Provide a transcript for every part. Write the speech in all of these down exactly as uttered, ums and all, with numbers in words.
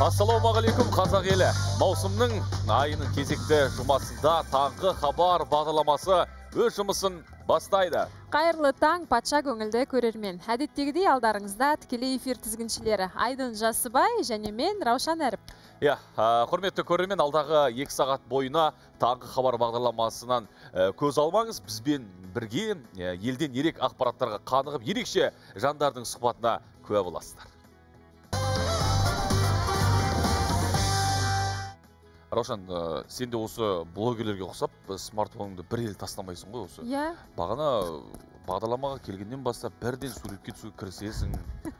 Ассалаумағалейкум қазақ елі. Маусымның айының кезекті жұмасында таңғы хабар бағдарламасы өз жұмысын бастайды. Қайырлы таң, патша көңілді көрермен. Әдеттегідей алдарыңызда тікелей эфир тізгіншілері Айдын Жасыбай және мен Раушан Әріп. Я, құрметті көрермен, алдағы екі сағат бойына таңғы хабар бағдарламасынан көз алмаңыз. Бізбен бірге елден ерек ақпараттарға қанығып, ерекше жандардың сұхбатына куә боласыздар. Раушан, сен де осы блогерлерге ұқсап, смартфоныңды бір ел тастамайсың ғой осы? Иә. Бағана бағдарламаға келгеннен бастап бірден суретке түсуге кірісесің.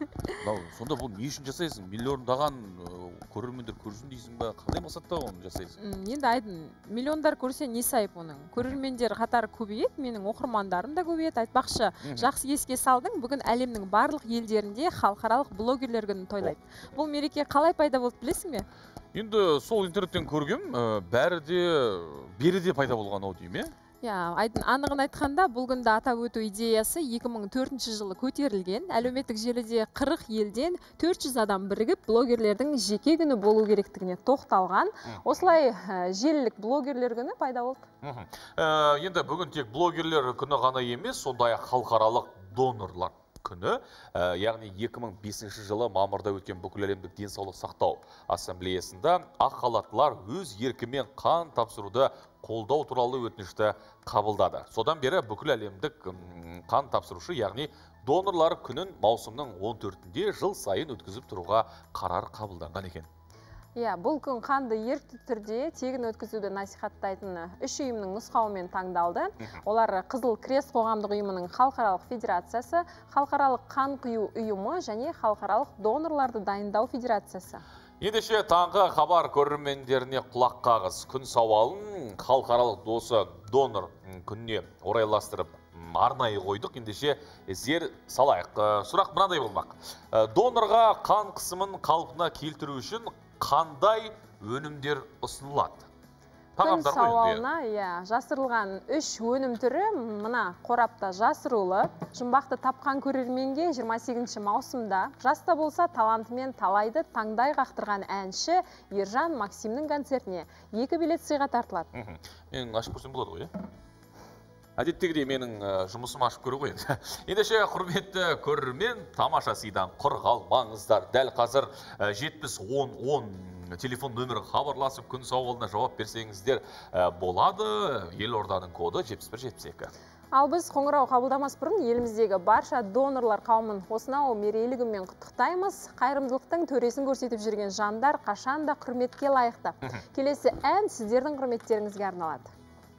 Сонда бұл не үшін жасайсың? Миллиондаған көрермендер көрсін дейсің ба? Қандай мақсатта оны жасайсың? Енді Айдын, миллиондар көрсе не сайып оның? Көрермендер қатары көбейеді, менің оқырмандарым да көбейеді. Айтпақшы, жақсы еске салдың, бүгін әлемнің барлық елдерінде халықаралық блогерлер күнін тойлайды. Бұл мереке қалай пайда болды, білесің бе? Енді сол интернеттен көргем, бәрі де бері де пайда болған ау дейм, е? Иә, Айдын, анығын айтқанда, бұл күнді атап өту идеясы екі мың төртінші жылы көтерілген. Әлеуметтік желіде қырық елден төрт жүз адам бірігіп, блогерлердің жеке күні болу керектігіне тоқталған. Осылай желілік блогерлер күні пайда болды. Енді бүгін тек блогерлер күні ғана емес, сондай-ақ халықаралық донорлар күні, яғни екі мың бесінші жылы мамырда өткен бүкіләлемдік денсаулық сақтау ассамблеясында ақ халаттылар өз еркімен қан тапсыруды қолдау туралы өтінішті қабылдады. Содан бері бүкіләлемдік қан тапсырушы, яғни донорлар күнін маусымның он төртінде жыл сайын өткізіп тұруға қарар қабылданған екен. Иә, бұл күн қанды ерікті түрде тегін өткізуді насихаттайтын үш ұйымның нұсқауымен таңдалды. Олар Қызыл Крест қоғамдық ұйымының халықаралық федерациясы, халықаралық қан құю ұйымы және халықаралық донорларды дайындау федерациясы. Ендеше таңғы хабар көрермендеріне құлақ қағыз. Күн сауалын халықаралық досы донор күніне орайластырып арнайы қойдық. Ендеше зер салайық. Сұрақ мынандай болмақ. Донорға қан қысымын қалпына келтіру үшін қандай өнімдер ұсынылады? Күн сауалына жасырылған үш өнім түрі мына қорапта жасырулы. Жұмбақты тапқан көрерменге жиырма сегізінші маусымда жаста болса талантымен талайды таңдай қақтырған әнші Ержан Максимнің концертіне екі билет сыйға тартылады. Мен ашып көрсем болады ғой, е? Әдеттегідей менің жұмысым ашып көру ғой. Ендеше құрметті көрермен, тамаша сыйдан құр қалмаңыздар. Дәл қазір жетпіс он он телефон нөмірі хабарласып күн сауалына жауап берсеңіздер болады. Елорданың коды жетпіс бір жетпіс екі. Ал біз қоңырау қабылдамас бұрын еліміздегі барша донорлар қауымын осынау мерейлі күнмен құттықтаймыз. Қайырымдылықтың төресін көрсетіп жүрген жандар қашан да құрметке лайықты. Келесі ән сіздердің құрметтеріңізге арналады.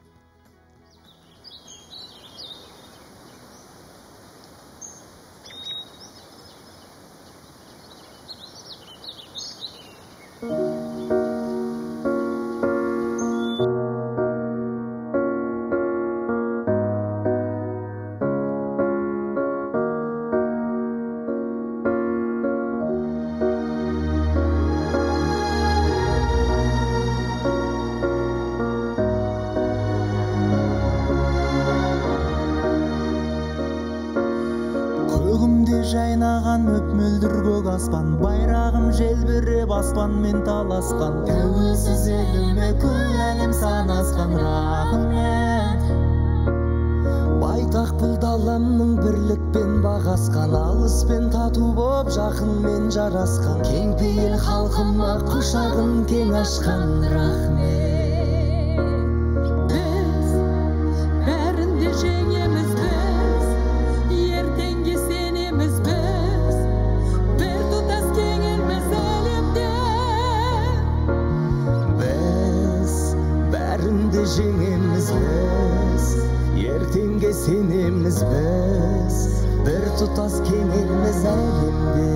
Жайнаған мөп-мөлдір көк аспан, байрағым желбіреп аспанмен таласқан. Тәуелсіз еліме күл әлем санасқан, рахмет. Байтақ бұл даламның бірлікпен бағасқан, алыспен тату боп жақынмен жарасқан. Кең пейіл халқыма құшағын кең ашқан, рахмет. Жеңеміз біз, ертеңге сенеміз біз, бір тұтас кең елміз әлемде.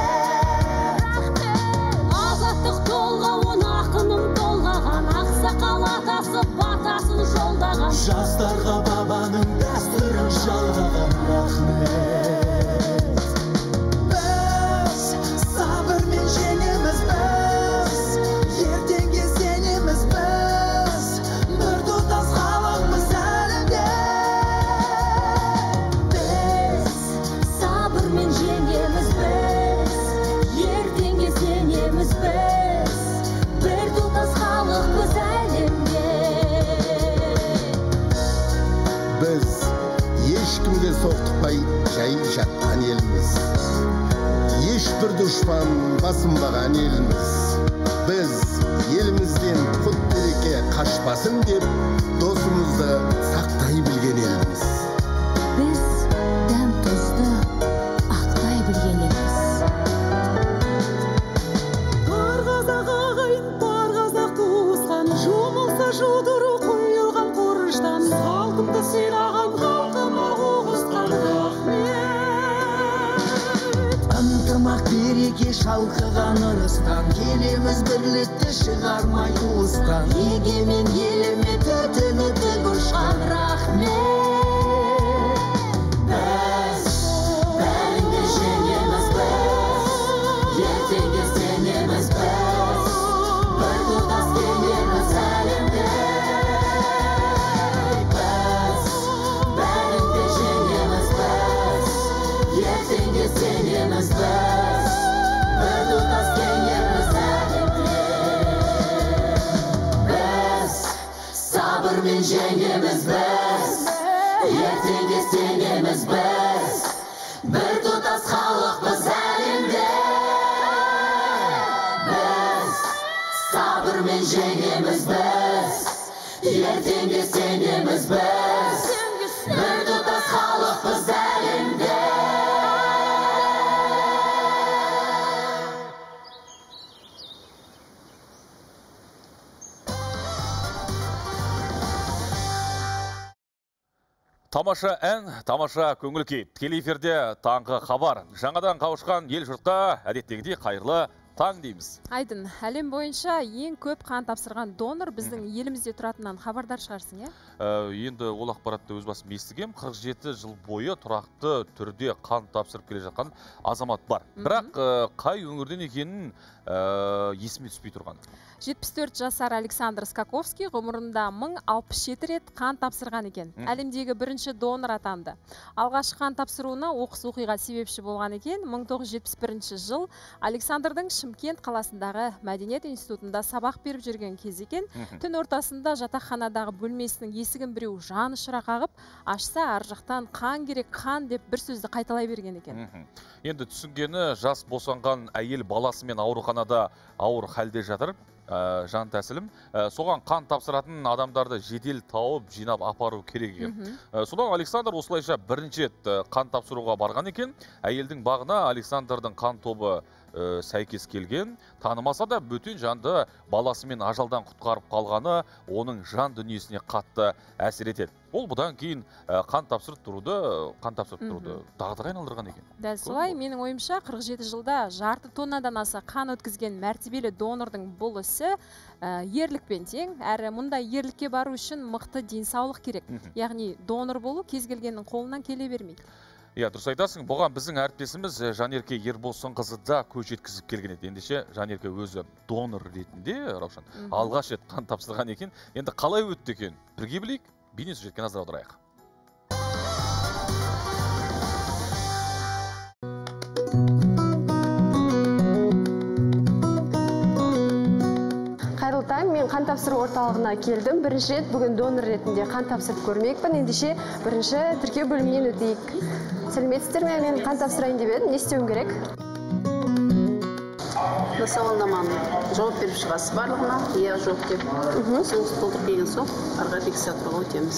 Азаттық толғауын ақыным толғаған ақсақал жазып батасын жолдаған, жастарға бабаның дәстүрін жалғаған рахмет. Біз сабырмен жеңеміз, біз ертеңге сенеміз, біз бір тұтас халықпыз әлемде. біз сабырмен жеңеміз, біз ертеңге сенеміз, біз бір тұтас халықпыз әлемде. Біз ешкімге соқтықпай жай жатқан елміз, ешбір дұшпан басынбаған елміз. Біз елімізден құт береке қашпасын деп досымызды сақтай білген елміз. Біз дәм тұзды ақтай білген елміз. Бар қазақ ағайын, бар қазақ туысқан, жұмылса жудыру құйылған қорыштан, салтымды сыйлаған халқыма қуғысқан рахмет. Ынтымақ береке шалқыған ырыстан, келеміз бірлікті шығармай туыстан, егемен еліме түтіні тік ұшқан рахмет. Біз бәріңді жеңеміз, біз ертеңге сенеміз, біз бір тұтас келеміз әлемде. Біз бәріңді жеңеміз, біз ертеңге сенеміз, біз бір тұтас келеміз әлемде. Біз сабырмен жеңеміз, біз ертеңге сенеміз, біз бір тұтас халықпыз әлемде. Біз сабырмен жеңеміз, біз ертеңге сенеміз, біз бір тұтас халықпыз әлемде. Тамаша ән, тамаша көңіл күй. Тікелей эфирде таңғы хабар. Жаңадан қауышқан ел жұртқа әдеттегідей қайырлы таң дейміз. Айдын, әлем бойынша ең көп қан тапсырған донор біздің елімізде тұратыннан хабардар шығарсың, е? Енді ол ақпаратты өз басым естігем. қырық жеті жыл бойы тұрақты түрде қан тапсырып келе жатқан азамат бар. Бірақ қай өңірден екенін есіме түспей тұрған. жетпіс төрт жасар Александр Скаковский ғұмырында мың алпыс жеті рет қан тапсырған екен. Әлемдегі бірінші донор атанды. Алғаш қан тапсыруына оқыс оқиға себепші болған екен. мың тоғыз жүз жетпіс бірінші жыл Александрдың Шымкент қаласындағы Мәдениет институтында сабақ беріп жүрген кез екен. Түн ортасында жатақханадағы бөлмесінің есігін біреу жан ұшыра қағып, ашса ар жақтан қан керек, қан деп бір сөзді қайталай берген екен. Енді түсінгені жас босанған әйел баласымен ауруханада ауыр халде жатыр. Жан тәсілім. Соған қан тапсыратын адамдарды жедел тауып, жинап апару керек екен. Содан Александр осылайша бірінші рет қан тапсыруға барған екен. Әйелдің бағына Александрдың қан тобы сәйкес келген. Танымаса да бөтен жанды баласымен ажалдан құтқарып қалғаны оның жан дүниесіне қатты әсер етеді. Ол бұдан кейін қан тапсырып тұруды, қан тапсырып тұруды дағдыға айналдырған екен. Дәл солай, менің ойымша қырық жеті жылда жарты тоннадан аса қан өткізген мәртебелі донордың бұл ісі ерлікпен тең, әрі мұндай ерлікке бару үшін мықты денсаулық керек. Яғни донор болу кез келгеннің қолынан келе бермейді. Иә, дұрыс айтасың. Бұған біздің әріптесіміз Жанерке Ерболсынқызы да көз жеткізіп келген еді. Ендеше Жанерке өзі донор ретінде, Раушан, алғаш рет қан тапсырған екен. Енді қалай өтті екен? Бірге білейік, бейнесюжетке назар аударайық. Қайырлы таң, мен қан тапсыру орталығына келдім. Бірінші рет бүгін донор ретінде қан тапсырып көрмекпін. Ендеше бірінші тіркеу бөлімінен өтейік. Сәлеметсіздер ме? Мен қан тапсырайын деп едім. Не істеуім керек? Сауалнаманы жауап беріп шығасыз барлығына, иә жоқ деп. Соңыз толтырып келген соң, арға регистратурға өтеміз.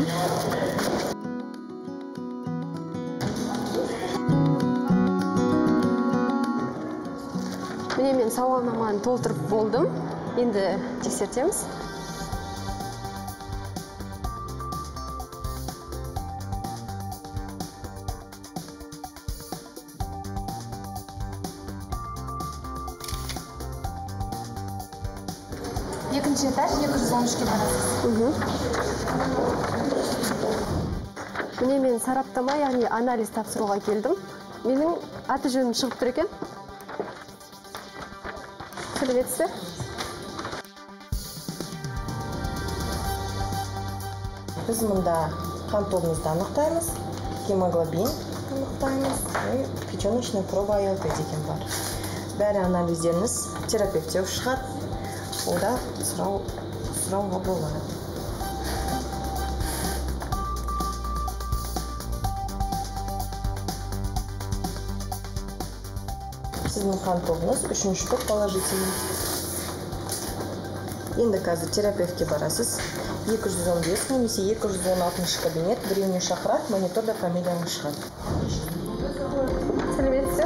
Міне мен сауалнаманы толтырып болдым. Енді тексертеміз. екінші этаж екі жүз он үшке барасыз. Міне мен сараптама, яғни анализ тапсыруға келдім. Менің аты жөнім шығып тұр екен. Сәлеметсіздер. Біз мұнда қан тобымызды анықтаймыз, гемоглобин анықтаймыз, печеночная проба ай эл ти деген бар. Бәрі анализдеріміз терапевтте шығады, ода сұрауға болады. Сіздің қан тобыңыз үшінші топ положительный. Енді қазір терапевтке барасыз. екі жүз он бес немесе екі жүз он алтыншы кабинет біреуіне шақырады, мониторда фамилияңыз шығады. Сәлеметсіздер.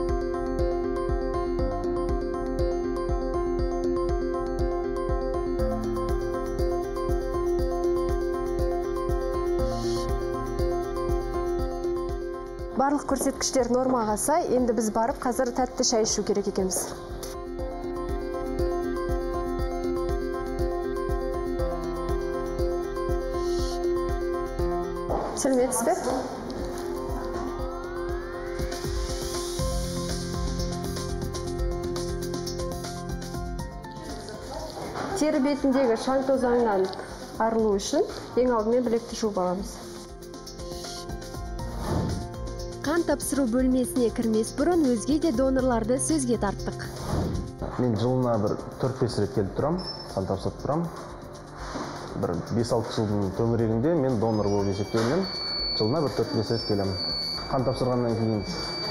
Барлық көрсеткіштер нормаға сай, енді біз барып қазір тәтті шай ішу керек екенбіз. Сәлеметсіз бе? Тері бетіндегі шаң тозаңнан арылу үшін ең алдымен білекті жуып аламыз. Қан тапсыру бөлмесіне кірмес бұрын өзге де донорларды сөзге тарттық. Мен жылына бір төрт-бес рет келіп тұрам, қан тапсырып тұрам. Бір бес-алты жылдың төңірегінде мен донор болып есептеймін. Жылына бір төрт-бес рет келемін. Қан тапсырғаннан кейін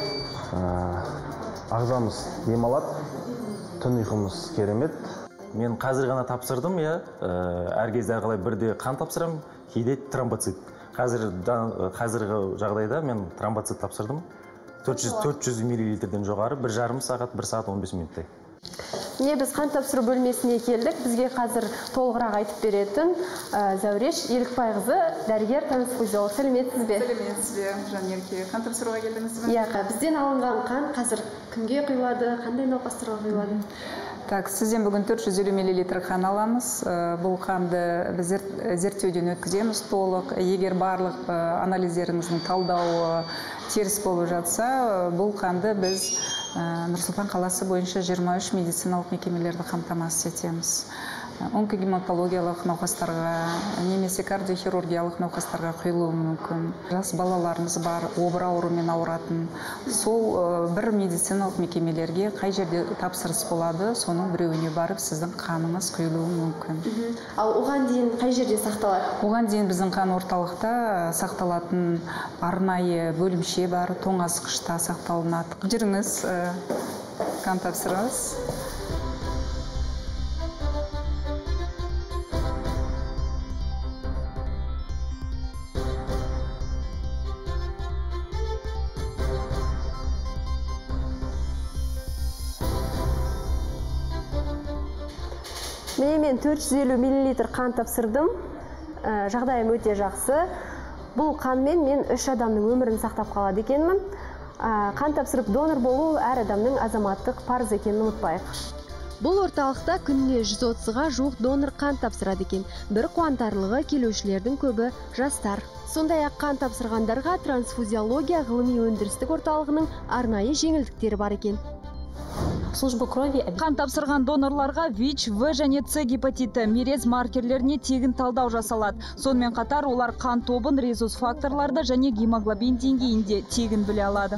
ағзамыз демалады, түн ұйқымыз керемет. Мен қазір ғана тапсырдым, әр кезде әрқалай бірде қан тапсырамын, кейде тромбоцит. Қазіргі жағдайда мен тромбоцит тапсырдым. төрт жүз миллилитрден жоғары, бір жарым сағат, бір сағат он бес минуттай. Не біз қан тапсыру бөлмесіне келдік. Бізге қазір толығырақ айтып беретін Зәуреш Елікбайқызы, дәрігер трансфузиолог. Сәлеметсіз бе? Сәлеметсіз бе, Жанерке. Қан тапсыруға келдіңіз бе? Иә, бізден алынған қан қазір кімге құйылады, қандай науқастарға құйылады? Так, сізден бүгін төрт жүз елу миллилитр қан аламыз. Бұл қанды біз зерттеуден өткіземіз толық. Егер барлық анализдеріңіздің талдауы теріс болып жатса, бұл қанды біз Нұр-Сұлтан қаласы бойынша жиырма үш медициналық мекемелерді қамтамасыз етеміз. Онкогематологиялық науқастарға, немесе кардиохирургиялық науқастарға құйылуы мүмкін. Жас балаларымыз бар, обыр ауруымен ауыратын. Сол бір медициналық мекемелерге қай жерде тапсырыс болады, соның біреуіне барып сіздің қаныңыз құйылуы мүмкін. Ал оған дейін қай жерде сақталады? Оған дейін біздің қан орталықта сақталатын арнайы бөлімше бар, тоңазытқышта сақталынады. Жүріңіз, қан тапсырыңыз. Мен төрт жүз елу миллилитр қан тапсырдым. Жағдайым өте жақсы. Бұл қанмен мен үш адамның өмірін сақтап қалады екенмін. Қан тапсырып донор болу әр адамның азаматтық парыз екенін ұмытпайық. Бұл орталықта күніне жүз отызға жуық донор қан тапсырады екен. Бір қуантарлығы келушілердің көбі жастар. Сондай-ақ қан тапсырғандарға трансфузиология ғылыми өндірістік орталығының арнайы жеңілдіктері бар екен. Қан тапсырған донорларға ВИЧ, В және С гепатиті, мерез маркерлеріне тегін талдау жасалады. Сонымен қатар олар қан тобын, резус факторларды және гемоглобин деңгейінде тегін біле алады.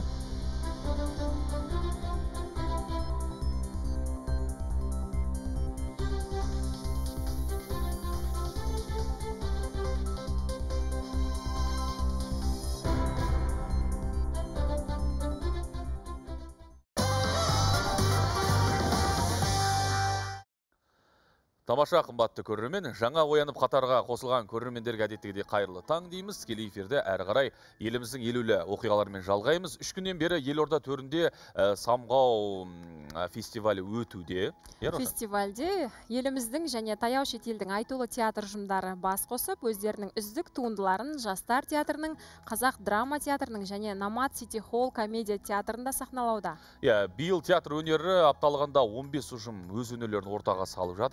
Тамаша қымбатты көрермен, жаңа оянып қатарға қосылған көрермендерге әдеттегідей қайырлы таң дейміз. Тікелей эфирде әрі қарай еліміздің елеулі оқиғаларымен жалғаймыз. Үш күннен бері елорда төрінде самғау фестивалі өтуде. Фестивальде еліміздің және таяу шетелдің айтулы театр ұжымдары бас қосып, өздерінің үздік туындыларын Жастар театрының, Қазақ драма театрының және Номад Сити Холл комедия театрында сахналауда. Биыл театр өнері апталығында он бес ұжым өз өнерлерін ортаға салып жатыр. Соның бірі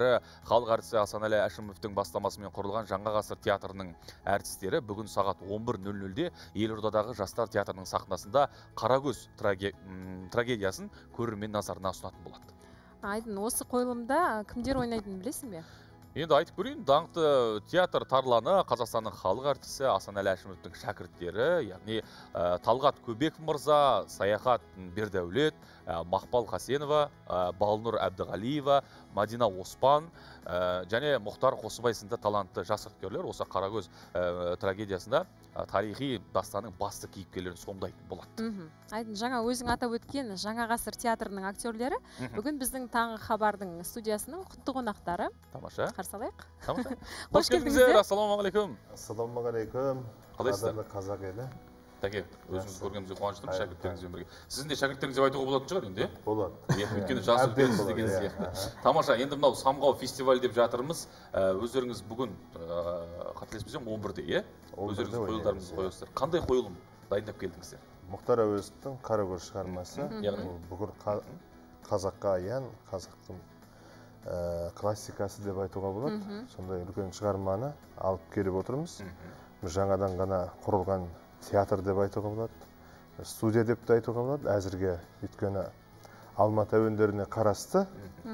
бірі халық әртісі Асанәлі Әшімовтің бастамасымен құрылған Жаңа ғасыр театрының әртістері бүгін сағат он бір нөл нөлде Елордадағы Жастар театрының сахнасында Қарагөз трагедиясын көрермен назарына ұсынатын болады. Айдын, осы қойылымда кімдер ойнайтынын білесің бе? Енді айтып көрейін, даңқты театр тарланы Қазақстанның халық әртісі Асанәлі Әшімовтің шәкірттері, яғни Талғат Көбеков мырза, Саяхат Бердәулет, Мақпал Қасенова, Балнұр Әбдіғалиева, Мадина Оспан және Мұхтар Қосыбай сынды талантты жас актерлер осы Қарагөз трагедиясында тарихи дастанның басты кейіпкерлерін сомдайтын болады. Айдын, жаңа өзің атап өткен Жаңа ғасыр театрының актерлері бүгін біздің таңғы хабардың студиясының құтты қонақтары. Тамаша. Қарсы алайық. Тамаша. Қош келдіңіздер. Ассалаумағалейкум. Ассалаумағалейкум. Қалайсыздар? Қазақ елі. Тәке, өзіңіз көргенімізге қуаныштымын, шәкірттеріңізбен бірге. Сіздің де шәкірттеріңіз деп айтуға болатын шығар енді? Болады. Өйткені жас үлкенсіз деген сияқты. Тамаша, енді мынау Самғау фестивалі деп жатырмыз. Өздеріңіз бүгін қателеспесем он бірде, иә? Өздеріңіз қойылымдарыңызды қоясыздар. Қандай қойылым дайындап келдіңіздер? Мұхтар Әуезовтің Қарагөз шығармасы. Бүкіл қазаққа аян, қазақтың классикасы деп айтуға болады. Сондай үлкен шығарманы алып келіп отырмыз. Жаңадан ғана құрылған театр деп айтуға болады, студия деп те айтуға болады. Әзірге өйткені Алматы әуендеріне қарасты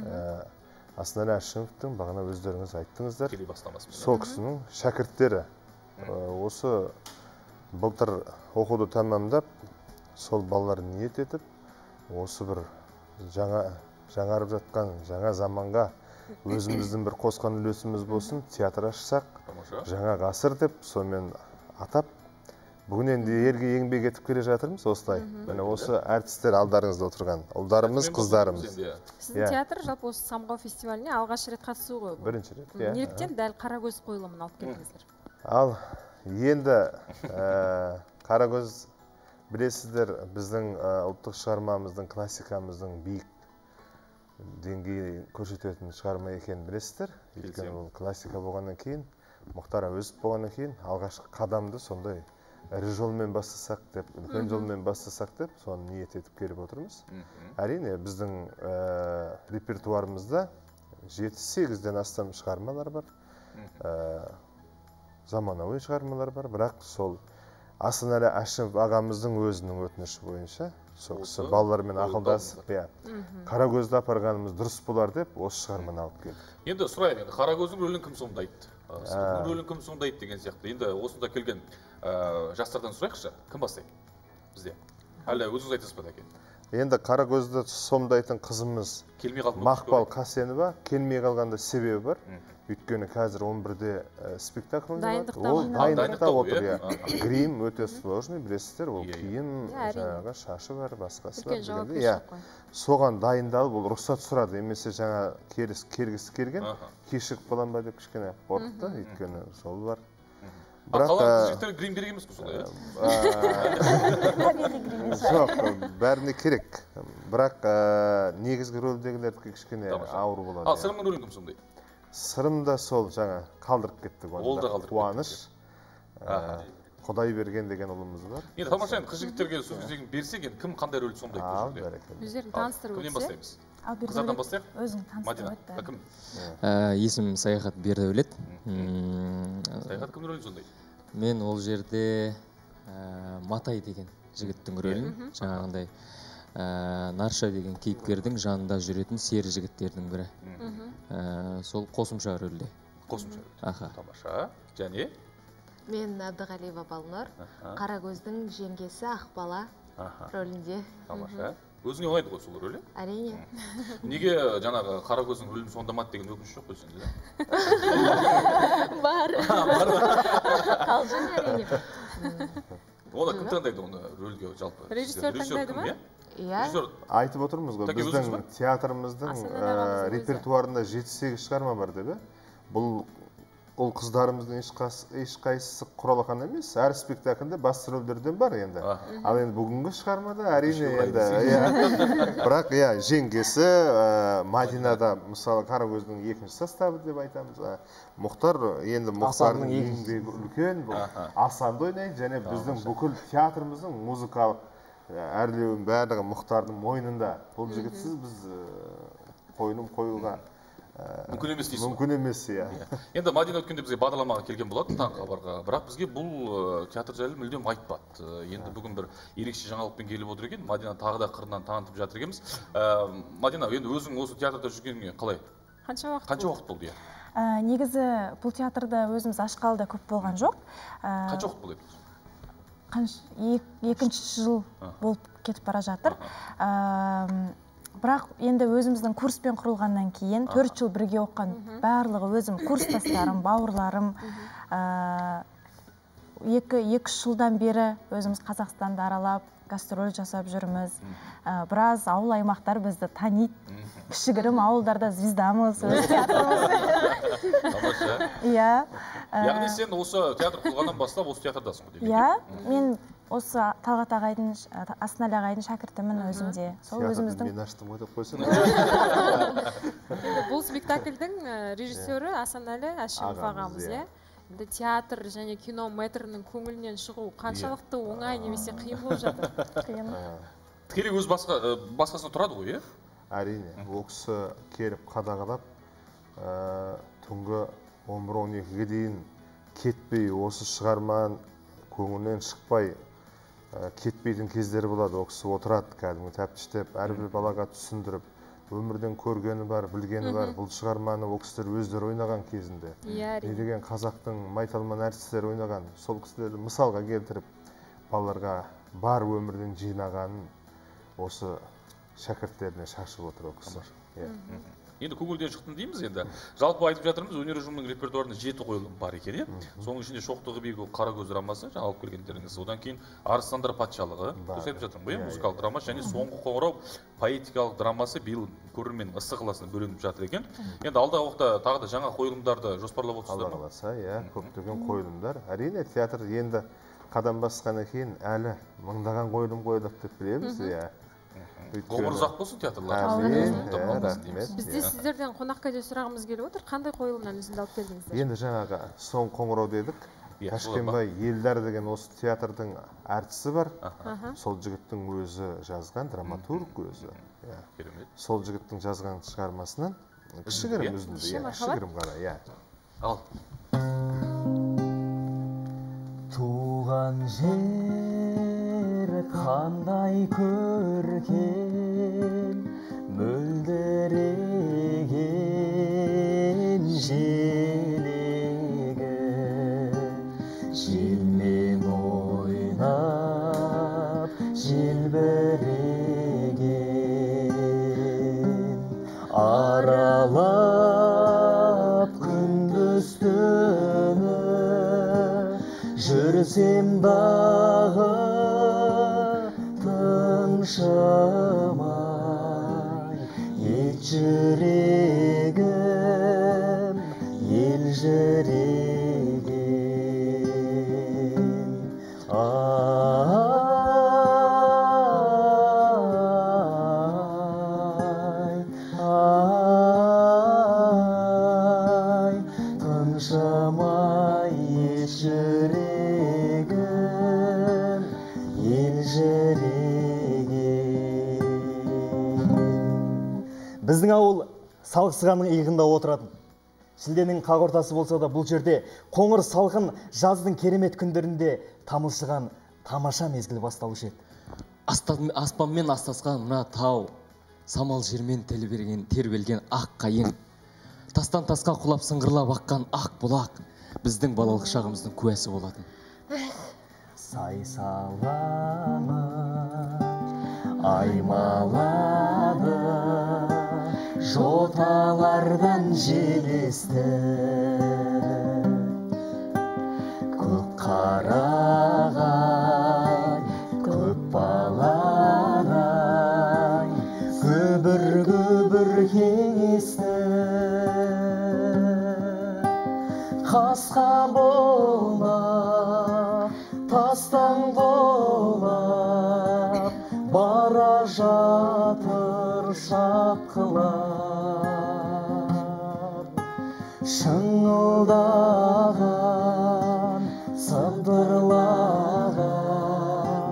Асанәлі Әшімовтің бағана өздеріңіз айттыңыздар. Сол кісінің шәкірттері. Осы былтыр оқуды тәмамдап, сол балалар ниет етіп, осы бір жаңарып жатқан жаңа заманға өзіміздің бір қосқан үлесіміз болсын, театр ашсақ, Жаңа ғасыр деп сомен атап, бүгін енді елге еңбек етіп келе жатырмыз осылай. Міне осы әртістер алдарыңызда отырған ұлдарымыз, қыздарымыз. Сіздің театр жалпы осы Самғау фестиваліне алғаш рет қатысу ғой? Бірінші рет. Неліктен дәл Қарагөз қойылымын алып келдіңіздер? Ал енді Қарагөз, білесіздер, біздің ұлттық шығармамыздың, классикамыздың биік деңгейін көрсететін шығарма екенін білесіздер. Өйткені ол классика болғаннан кейін, Мұхтар Әуезов болғаннан кейін алғашқы қадамды сондай ірі жолмен бастасақ деп, үлкен жолмен бастасақ деп, соны ниет етіп келіп отырмыз. Әрине, біздің репертуарымызда жеті сегізден астам шығармалар бар, заманауи шығармалар бар, бірақ сол Асанәлі Әшімов ағамыздың өзінің өтініші бойынша, сол кісі балалармен ақылдасып, Қарагөзді апарғанымыз дұрыс болар деп, осы шығарманы алып келдік. Енді сұрайын, енді Қарагөздің рөлін кім сомдайды? Рөлін кім сомдайды деген сияқты. Енді осында келген жастардан сұрайықшы, кім бастайды бізде? Әлі өзіңіз айтасыз ба, Тәке? Енді Қарагөзді сомдайтын қызымыз Мақпал Қасенова. Келмей қалғанда себебі бар. Өйткені қазір он бірде спектакль болады. Ол дайындықта отыр. Грим өте сложный, білесіздер, ол киім, жаңағы шашы бар, басқасы бар. Соған дайындалып, ол рұқсат сұрады. Емесе жаңа келгісі келген, кешігіп қалам ба деп кішкене қорықты, өйткені сол бар. Қалған жігіттер грим керек емес қой солай, иә? Жоқ, бәріне керек. Бірақ негізгі рөлдегілердікі кішкене ауыр болады. Ал сырымның рөлін кім сомдайды? Сырым да сол жаңа қалдырып кеттік. Ол да қалдырып Қуаныш, Құдай берген деген ұлымыз бар. Енді тамаша, қыз жігіттерге сөз кезегін берсек, кім қандай рөлді сомдайды? Өздерін таныстырып өтсе. Кімнен бастаймыз? Қыздардан бастайық? Өзің таныстырып өт. Кім? Есімім Саяхат Бердәулет. Саяхат кімнің рөлін сомдайды? Мен ол жерде Матай деген жігіттің рөлін, жаңағындай Нарша деген кейіпкердің жанында жүретін сері жігіттердің бірі. Сол қосымша рөлде. Қосымша рөлде. Тамаша. Және? Мен Әбдіғалиева Балнұр, Қарагөздің жеңгесі Ақбала рөлінде. Тамаша. Өзіңе ұнайды ғой сол рөлі? Әрине. Неге жаңағы Қарагөздің рөлін сомдамады деген өкініш жоқ қой сенде? Бар. Қалжың әрине. Оны кім таңдайды оны рөлге жалпы? Режиссер таңдайды ма? Айтып отырмыз ғой, біздің театрымыздың репертуарында жеті сегіз шығарма бар деп. Бұл ол қыздарымыздың ешқайсысы құралақан емес, әр спектакльде басты рөлдерден бар енді. Ал енді бүгінгі шығармада әрине енді, бірақ жеңгесі Мадинада, мысалы Қарагөздің екінші составы деп айтамыз. Мұхтар, енді Мұхтардың еңбегі үлкен, Асанды ойнайды, және біздің бүкіл театрымыздың музыкалық әрлеуін барлығы Мұхтардың мойнында. Бұл жігітсіз біз қойылым қоюға мүмкін емес дейсіз. Мүмкін емес, иә. Енді Мадина өткенде бізге бағдарламаға келген болатын таңғы хабарға, бірақ бізге бұл театр жайлы мүлдем айтпады. Енді бүгін бір ерекше жаңалықпен келіп отыр екен. Мадина тағы да қырынан танытып жатыр екенбіз. Мадина, енді өзің осы театрда жүргеніңе қалай? Қанша уақыт? Қанша уақыт болды? Негізі бұл театрда өзіміз ашқалы да көп болған жоқ. Қанша уақыт болды? Екінші жыл болып кетіп бара жатыр. Бірақ енді өзіміздің курспен құрылғаннан кейін төрт жыл бірге оққан барлығы өзім курстастарым, бауырларым. Екі жылдан бері өзіміз Қазақстанды аралап, гастроль жасап жүрміз. Біраз ауыл аймақтар бізді таниды. Кішігірім ауылдарда звездамыз, өз театрымыз. Тамаша. Иә. Яғни сен осы театр құрылғаннан бастап осы театрдасың ғой? Иә, мен осы Талғат ағайдың, Асанәлі ағайдың шәкіртімін өзімде. Сол өзіміздің. Мен аштым ғой деп қойсын. Бұл спектакльдің режиссері Асанәлі Әшімов ағамыз, иә. Театр және кино мэтрінің көңілінен шығу қаншалықты оңай немесе қиын болып жатыр? Қиын. Тікелей өз басқасына тұрады ғой, е? Әрине, ол кісі келіп қадағалап, түнгі он бір он екіге дейін кетпей, осы шығарман көңілінен шықпай кетпейтін кездері болады. Ол кісі отырады кәдімгі тәптіштеп, әрбір балаға түсіндіріп, өмірден көргені бар, білгені бар. Бұл шығарманы ол кісілер өздері ойнаған кезінде. Не деген қазақтың майталман әртістері ойнаған. Сол кісілерді мысалға келтіріп, балаларға бар өмірден жинағанын осы шәкірттеріне шашып отыр ол кісілер. Енді көңілден шықтың дейміз енді. Жалпы айтып жатырмыз, өнер ұжымының репертуарында жеті қойылым бар екен, е? Соның ішінде Шоқтығы биік Қарагөз драмасы, жаңа алып келгендеріңіз. Одан кейін Арыстандар патшалығы, дұрыс айтып жатырмын ғой, музыкалық драма, және Соңғы қоңырау поэтикалық драмасы биыл көрермен ыстық ықыласына бөленіп жатыр екен. Енді алдағы уақытта тағы да жаңа қойылымдарды жоспарлап отырсыздар ма? Алла қаласа, иә, көптеген қойылымдар. Әрине, театр енді қадам басқаннан кейін әлі мыңдаған қойылым қойылады деп білеміз, иә. Ғұмыр ұзақ болсын театрлар. Бізде сіздерден қонақкәде сұрағымыз келіп отыр. Қандай қойылымнан үзінді алып келдіңіздер? Енді жаңағы Соңғы қоңырау дедік. Ташкенбай Елдар деген осы театрдың әртісі бар. Сол жігіттің өзі жазған, драматург өзі. Сол жігіттің жазған шығармасынан кішігірім үзінді, кішігірім ғана, иә. Ал. Туған жер қандай көркем, мөлдіреген желегі, желмен ойнап желбіреген, аралап күндіз түні жүрсем дағы тыншымай, ет жүрегім ел жүреген. Ай, ай, тыншымай ет жүрегім ел жүреген. Біздің ауыл Салқысығанның иығында отыратын. Шілденің қақ ортасы болса да бұл жерде қоңыр салқын жаздың керемет күндерінде тамылшыған тамаша мезгіл басталушы еді. Аспанмен астасқан мына тау, самал жермен тербелген тербелген ақ қайың, тастан тасқа құлап сыңғырлап аққан ақ бұлақ біздің балалық шағымыздың куәсі болатын. Сайсалаңы аймалады, жоталардан желесті, көк қарағай, көк балағай, көбір-көбір кеңесті. Қасқа болма, тастан болап, бара жатыр шапқылап, шыңылдаған, сыбдырлаған,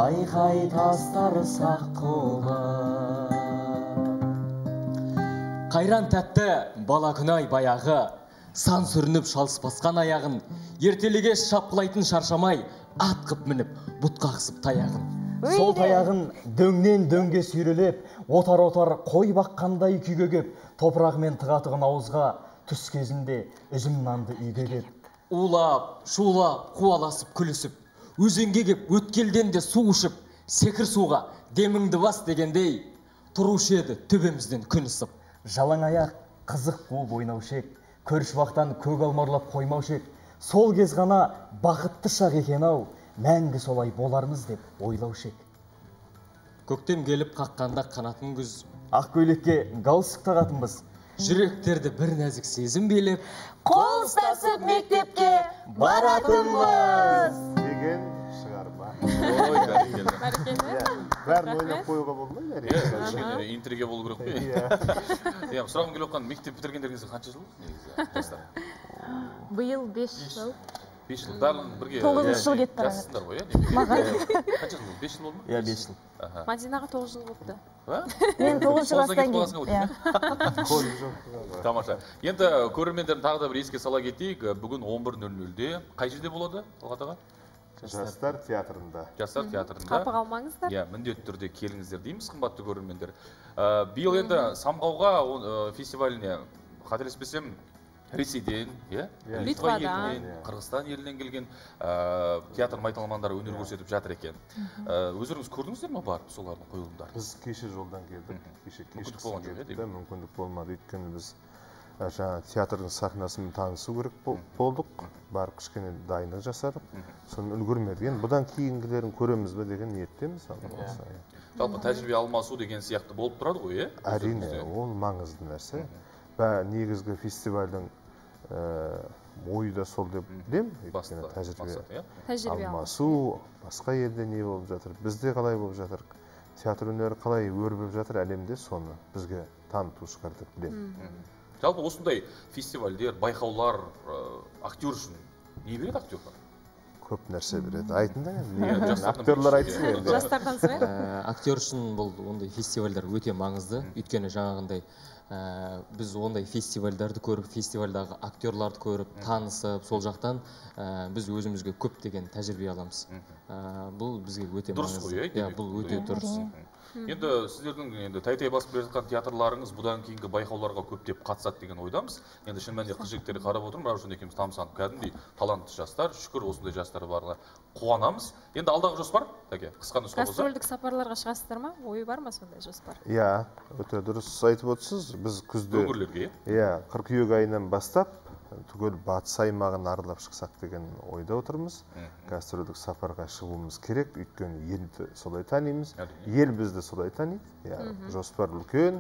айқай тастар сақ құлап. Қайран тәтті бала күнай баяғы, сан сүрініп шалыс басқан аяғын, ертеліге шапқылайтын шаршамай, ат қып мініп, бұтқа қысып таяғын. Сол таяғын дөңнен дөңге сүйрелеп, отар-отар қой баққандай күйге кеп, топырағымен тығатығын ауызға, түс кезінде үзім нанды үйге кеп. Улап, шулап, қуаласып, күлісіп, өзенге кеп, өткелден де су ұшып, секір суға, деміңді бас дегендей, тұрушы еді төбемізден күн ысып. Жалаң аяқ қызық қуып ойнаушек, көрші бақтан көк алмарлап қоймаушек, сол кез ғана бақытты шақ екен-ау, мәңгі солай болармыз деп ойлаушек. Көктем келіп қаққанда қанатын күз, ақ көйлекке галстук тағатынбыз. Жүректерді бір нәзік сезім билеп, қол ұстасып мектепке баратынбыз деген шығарма. Ой, бәрекелді. Бәрекелді. Бәрін ойлап қоюға болмайды, әрине. Интрига болу керек қой. Иә, сұрағым келіп отқан, мектеп бітіргендеріңізге қанша жыл негізі жастар? Биыл беш жыл. беш жыл. Барлығын бірге тоғыз жыл кетті. жассыңдар ғой, иә? Маған. Қанша жыл болды? беш жыл болды ма? Иә, беш жыл. Мадинаға тоғыз жыл болыпты. Мен тоғыз жыл астан кейін. Тамаша. Енді көрермендерін тағы да бір еске сала кетейік. Бүгін он бір нөл нөлде қай жерде болады, Талғат аға? Жастар театрында. Жастар театрында. Қапы қалмаңыздар. Иә, міндетті түрде келіңіздер дейміз, қымбатты көрермендер. Биыл енді Самғауға фестиваліне, қателеспесем, Ресейден, Литвадан, Қырғызстан елінен келген театр майталмандары өнер көрсетіп жатыр екен. Өздеріңіз көрдіңіздер ме барып солардың қойылымдарын? Біз кеше жолдан келдік. Кеше мүмкіндік болған жоқ, келдік, мүмкіндік болмады. Өйткені біз жаңа театрдың сахнасымен танысу керек болдық. Барып кішкене дайындық жасадық. Соны үлгермедік. Енді бұдан кейінгілерін көреміз бе деген ниеттеміз. Жалпы тәжірибе алмасу деген сияқты болып тұрады ғой, иә? Әрине, ол маңызды нәрсе. Негізгі фестивальдің ойы да сол деп білем. Тәжірибе алмасу, басқа елде не болып жатыр, бізде қалай болып жатыр, театр өнері қалай өрбіп жатыр әлемде, соны бізге таныту шығар деп білем. Жалпы осындай фестивальдер, байқаулар актер үшін не береді актерға? Көп нәрсе береді. Айтында актерлар айтсын. Жастардан сұрайық. Актер үшін бұл ондай фестивальдар өте маңызды. Өйткені жаңағындай біз ондай фестивальдарды көріп, фестивальдағы актерларды көріп, танысып, сол жақтан біз өзімізге көп деген тәжірибе аламыз. Бұл бізге өте маңызды. Бұл өте дұрыс. Енді сіздердің енді тәй-тәй басып келе жатқан театрларыңыз бұдан кейінгі байқауларға көптеп қатысады деген ойдамыз. Енді шын мәнінде қыз жігіттерді қарап отырмын, Раушан екеуміз тамсанып кәдімгідей талантты жастар, шүкір осындай жастар барына қуанамыз. Енді алдағы жоспар, Тәке, қысқа нұсқа болса. Гастрольдік сапарларға шығасыздар ма? Ойы бар ма сондай жоспар? Иә, өте дұрыс айтып отырсыз. Біз күзде, иә, қыркүйек айынан бастап түгел батыс аймағын аралап шықсақ деген ойда отырмыз. Гастрольдік сапарға шығуымыз керек, өйткені елді солай танимыз, ел бізді солай таниды. Жоспар үлкен,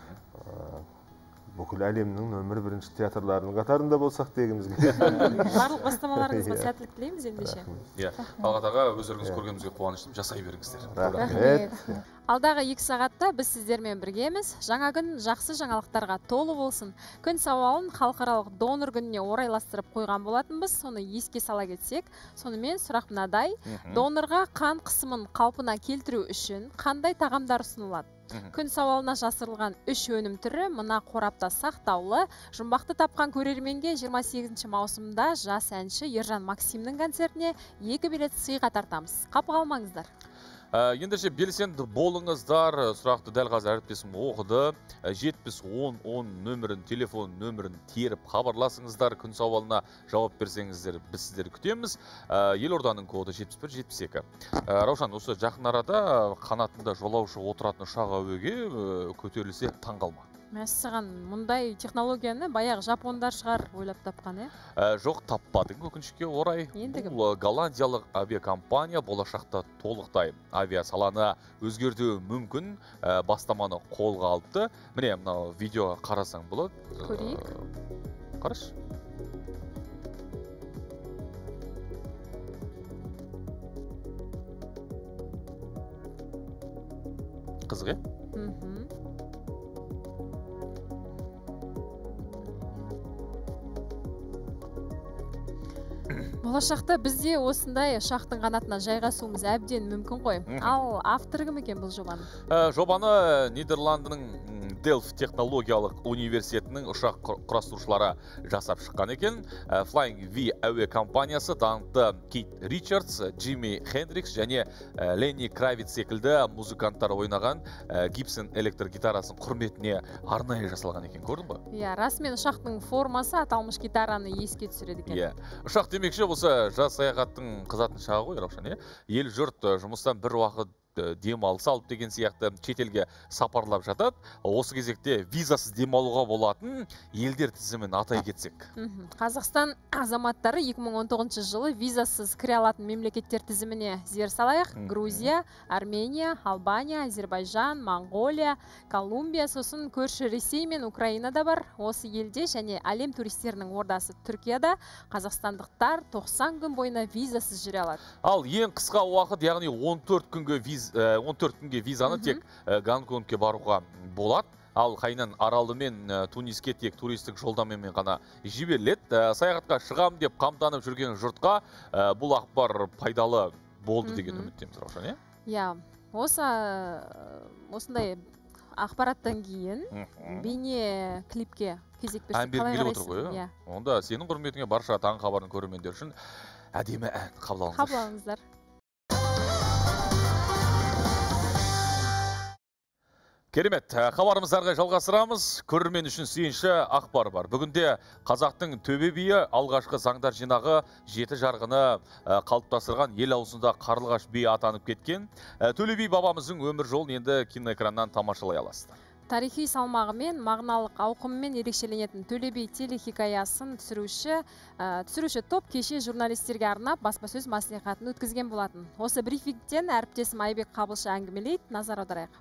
бүкіл әлемнің нөмір бірінші театрларының қатарында болсақ дегіміз келеді. Барлық бастамаларыңызға сәттілік тілейміз ендеше. Талғат аға, өздеріңіз көргенімізге қуаныштымын, жасай беріңіздер. Рахмет. Алдағы екі сағатта біз сіздермен біргеміз. Жаңа күн жақсы жаңалықтарға толы болсын. Күн сауалын халықаралық донор күніне орайластырып қойған болатынбыз. Соны еске сала кетсек, сонымен сұрақ мынадай: донорға қан қысымын қалпына келтіру үшін қандай тағамдар ұсынылады? Күн сауалына жасырылған үш өнім түрі мына қорапта сақтаулы. Жұмбақты тапқан көрерменге жиырма сегізінші маусымда жас әнші Ержан Максимнің концертіне екі билет сыйға тартамыз. Қапы қалмаңыздар. Ендеше белсенді болыңыздар. Сұрақты дәл қазір әріптесім оқыды. жетпіс он он нөмірін, телефон нөмірін теріп хабарласыңыздар. Күн сауалына жауап берсеңіздер, біз сіздерді күтеміз. Елорданың коды жетпіс бір жетпіс екі. Раушан, осы жақын арада қанатында жолаушы отыратын ұшақ әуеге көтерілсе таң қалма. Мәссаған, мұндай технологияны баяғы жапондар шығар ойлап тапқан, е? Жоқ, таппадың өкінішке орай. Бұл голландиялық авиакомпания болашақта толықтай авиасаланы өзгертуі мүмкін бастаманы қолға алыпты. Міне, мынау видео қарасаң болады. Көрейік. Қараш. Қызық, е? Болашақта бізде осындай ұшақтың қанатына жайғасуымыз әбден мүмкін ғой. Ал авторы кім екен бұл жобаның? Жобаны Нидерландының Delft технологиялық университетінің ұшақ құрастырушылары жасап шыққан екен. Flying V әуе компаниясы танықты Кейт Ричардс, Джимми Хендрикс және Ленни Кравиц секілді музыканттар ойнаған Гибсон электр гитарасын құрметіне арнайы жасалған екен, көрдің бе? Иә, расымен ұшақтың формасы аталмыш гитараны еске түсіреді екен. Иә, ұшақ демекші болса жас саяхаттың қызатын шағы ғой, Раушан, иә? Ел жұрт жұмыстан бір уақыт демалыс алып деген сияқты шетелге сапарлап жатады. Осы кезекте визасыз демалуға болатын елдер тізімін атай кетсек. Қазақстан азаматтары екі мың он тоғызыншы жылы визасыз кіре алатын мемлекеттер тізіміне зер салайық. Грузия, Армения, Албания, Азербайжан, Монғолия, Колумбия, сосын көрші Ресей мен Украинада бар. Осы елде және әлем туристерінің ордасы Түркияда қазақстандықтар тоқсан күн бойына визасыз жүре алады. Ал ең қысқа уақыт, яғни он төрт күнге виз он төрт күнге визаны тек Гонконгке баруға болады. Ал қайнан Аралы мен Туниске тек туристік жолдамен ғана жіберіледі. Саяхатқа шығам деп қамданып жүрген жұртқа бұл ақпар пайдалы болды деген үміттеміз, Раушан, иә? Иә, осы осындай ақпараттан кейін бейне клипке кезек берсек қалай қарайсың? Онда сенің құрметіңе барша таң хабардың көрермендер үшін әдемі ән қабыл алыңыздар. Керемет, хабарымыздарға жалғастырамыз. Көрермен үшін сүйінші ақпар бар. Бүгінде қазақтың төбе биі алғашқы заңдар жинағы жеті жарғыны қалыптастырған ел аузында Қарлығаш би атанып кеткен. Төле би бабамыздың өмір жолын енді киноэкраннан тамашалай аласыздар. Тарихи салмағымен, мағыналық ауқымымен ерекшеленетін Төле би телехикаясын түсіруші түсіруші топ кеше журналистерге арнап баспасөз мәслихатын өткізген болатын. Осы брифингтен әріптесім Айбек Қабылшы әңгімелейді, назар аударайық.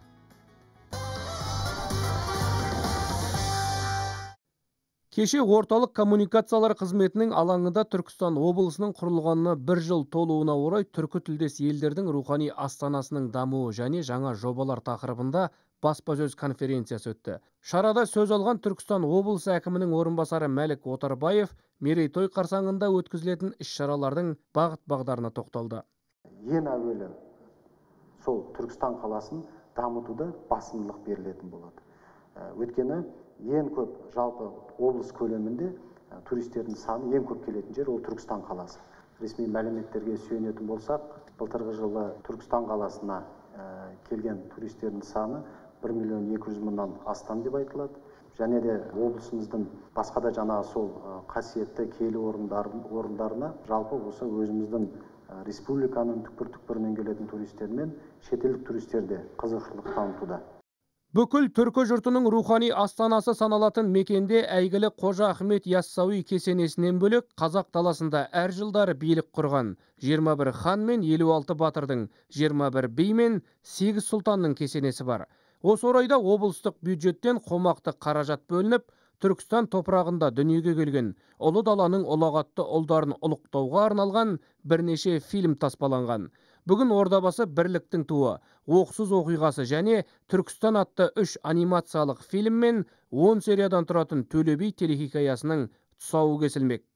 Кеше орталық коммуникациялар қызметінің алаңында Түркістан облысының құрылғанына бір жыл толуына орай түркі тілдес елдердің рухани астанасының дамуы және жаңа жобалар тақырыбында баспасөз конференциясы өтті. Шарада сөз алған Түркістан облысы әкімінің орынбасары Мәлік Отарбаев мерейтой қарсаңында өткізілетін іс-шаралардың бағыт-бағдарына тоқталды. Ең әуелі сол Түркістан қаласын дамытуда басымдылық берілетін болады. Өйткені ең көп жалпы облыс көлемінде туристердің саны ең көп келетін жер ол Түркістан қаласы. Ресми мәліметтерге сүйенетін болсақ, былтырғы жылы Түркістан қаласына келген туристердің саны бір миллион екі жүз мыңнан астам деп айтылады. Және де облысымыздың басқа да жаңа сол қасиетті киелі орындарына жалпы осы өзіміздің республиканың түкпір-түкпірінен келетін туристер мен шетелдік туристер де қызығушылық танытуда. Бүкіл түркі жұртының рухани астанасы саналатын мекенде әйгілі Қожа Ахмет Яссауи кесенесінен бөлек қазақ даласында әр жылдары билік құрған жиырма бір хан мен елу алты батырдың, жиырма бір би мен сегіз сұлтанның кесенесі бар. Осы орайда облыстық бюджеттен қомақты қаражат бөлініп, Түркістан топырағында дүниеге келген ұлы даланың ұлағатты ұлдарын ұлықтауға арналған бірнеше фильм таспаланған. Бүгін Ордабасы бірліктің туы, оқсыз оқиғасы және Түркістан атты үш анимациялық фильм мен он сериядан тұратын Төле би телехикаясының тұсауы кесілмек.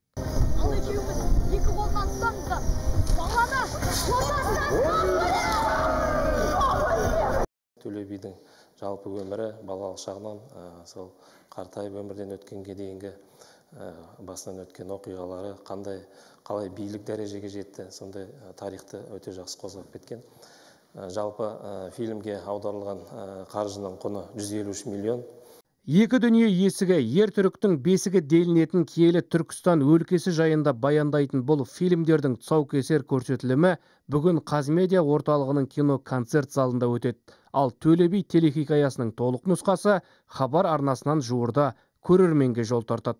Төле бидің жалпы өмірі балалық шағынан сол қартайып өмірден өткенге дейінгі басынан өткен оқиғалары қандай қалай бийлік дәрежеге жетті, сондай тарихты өте жақсы қозғап кеткен. Жалпы фильмге аударылған қаржының құны жүз елу үш миллион. Екі дүние есігі, ер түріктің бесігі делінетін киелі Түркістан өлкесі жайында баяндайтын бұл фильмдердің тұсаукесер көрсетілімі бүгін Қазмедиа орталығының кино-концерт залында өтеді. Ал Төле би телехикаясының толық нұсқасы хабар арнасынан жуырда көрерменге жол тартады.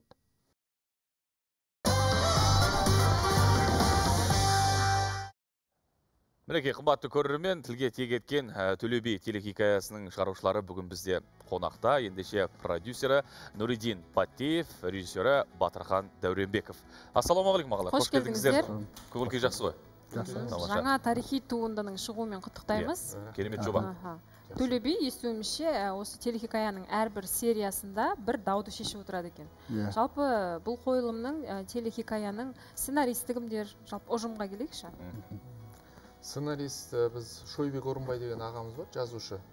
Мінеке, қымбатты көрермен, тілге тиек еткен Төле би телехикаясының шығарушылары бүгін бізде қонақта. Ендеше продюсері Нұридин Паттеев, режиссері Батырхан Дәуренбеков. Ассаламағалейкум ағалар. Қош келдіңіздер. Көңіл-күй жақсы ғой? Жаңа тарихи туындының шығуымен құттықтаймыз. Керемет жоба. Төле би естуімше осы телехикаяның әрбір сериясында бір дауды шешіп отырады екен. Жалпы бұл қойылымның телехикаяның сценаристі кімдер? Жалпы ұжымға келейікші. Сценарист біз Шойбек Орынбай деген ағамыз бар, жазушы.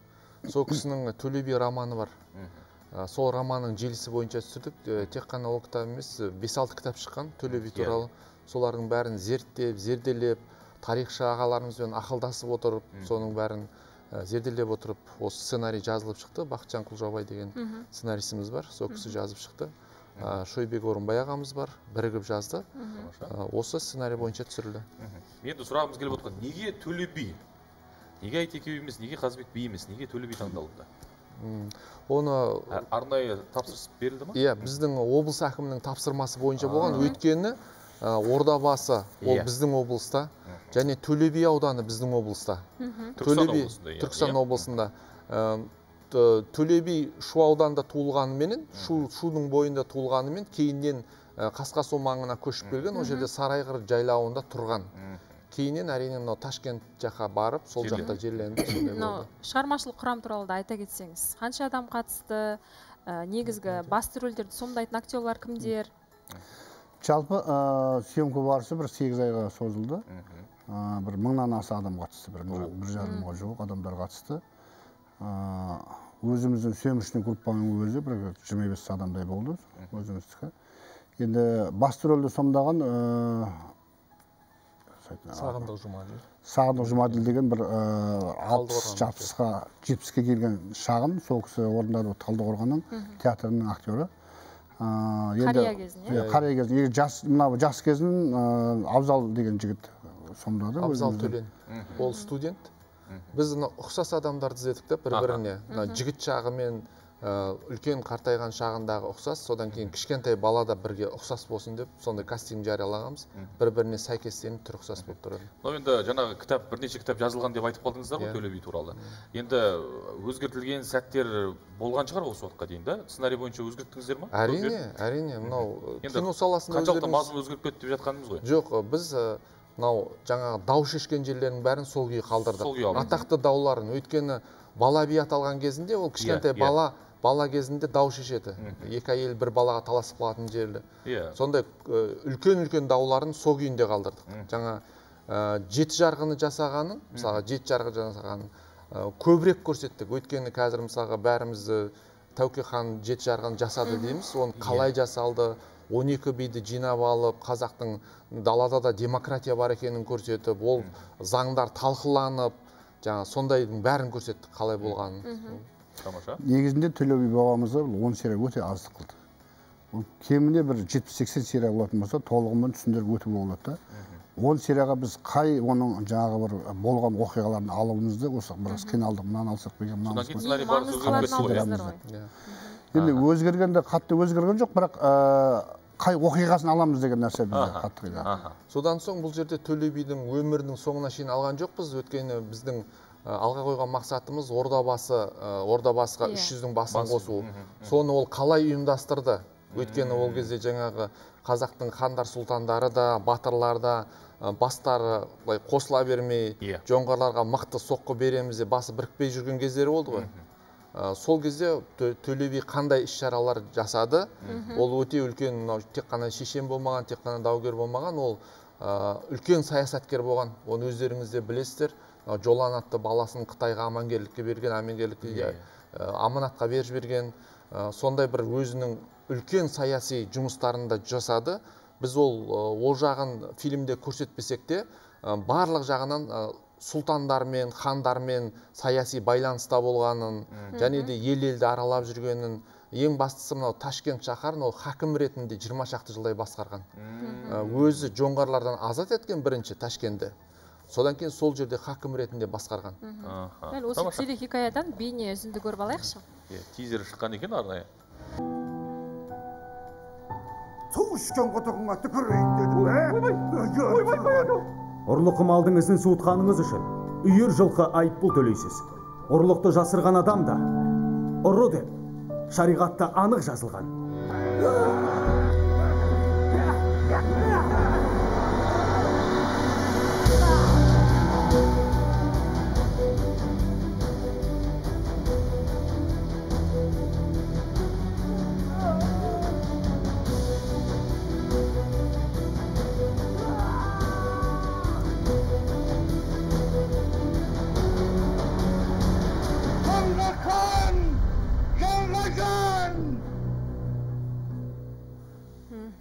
сол кісінің Төле би романы бар. Сол романның желісі бойынша түсірдік. Тек қана ол кітап емес, бес алты кітап шыққан Төле би туралы. Солардың бәрін зерттеп, зерделеп, тарихшы ағаларымызбен ақылдасып отырып, соның бәрін зерделеп отырып, осы сценарий жазылып шықты. Бақытжан Құлжабай деген сценаристіміз бар, сол кісі жазып шықты. Шойбек Орынбай ағамыз бар, бірігіп жазды. Осы сценарий бойынша түсірілді. Енді сұрағымыз келіп отқан, неге Төле би? Неге Айтекеев емес, неге Қазыбек би емес, неге Төле би таңдалды? Оны арнайы тапсырыс берілді ма? Иә, біздің облыс әкімінің тапсырмасы бойынша болған. Өйткені Ордабасы ол біздің облыста, және Төле би ауданы біздің облыста. Түркістан облысында. Төле би Шу ауданында туылғанымен, Шудың бойында туылғанымен, кейіннен Қасқасу маңына көшіп келген, ол жерде Сарайғыр жайлауында тұрған. Кейіннен әрине мынау Ташкент жаққа барып, сол жақта жерленді. Шығармашылық құрам туралы да айта кетсеңіз, қанша адам қатысты, негізгі басты рөлдерді сомдайтын актерлар кімдер? Жалпы съемка барысы бір сегіз айға созылды. Бір мыңнан аса адам қатысты, бір жарымға жуық адамдар қатысты. Өзіміздің сөміршінің группаның өзі бір жиырма бес адамдай болды, өзіміздікі. Енді басты рөлді сомдаған Сағындық Жұмаділ. Сағындық Жұмаділ деген бір жетпіске келген шағын, сол кісі орындады Талдықорғанның театрының актері. Қария кезін, е? Қария кезін. Жас кезін Абзал деген жігіт сомдады. Абзал Төлен. Ол студент. Біз ұқсас адамдарды іздедік бір-біріне. Жігіт шағы мен үлкен қартайған шағындағы ұқсас, содан кейін кішкентай бала да бірге ұқсас болсын деп, сондай кастинг жариялағанбыз. Бір-біріне сәйкестеніп түр ұқсас болып тұрады. Енді жаңағы кітап, бірнеше кітап жазылған деп айтып қалдыңыздар ғой Төле би туралы. Енді өзгертілген сәттер болған шығар осы уақытқа дейін, да? Сценарий бойынша өзгерттіңіздер ма? Әрине, әрине. Мынау кино саласында қаншалықты мазмұн өзгеріп кетті деп жатқанымыз ғой. Жоқ, біз мынау жаңағы дау шешкен жерлердің бәрін сол күйі қалдырдық. Атақты дауларын, өйткені бала би аталған кезінде ол кішкентай бала бала кезінде дау шешеді. Екі әйел бір балаға таласып қалатын жерлі. Сондай үлкен-үлкен дауларын сол күйінде қалдырдық. Жаңа жеті жарғыны жасағанын, мысалға жеті жарғы жасағанын көбірек көрсеттік. Өйткені қазір мысалға бәрімізді Тәуке хан жеті жарғыны жасады дейміз. Оны қалай жасалды, он екі биді жинап алып, қазақтың далада да демократия бар екенін көрсетіп, ол заңдар талқыланып, жаңа сондайдың бәрін көрсеттік қалай болғанын. Негізінде Төле би бабамызда он серия өте аздық қылды. Кемінде бір жетпіс сексен серия болатын болса, толығымен түсіндіріп өтіп болады. он серияға біз қай оның жаңағы бір болған оқиғаларын алуымызды осы біраз қиналдық, мынаны алсақ деген мынаны. Енді өзгергенде қатты өзгерген жоқ, бірақ қай оқиғасын аламыз деген нәрсе бізде қатты қиналды. Содан соң бұл жерде Төле бидің өмірінің соңына шейін алған жоқпыз, өйткені біздің алға қойған мақсатымыз Ордабасы, Ордабасыға үш жүздің басын қосу. Соны ол қалай ұйымдастырды? Өйткені ол кезде жаңағы қазақтың хандар сұлтандары да, батырлар да бастары қосыла бермей, жоңғарларға мықты соққы береміз де басы бірікпей жүрген кездері болды ғой. Сол кезде Төле би қандай іс-шаралар жасады? Ол өте үлкен, тек қана шешен болмаған, тек қана даугер болмаған, ол үлкен саясаткер болған. Оны өздеріңіз де білесіздер. Жолан атты баласын Қытайға амангерлікке берген, амангерлікке аманатқа беріп жіберген, сондай бір өзінің үлкен саяси жұмыстарында жасады. Біз ол ол жағын фильмде көрсетпесек те, барлық жағынан сұлтандармен, хандармен саяси байланыста болғанын, және де ел-елді аралап жүргенін, ең бастысы мынау Ташкент шаһарын ол хакім ретінде жиырма шақты жылдай басқарған. Өзі жоңғарлардан азат еткен бірінші Ташкентті. Содан кейін сол жерде хакім ретінде басқарған. Дәл осы телехикаядан бейне үзінді көріп алайықшы. Тизер шыққан екен арнайы. Су ішкен құтығыңа түкірейін дедім, ә? Ұрлық малдың ізін суытқаныңыз үшін үйір жылқы айыппұл төлейсіз. Ұрлықты жасырған адам да ұры деп шариғатта анық жазылған.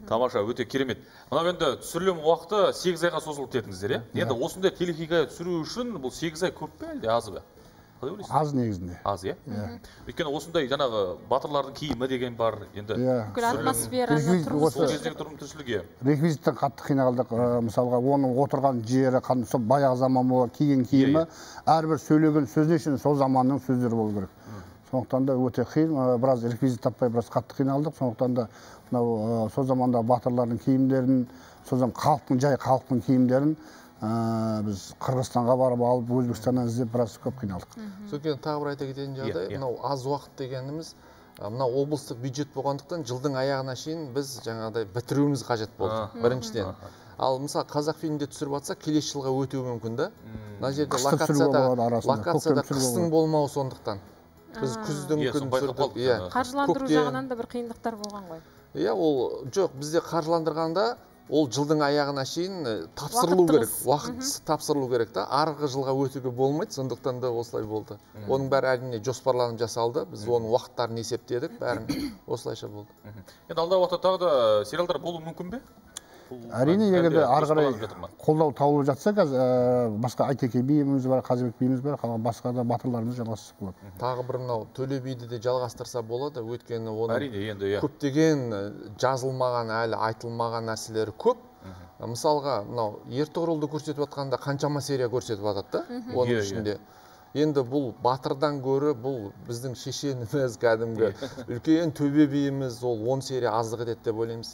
Тамаша, өте керемет. Мына енді түсірілім уақыты сегіз айға созылып дедіңіздер, иә? Енді осындай телехикая түсіру үшін бұл сегіз ай көп пе әлде аз ба? Аз негізінде. Аз, иә? Өйткені осындай жаңағы батырлардың киімі деген бар, енді бүкіл атмосфераны, тұрмыс-тіршілігі. Реквизиттен қатты қиналдық. Мысалға, оның отырған жері, баяғы заман болар, киген киімі, әрбір сөйлеген сөзіне үшін сол заманның сөздері болу керек. Сондықтан да өте қиын, біраз реквизит таппай біраз қатты қиналдық. Сондықтан да сол заманда батырлардың киімдерін, сол zaman халықтың, жай халықтың киімдерін біз Қырғызстанға барып алып, Өзбекстаннан іздеп біраз көп қиналдық. Содан тағы бір айта кететін жағдай, мынау аз уақыт дегеніміз, мынау облыстық бюджет болғандықтан жылдың аяғына шейін біз жаңағыдай бітіруіміз қажет болды, біріншіден. Ал мысалы Қазақфильмде түсіріп жатса, келесі жылға өтуі мүмкін да. Мына жерде локацияда қыстың болмауы сондықтан. Біз күздің күн түсірдік. Қаржыландыру жағынан да бір қиындықтар болған ғой. Иә, ол жоқ, бізде қаржыландырғанда ол жылдың аяғына шейін тапсырылу керек, уақыт тапсырылу керек та, арғы жылға өтуге болмайды, сондықтан да осылай болды. Оның бәрі әрине жоспарланып жасалды, біз оның уақыттарын есептедік, бәрін осылайша болды. Енді алдағы уақытта тағы да сериалдар болуы мүмкін бе? Әрине, егер де ары қарай қолдау тауылып жатса, басқа Айтеке биіміз бар, Қазыбек биіміз бар, басқа да батырларымыз жалғасып болады. Тағы бір мынау Төле биді де жалғастырса болады, өйткені оның көптеген жазылмаған, әлі айтылмаған нәрселері көп. Мысалға, мынау Ертұғырылды көрсетіп жатқанда қаншама серия көрсетіп жатады да, оның ішінде. Енді бұл батырдан көрі, бұл біздің шешеніміз, кәдімгі үлкен төбе биіміз, ол он серия аздық етеді деп ойлаймыз.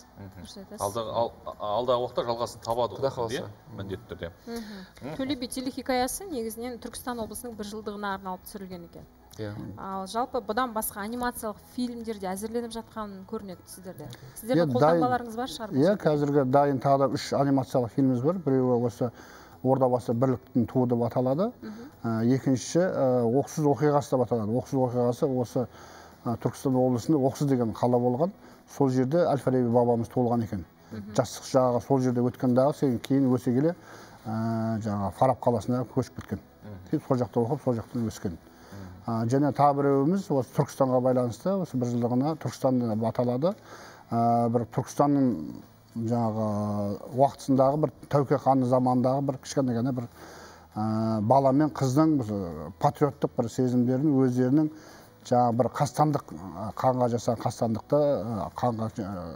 Алдағы уақытта жалғасын табады. Құда қаласа. Міндетті түрде. Төле би телехикаясы негізінен Түркістан облысының бір жылдығына арналып түсірілген екен. Ал жалпы бұдан басқа анимациялық фильмдерде әзірленіп жатқан көрінеді сіздерде. Сіздердің қолданбаларыңыз бар шығар? Иә, қазіргі дайын тағы да үш анимациялық фильміміз бар. Біреуі осы Ордабасы бірліктің туы деп аталады. Екінші Оқсыз оқиғасы деп аталады. Оқсыз оқиғасы осы Түркістан облысында Оқсыз деген қала болған. Сол жерде Әл-Фараби бабамыз туылған екен. Жастық жағы сол жерде өткендағы, кейін өсе келе жаңағы Фараб қаласына көшіп кеткен. Сол жақта оқып, сол жақтан өскен. Және тағы біреуіміз осы Түркістанға байланысты, осы бір жылдығына Түркістан деп аталады. Бір Түркістанның жаңағы уақытысындағы бір Тәуке ханның заманындағы бір кішкене ғана бір бала мен қыздың патриоттық бір сезімдерін өздерінің жаңағы бір қастандық қанға жасаған қастандықты қанға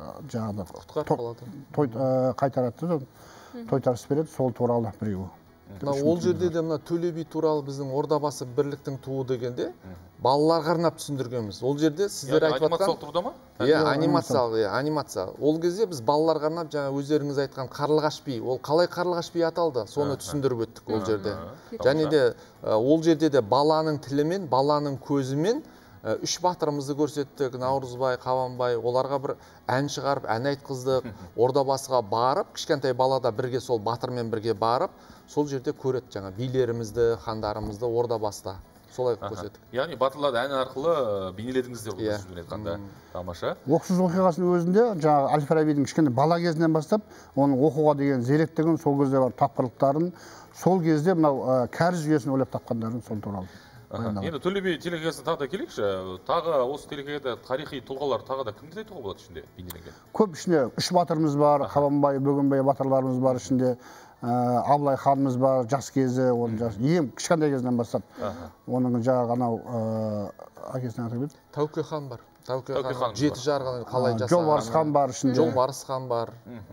жаңағы қайтарады, тойтарыс береді, сол туралы біреуі. Ол жерде де мына Төле би туралы біздің Ордабасы бірліктің туы дегенде балаларға арнап түсіндіргенбіз. Ол жерде сіздер айтып жатқан анимациялық тұрда ма? Иә, анимациялық, иә, анимация. Ол кезде біз балаларға арнап жаңа өздеріңіз айтқан Қарлығаш би, ол қалай Қарлығаш би аталды, соны түсіндіріп өттік ол жерде. Және де ол жерде де баланың тілімен, баланың көзімен үш батырымызды көрсеттік, Наурызбай, Қабанбай, оларға бір ән шығарып, ән айтқыздық, Ордабасыға барып, кішкентай балада бірге сол батырмен бірге барып, сол жерде көреді жаңа билерімізді, хандарымызды Ордабасыда. Солай көрсеттік. Яғни батырларды ән арқылы бейнеледіңіздер ғой сөзбен айтқанда. Тамаша. Оқсыз оқиғасының өзінде жаңағы Әл-Фарабидің кішкене бала кезінен бастап, оның оқуға деген зеректігін, сол кезде бар тапқырлықтарын, сол кезде мынау кәріз жүйесін ойлап тапқандарын сол туралы. Енді Төле би телехикаясына тағы да келейікші. Тағы осы телехикаяда тарихи тұлғалар тағы да кімді айтуға болады ішінде бейнеленген? Көп ішінде үш батырымыз бар, Қабанбай, Бөгенбай батырларымыз бар ішінде. Абылай ханымыз бар, жас кезі, ең кішкентай кезінен бастап. Оның жаңағы анау әкесінің аты кім? Тәуке хан бар. Тәуке хан жеті жарғыны қалай жасаған. Жолбарыс хан бар ішінде. Жолбарыс хан бар.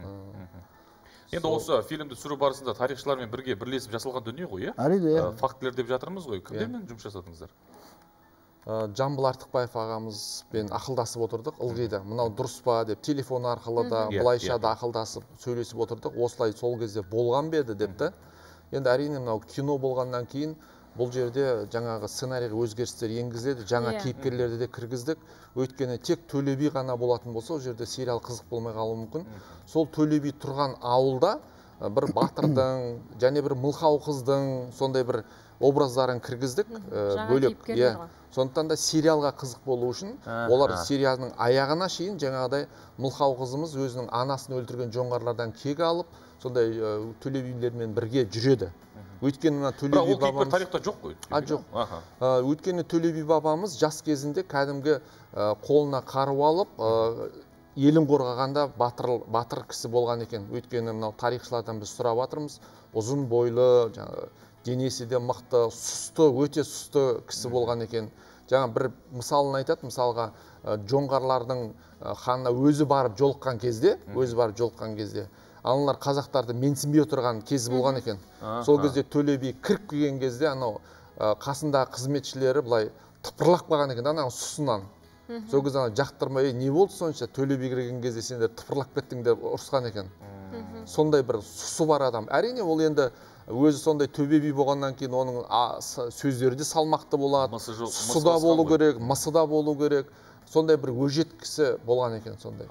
Енді осы фильмді түсіру барысында тарихшылармен бірге бірлесіп жасалған дүние ғой, иә? Әрине. Фактілер деп жатырмыз ғой. Кімдермен жұмыс жасадыңыздар? Жамбыл Артықбаев ағамызбен ақылдасып отырдық, ылғи да мынау дұрыс па деп телефон арқылы да былайша да ақылдасып сөйлесіп отырдық. Осылай сол кезде болған ба еді деп та. Енді әрине мынау кино болғаннан кейін бұл жерде жаңағы сценарийға өзгерістер енгізіледі, жаңа кейіпкерлерді де кіргіздік. Өйткені тек Төле би ғана болатын болса, ол жерде сериал қызық болмай қалуы мүмкін. Сол Төле би тұрған ауылда бір батырдың, және бір мылқау қыздың сондай бір образдарын кіргіздік, бөлек. Сондықтан да сериалға қызық болу үшін, олар сериалының аяғына шейін жаңағыдай мылқау қызымыз өзінің анасын өлтірген жоңғарлардан кек алып, сондай Төле билермен бірге жүреді. Өйткені мына Төле би бабамыз тарихта жоқ қой. А, жоқ. Өйткені Төле би бабамыз жас кезінде кәдімгі қолына қару алып, елін қорғағанда батыр батыр кісі болған екен. Өйткені мынау тарихшылардан біз сұрап жатырмыз. Ұзын бойлы, жаңағы денесі де мықты, сұсты, өте сұсты кісі болған екен. Жаңа бір мысалын айтады, мысалға жоңғарлардың ханына өзі барып жолыққан кезде, өзі барып жолыққан кезде, аналар қазақтарды менсінбей отырған кезі болған екен. Сол кезде Төле би кіріп келген кезде, анау қасындағы қызметшілері былай тыпырлап қалған екен, анау сұсынан. Сол кезде жақтырмай, не болды сонша, Төле би кірген кезде сендер тыпырлап кеттің деп ұрысқан екен. Сондай бір сұсы бар адам. Әрине ол енді өзі сондай төбе би болғаннан кейін оның сөздері де салмақты болады, сұсы да болу керек, мысы да болу керек. Сондай бір өжет кісі болған екен сондай.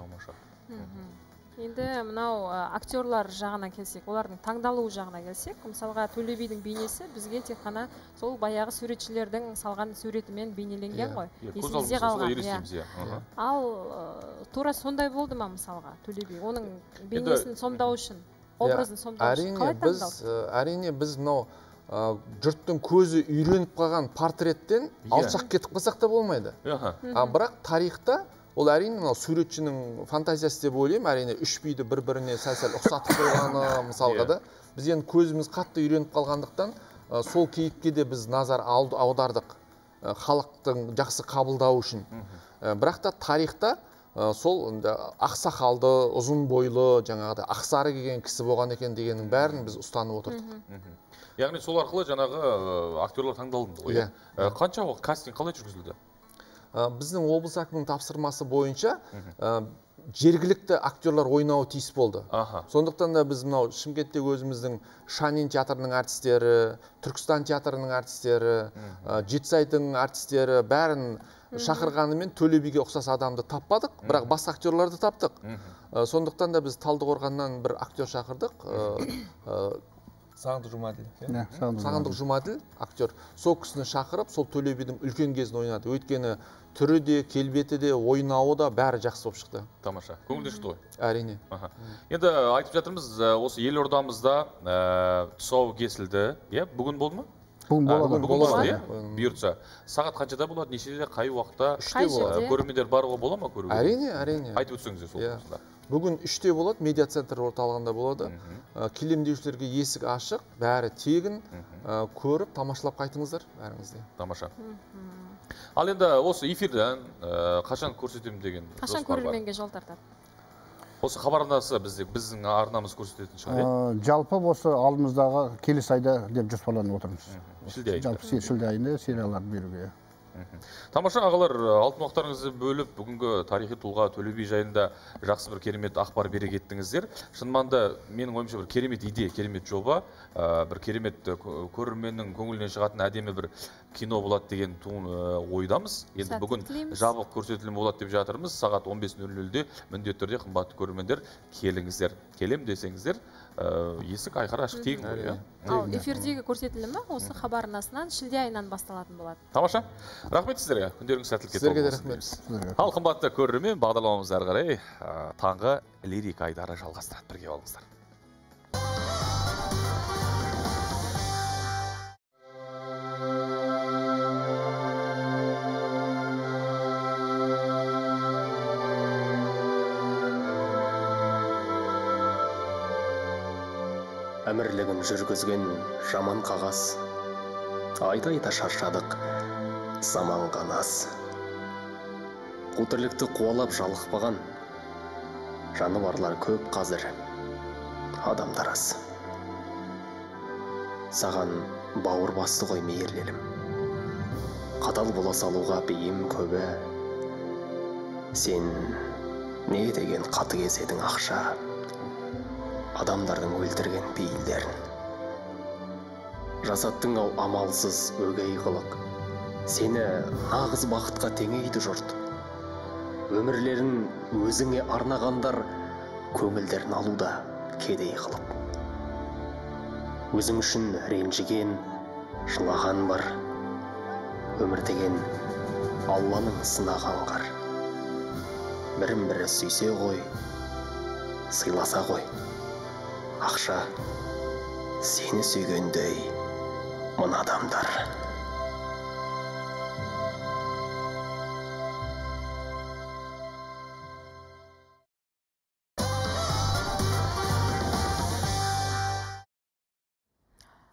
Енді мынау актерлар жағына келсек, олардың таңдалуы жағына келсек, мысалға Төле бидің бейнесі бізге тек қана сол баяғы суретшілердің салған суретімен бейнеленген ғой. Есімізде қалған. Ал тура сондай болды ма мысалға Төле би? Оның бейнесін сомдау үшін, образын сомдау үшін қалай таңдалды? Әрине біз мынау жұрттың көзі үйреніп қалған портреттен алшақ кетіп қалсақ та болмайды. Бірақ тарихта ол әрине мынау суретшінің фантазиясы деп ойлаймын. Әрине үш биді бір-біріне сәл-сәл ұқсатып қойғаны мысалға да. Біз енді көзіміз қатты үйреніп қалғандықтан сол кейіпке де біз назар аудардық халықтың жақсы қабылдауы үшін. Бірақ та тарихта сол ақсақалды, ұзын бойлы, жаңағыдай ақсары келген кісі болған екен дегеннің бәрін біз ұстанып отырдық. Яғни сол арқылы жаңағы актерлар таңдалды ғой. Қанша уақыт кастинг қалай жүргізілді? Біздің облыс әкімінің тапсырмасы бойынша жергілікті актерлар ойнауы тиіс болды. Сондықтан да біз мынау Шымкентте өзіміздің Шанин театрының әртістері, Түркістан театрының әртістері, Жетісайдың әртістері бәрін шақырғанымен Төле биге ұқсас адамды таппадық, бірақ басқа актерларды таптық. Сондықтан да біз Талдықорғаннан бір актер шақырдық. Сағындық Жұмаділ. Сағындық Жұмаділ актер. Сол кісіні шақырып, сол Төле бидің үлкен кезін ойнады. Өйткені түрі де, келбеті де, ойнауы да бәрі жақсы болып шықты. Тамаша. Көңілді шықты ғой? Әрине. Енді айтып жатырмыз, осы елордамызда тұсауы кесілді. Бүгін болды ма? Бүгін болады. Бұйыртса. Сағат қаншада болады? Нешеде, қай уақытта? Үште болады. Көрермендер баруға бола ма көруге? Әрине, әрине. Айтып өтсеңіз сол тұсында. Бүгін үште болады, медиа центр орталығында болады. Келемдеушілерге есік ашық, бәрі тегін, көріп, тамашалап қайтыңыздар бәріңізде. Тамаша. Ал енді осы эфирден қашан көрсетемін деген жоспар бар? Қашан көрерменге жол тартады? Осы хабар арнасы біздің арнамыз көрсететін шығар? Жалпы осы алдымыздағы келесі айда деп жоспарланып отырмыз. Шілде айында? Жалпы шілде айында серияларды беруге. Тамаша ағалар, алтын уақыттарыңызды бөліп, бүгінгі тарихи тұлға Төле би жайында жақсы бір керемет ақпар бере кеттіңіздер. Шынымен менің ойымша бір керемет идея, керемет жоба, бір керемет көрерменнің көңілінен шығатын әдемі бір кино болады деген ойдамыз. Енді бүгін жабық көрсетілім болады деп жатырмыз. Сағат он бес нөл нөлде міндетті түрде қымбатты көрермендер келіңіздер. Келем десеңіздер, есік айқара ашық тегін ғой. Ал эфирдегі көрсетілімі осы хабар арнасынан шілде айынан басталатын болады. Тамаша. Рахмет сіздерге. Күндеріңіз сәттілікке толы болсын. Ал қымбатты көрермен, бағдарламамыз әрі қарай таңғы лирика айдары жалғастырады. Бірге болыңыздар. Әмірлігін жүргізген жаман қағаз, айта-айта шаршадық, заман қанас. Қу-тірлікті қуалап жалықпаған, жануарлар көп қазір, адамдар аз. Саған бауыр басты ғой мейірлелім, қатал бола салуға бейім көбі. Сен не деген қаты кезедің ақша, адамдардың өлтірген пейілдерін. Жасаттың ау амалсыз өгей қылық, сені нағыз бақытқа теңейді жұрт. Өмірлерін өзіңе арнағандар көңілдерін алуда кедей қылып. Өзің үшін ренжіген, жылаған бар. Өмір деген Алланың сынаған қар. Бірін бірі сүйсе ғой, сыйласа ғой. Ақша сені сүйгендей мың адамдар.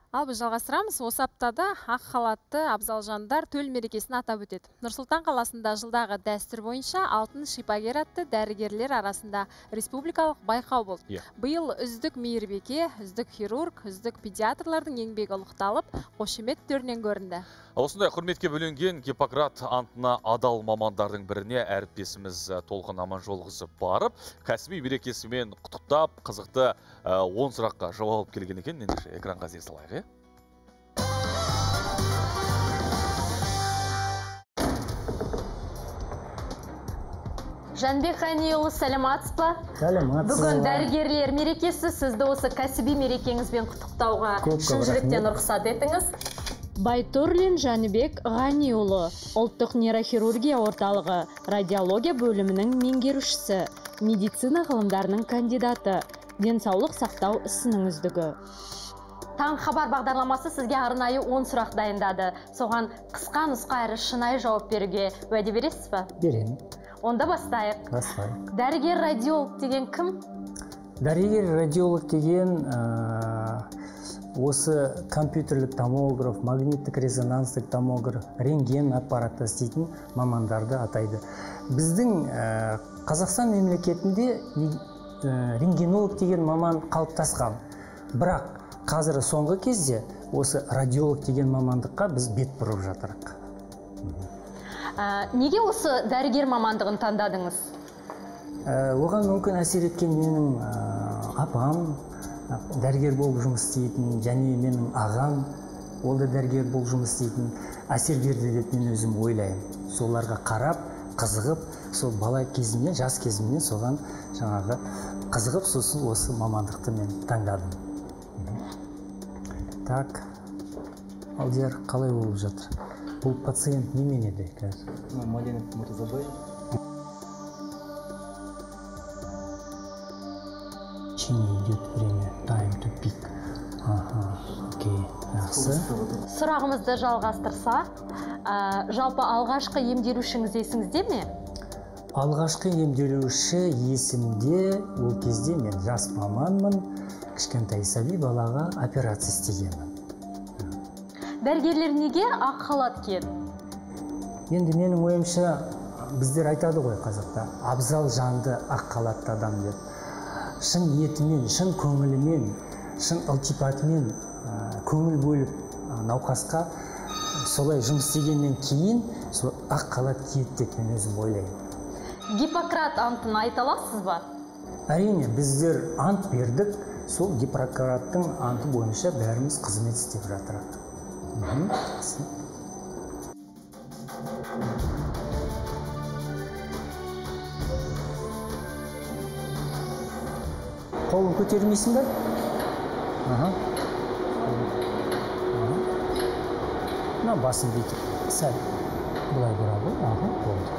Ал біз жалғастырамыз. Осы аптада ақ халатты абзалжандар төл мерекесін атап өтеді. Нұрсұлтан қаласында жылдағы дәстүр бойынша алтын шипагер атты дәрігерлер арасында республикалық байқау болды. Биыл үздік мейірбике, үздік хирург, үздік педиатрлардың еңбегі ұлықталып, қошемет төрінен көрінді. Осындай құрметке бөленген Гиппократ антына адал мамандардың біріне әріптесіміз Толқын Аманжолғызы барып, кәсіби мерекесімен құттықтап, қызықты он сұраққа жауап алып келген екен. Ендеше экранға зер салайық. Жанбек Қайниұлы, сәлематсыз ба? Сәлематсыз. Бүгін дәрігерлер мерекесі, сізді осы кәсіби мерекеңізбен құттықтауға шын жүректен рұқсат етіңіз. Байтурлин Жанбек Ғаниұлы, ұлттық нейрохирургия орталығы, радиология бөлімінің меңгерушісі, медицина ғылымдарының кандидаты, денсаулық сақтау ісінің үздігі. Таң хабар бағдарламасы сізге арнайы он сұрақ дайындады. Соған қысқа нұсқа әрі шынайы жауап беруге уәде бересіз ба? Беремін. Онда бастайық. Бастайық. Дәрігер радиолог деген кім? Дәрігер радиолог деген осы компьютерлік томограф, магниттік резонанстық томограф, рентген аппараты істейтін мамандарды атайды. Біздің Қазақстан мемлекетінде рентгенолог деген маман қалыптасқан. Бірақ қазір соңғы кезде осы радиолог деген мамандыққа біз бет бұрып жатырық. Неге осы дәрігер мамандығын таңдадыңыз? Оған мүмкін әсер еткен менің апам дәрігер болып жұмыс істейтін, және менің ағам ол да дәрігер болып жұмыс істейтін әсер берді деп мен өзім ойлаймын. Соларға қарап, қызығып, сол бала кезімнен, жас кезімнен соған жаңағы қызығып, сосын осы мамандықты мен таңдадым. Так, Алдияр қалай болып жатыр? Бұл пациент немен еді қазір? Маленов Мырзабай. Чине идет время, time to pick. Ага, окей, жақсы. Сұрағымызды жалғастырсақ, жалпы алғашқы емделушіңіз есіңізде ме? Алғашқы емделуші есімде, ол кезде мен жас маманмын, кішкентай сәби балаға операция істегенмін. Дәрігерлер неге ақ халат киеді? Енді менің ойымша, біздер айтады ғой қазақта, абзал жанды ақ халатты адам деп. Шын ниетімен, шын көңілімен, шын ылтипатымен көңіл бөліп науқасқа солай жұмыс істегеннен кейін сол ақ халат киеді деп мен өзім ойлаймын. Гиппократ антын айта аласыз ба? Әрине, біздер ант бердік, сол Гиппократтың анты бойынша бәріміз қызмет істеп жатырық. Қолын көтермейсің бе? Мына басын бүйтіп, сәл бұлай бұрады. Аха, болды.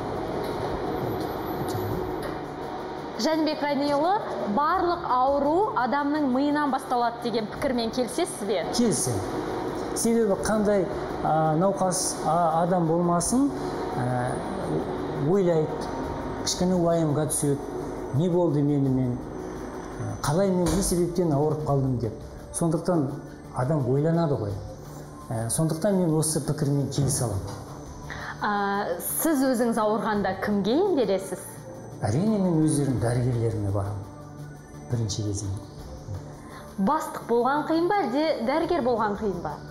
Жанбек Ғаниұлы, барлық ауру адамның миынан басталады деген пікірмен келісесіз бе? Келісемін. Себебі қандай науқас адам болмасын, ойлайды, кішкене уайымға түседі, не болды менімен, қалай мен не себептен ауырып қалдым деп. Сондықтан адам ойланады ғой. Сондықтан мен осы пікірмен келісе аламын. Сіз өзіңіз ауырғанда кімге емделесіз? Әрине мен өздерім дәрігерлеріме барамын. Бірінші кезеңде. Бастық болған қиын ба, әлде дәрігер болған қиын ба?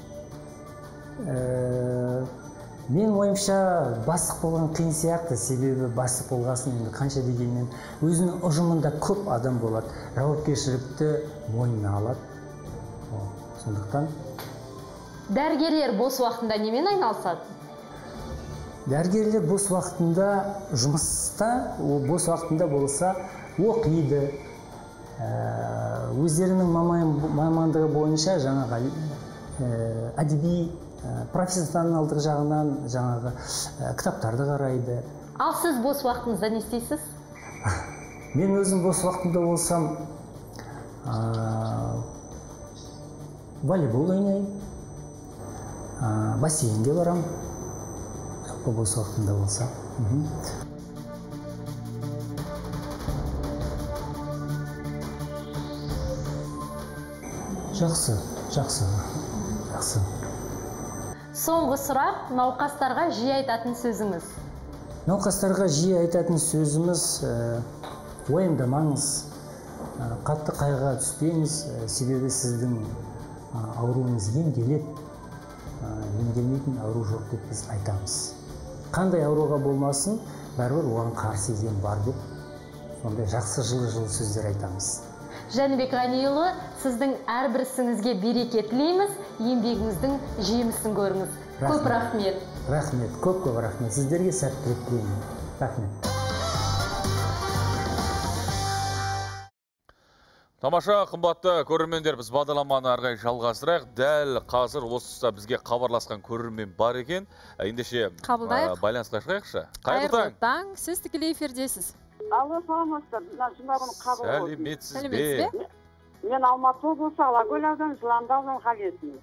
Мен ойымша бастық болған қиын сияқты, себебі бастық болғасын енді қанша дегенмен өзінің ұжымында көп адам болады, жауапкершілікті мойнына алады. Сондықтан дәрігерлер бос уақытында немен айналысады? Дәрігерлер бос уақытында жұмыста, бос уақытында болса оқиды, өздерінің мамандығы бойынша жаңағы әдеби профессионалдық жағынан жаңағы кітаптарды қарайды. Ал сіз бос уақытыңызда не істейсіз? Мен өзім бос уақытымда болсам волейбол ойнаймын, бассейнге барам, бос уақытымда болса. Жақсы, Жақсы, жақсы. Соңғы сұрақ, науқастарға жиі айтатын сөзіңіз? Науқастарға жиі айтатын сөзіміз уайымдамаңыз, қатты қайғыға түспеңіз, себебі сіздің ауруыңыз емделеді, емделмейтін ауру жоқ деп біз айтамыз. Қандай ауруға болмасын, бәрібір оған қарсы ем бар деп, сондай жақсы жылы-жылы сөздер айтамыз. Жәнібек Ғаниұлы, сіздің әрбір ісіңізге береке тілейміз, еңбегіңіздің жемісін көріңіз. Көп рахмет. Рахмет, көп-көп рахмет. Сіздерге сәттілік тілеймін. Рахмет. Тамаша, қымбатты көрермендер, біз бағдарламаны әрі жалғастырайық. Дәл қазір осы бізге хабарласқан көрермен бар екен. Ендеше байланысқа шығайықшы. Қайырлы таң, сіз тікелей эфирдесіз. Алло, саламатсыздар. Жұма күні қабыл болсын. Сәлеметсіз бе? Мен Алматы облысы Алакөл ауданы Жыланды ауданы қалесін.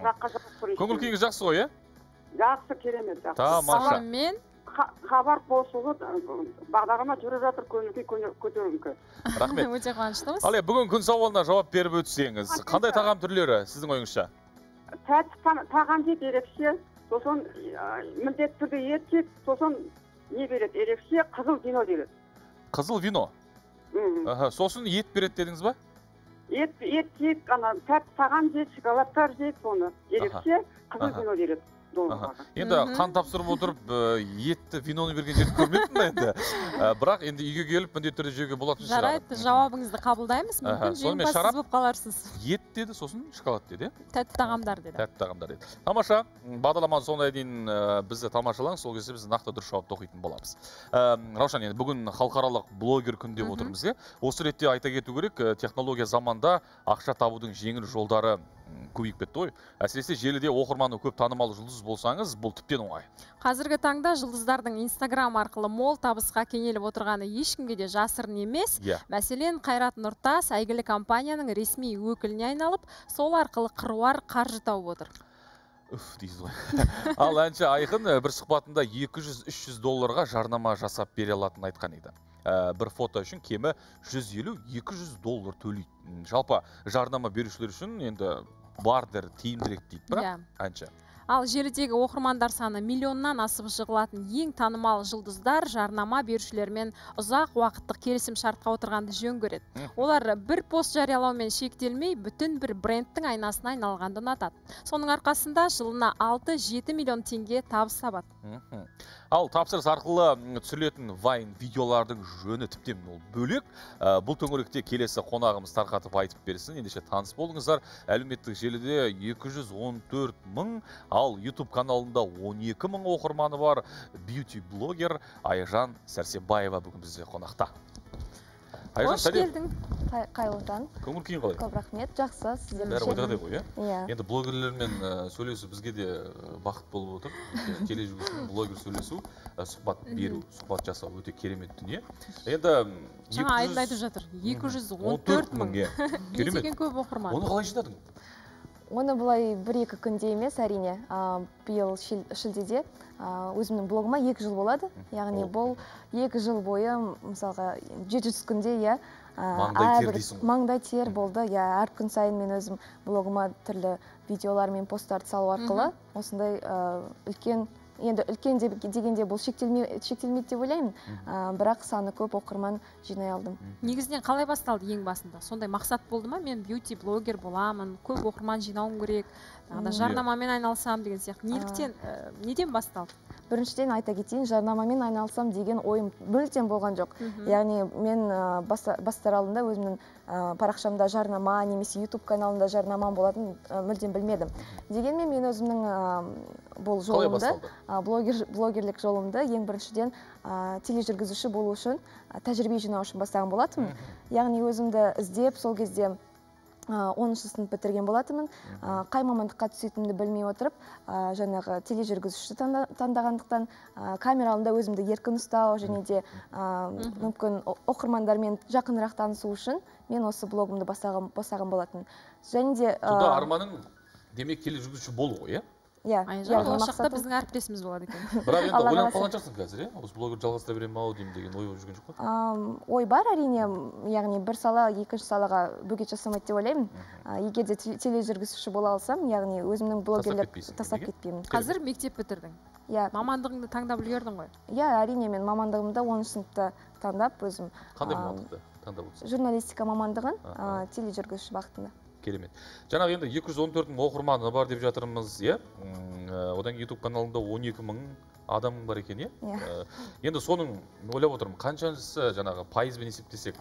Көңіл күйіңіз жақсы ғой, е? Жақсы, керемет, жақсы. Тамаша. Мен хабар қосылы бағдарлама жүріп жатыр, көңіл күй көтеріңкі. Рахмет. Өте қуаныштымыз. Ал бүгін күн сауалына жауап беріп өтсеңіз, қандай тағам түрлері сіздің ойыңызша? Тәтті тағам деп ерекше, сосын міндетті түрде ет жеп, сосын не береді? Ерекше қызыл вино береді. Қызыл вино? Сосын ет береді дедіңіз ба? Ет жеп, тәтті тағам жеп, шоколадтар жеп, соны ерекше қызыл вино береді. Енді қан тапсырып отырып, етті виноны берген жерді көрмеппін енді. Бірақ енді үйге келіп, міндетті түрде жеуге болатын шығар. Жарайды, жауабыңызды қабылдаймыз. Мүмкін жеңімпаз болып қаларсыз. Ет деді, сосын шоколад деді. Тәтті тағамдар деді. Тәтті тағамдар деді. Тамаша, бағдарламаны соңына дейін бізді тамашалаңыз, сол кезде біз нақты дұрыс жауапты оқитын боламыз. Раушан, енді бүгін халықаралық блогер күні деп отырмыз. Осы ретте айта кету керек, технология заманда ақша табудың жеңіл жолдары көбейіп кетті ғой. Әсіресе желіде оқырманы көп танымал жұлдыз болсаңыз, бұл тіптен оңай. Қазіргі таңда жұлдыздардың Инстаграм арқылы мол табысқа кенеліп отырғаны ешкімге де жасырын емес. Мәселен, Қайрат Нұртас әйгілі компанияның ресми өкіліне айналып, сол арқылы қыруар қаржы тауып отыр. Үф, дейсіз ғой. Ал әнші Айқын бір сұхбатында екі жүз үш жүз долларға жарнама жасап бере алатынын айтқан еді. Бір фото үшін кемі жүз елу екі жүз доллар төлейді. Жалпы жарнама берушілер үшін енді бардыр, тиімдірек дейді, бірақ әнші. Ал желідегі оқырмандар саны миллионнан асып жығылатын ең танымал жұлдыздар жарнама берушілермен ұзақ уақыттық келісім шартқа отырғанды жөн көреді. Олар бір пост жариялаумен шектелмей, бүтін бір брендтің айнасына айналғанды ұнатады. Соның арқасында жылына алты жеті миллион теңге табыс табады. Ал тапсырыс арқылы түсірілетін вайн видеолардың жөні тіптен ол бөлек. Бұл төңіректе келесі қонағымыз тарқатып айтып берсін. Ендеше таныс болыңыздар. Әлеуметтік желіде екі жүз он төрт мың, ал YouTube каналында он екі мың оқырманы бар бьюти-блогер Айжан Сәрсенбаева бүгін бізде қонақта. Қош келдің. Қайырлы таң. Көңіл күйің қалай? Көп рахмет, жақсы. Бәрі ойдағыдай ғой, иә? Енді блогерлермен сөйлесу бізге де бақыт болып отыр. Тележүргізуші блогер сөйлесу, сұхбат беру, сұхбат жасау өте керемет дүние. Енді жаңа Айдын айтып жатыр, екі жүз он төрт мың. Не деген көп оқырман. Оны қалай жинадың? Оны бұлай бір-екі күнде емес, әрине. Биыл шілдеде өзімнің блогыма екі жыл болады. Яғни бұл екі жыл бойы, мысалға, жеті жүз күнде, иә, маңдай тер болды. Әр күн сайын мен өзім блогыма түрлі видеолар мен посттарды салу арқылы осындай үлкен, енді үлкен дегенде бұл шектелмейді деп ойлаймын, бірақ саны көп оқырман жинай алдым. Негізінен қалай басталды ең басында? Сондай мақсат болды ма? Мен бьюти-блогер боламын, көп оқырман жинауым керек, жарнамамен айналсам деген сияқты. Неліктен, неден басталды? Біріншіден айта кетейін, жарнамамен айналсам деген ойым мүлдем болған жоқ. Яғни мен бастар алдында өзімнің парақшамда жарнама, немесе YouTube каналында жарнамам болатын мүлдем білмедім. Дегенмен мен өзімнің бұл жолымды, блогерлік жолымды ең біріншіден тележүргізуші болу үшін, тәжірибе жинау үшін бастаған болатынмын. Яғни өзімді іздеп, сол кезде оныншы сынып бітірген болатынмын. Қай мамандыққа түсетінімді білмей отырып, жаңағы тележүргізуші таңдағандықтан камера алдында өзімді еркін ұстау және де мүмкін оқырмандармен жақынырақ танысу үшін мен осы блогымды бастаған болатын. Және де сонда арманың демек тележүргізуші болу ғой, иә? иә Айжан болашақта біздің әріптесіміз болады екен. Бірақ енді ойланып қалған жоқсың қазір, иә? Осы блогер жалғастыра беремін ау деймін деген ой болып жүрген жоқ па? Ой бар әрине, яғни бір сала екінші салаға бөгет жасамайды деп ойлаймын. Егер де тележүргізуші бола алсам, яғни өзімнің блогерлік тастап кетпеймін. Қазір мектеп бітірдің. Иә. Мамандығыңды таңдап үлгердің ғой? Иә, әрине мен мамандығымды оныншы сыныпта таңдап өзім. Қандай мамандықты таңдап отырсың? Журналистика мамандығын, тележүргізуші бағытында. Керемет. Жаңағы енді екі жүз он төрт мың оқырманы бар деп жатырмыз, иә? Одан кейін YouTube каналында он екі мың адам бар екен, иә? Енді соның ойлап отырмын, қаншасы жаңағы пайызбен есептесек,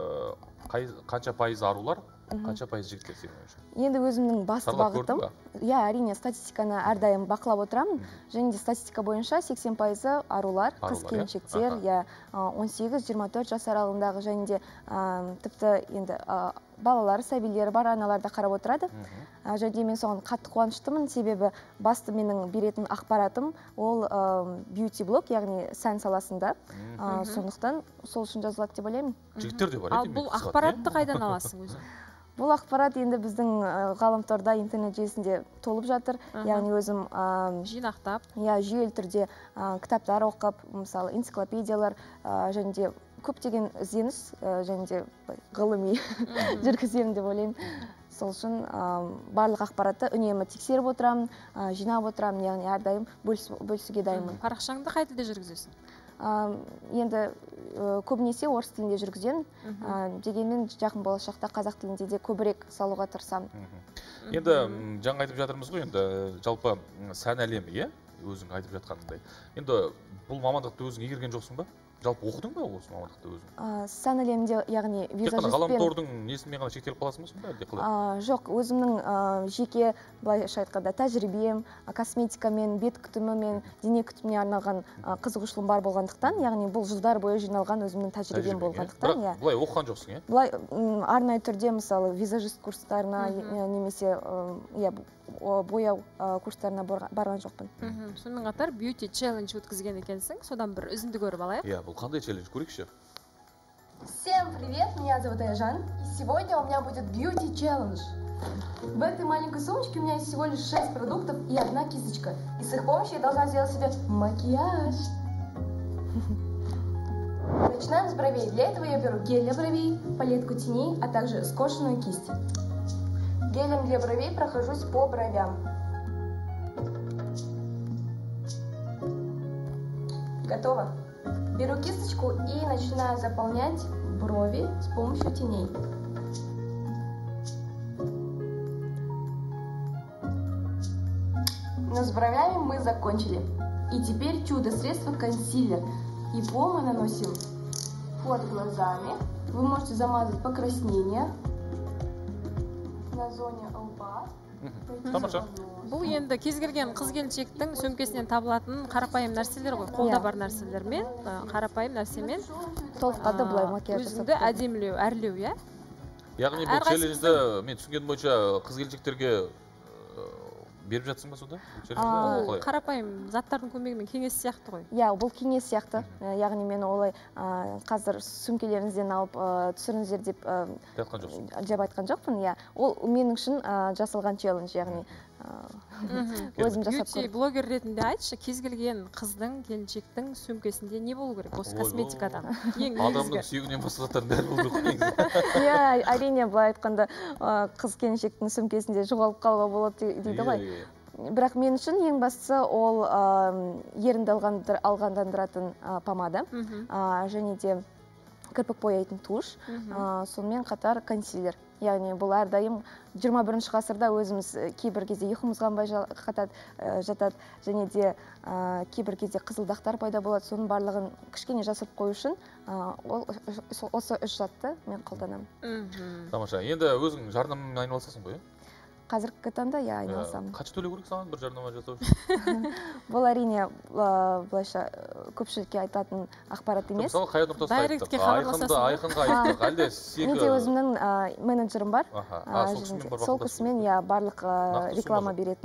қанша пайыз арулар, қанша пайыз жігіттер сенің ойыңша? Енді өзімнің басты бағытым, иә, әрине статистиканы әрдайым бақылап отырамын. Және де статистика бойынша сексен пайызы арулар, қыз келіншектер, иә, он сегіз жиырма төрт жас аралығындағы, және де тіпті енді балалары, сәбилері бар аналарда қарап отырады. Және де мен соған қатты қуаныштымын, себебі басты менің беретін ақпаратым ол бьюти-блог, яғни сән саласында. Сондықтан сол үшін жазылады деп ойлаймын. Жігіттер де бар. Ал бұл ақпаратты қайдан аласың өзің? Бұл ақпарат енді біздің ғаламторда, интернет желісінде толып жатыр. Яғни өзім жинақтап, иә, жүйелі түрде кітаптар оқып, мысалы энциклопедиялар, және де көптеген ізденіс, және де ғылыми жүргіземін деп ойлаймын. Сол үшін барлық ақпаратты үнемі тексеріп отырамын, жинап отырамын, яғни әрдайым бөлісуге дайынмын. Парақшаңды қай тілде жүргізесің? Енді көбінесе орыс тілінде жүргіземін, дегенмен жақын болашақта қазақ тілінде де көбірек салуға тырысамын. Енді жаңа айтып жатырмыз ғой, енді жалпы сән әлемі, иә, өзің айтып жатқаныңдай. Енді бұл мамандықты өзің игерген жоқсың ба? Жалпы оқыдың ба осы мамандықты өзің? Сән әлемінде, яғни визажистпен... ғаламтордың несімен ғана шектеліп қаласың ба сонда, әлде қалай? Жоқ, өзімнің жеке, былайша айтқанда, тәжірибем, косметикамен, бет күтімімен, дене күтіміне арналған қызығушылығым бар болғандықтан, яғни бұл жылдар бойы жиналған өзімнің тәжірибем болғандықтан. Бірақ бұлай оқыған жоқсың, иә? Бұлай арнайы түрде, мысалы, визажист курстарына немесе бояу курстарына барған жоқпын. Сонымен қатар бьюти челлендж өткізген екенсің, содан бір үзінді көріп алайық. Иә, бұл қандай челлендж, көрейікші? Всем привет, меня зовут Айжан, и сегодня у меня будет бьюти челлендж. В этой маленькой сумочке у меня есть всего лишь шесть продуктов и одна кисточка. И с их помощью я должна сделать себе макияж. Начинаем с бровей. Для этого я беру гель для бровей, палетку теней, а также скошенную кисть. Гелем для бровей прохожусь по бровям. Готово. Беру кисточку и начинаю заполнять брови с помощью теней. Но с бровями мы закончили. И теперь чудо-средство консилер. Его мы наносим под глазами. Вы можете замазать покраснение на зоне лба. Тамаша. Бұл енді кез келген қыз келіншектің сөмкесінен табылатын қарапайым нәрселер ғой, қолда бар нәрселермен, қарапайым нәрсемен толыққанды былай макияж жасап өзіңді әдемілеу, әрлеу, иә? Яғни бұл челленджді мен түсінгенім бойынша қыз келіншектерге беріп жатсың ба сонда? Бұл қарапайым заттардың көмегімен кеңес сияқты ғой. Иә, бұл кеңес сияқты. Яғни мен олай қазір сөмкелеріңізден алып түсіріңіздер деп айтқан жоқпын. Ол менің үшін жасалған челлендж, яғни өзім жасап көрдім. Бьюти блогер ретінде айтшы, кез келген қыздың, келіншектің сөмкесінде не болу керек осы косметикадан? Адамның сүйегінен басқа заттардың бәрі болу керек қой. Иә, әрине былай айтқанда қыз келіншектің сөмкесінде жоғалып қалуға болады дейді ғой. Бірақ мен үшін ең бастысы ол ерінді алғандандыратын помада, және де кірпік бояйтын туш, сонымен қатар консилер. Яғни бұл әрдайым жиырма бірінші ғасырда өзіміз кейбір кезде ұйқымыз қанбай жатады, және де кейбір кезде қызылдақтар пайда болады. Соның барлығын кішкене жасырып қою үшін осы үш затты мен қолданамын. Тамаша. Енді өзің жарнамамен айналысасың ғой, иә? Қазіргі таңда я айналысамын. Қанша төлеу керек саған бір жарнама жасау үшін? Бұл әрине былайша көпшілікке айтатын ақпарат емес. Мысалы қай нұртасы айттық? Айқынды, айқынға айттық. Әлде сегі... Менде өзімнің менеджерім бар. Сол кісімен бар Сол кісімен барлық реклама беретін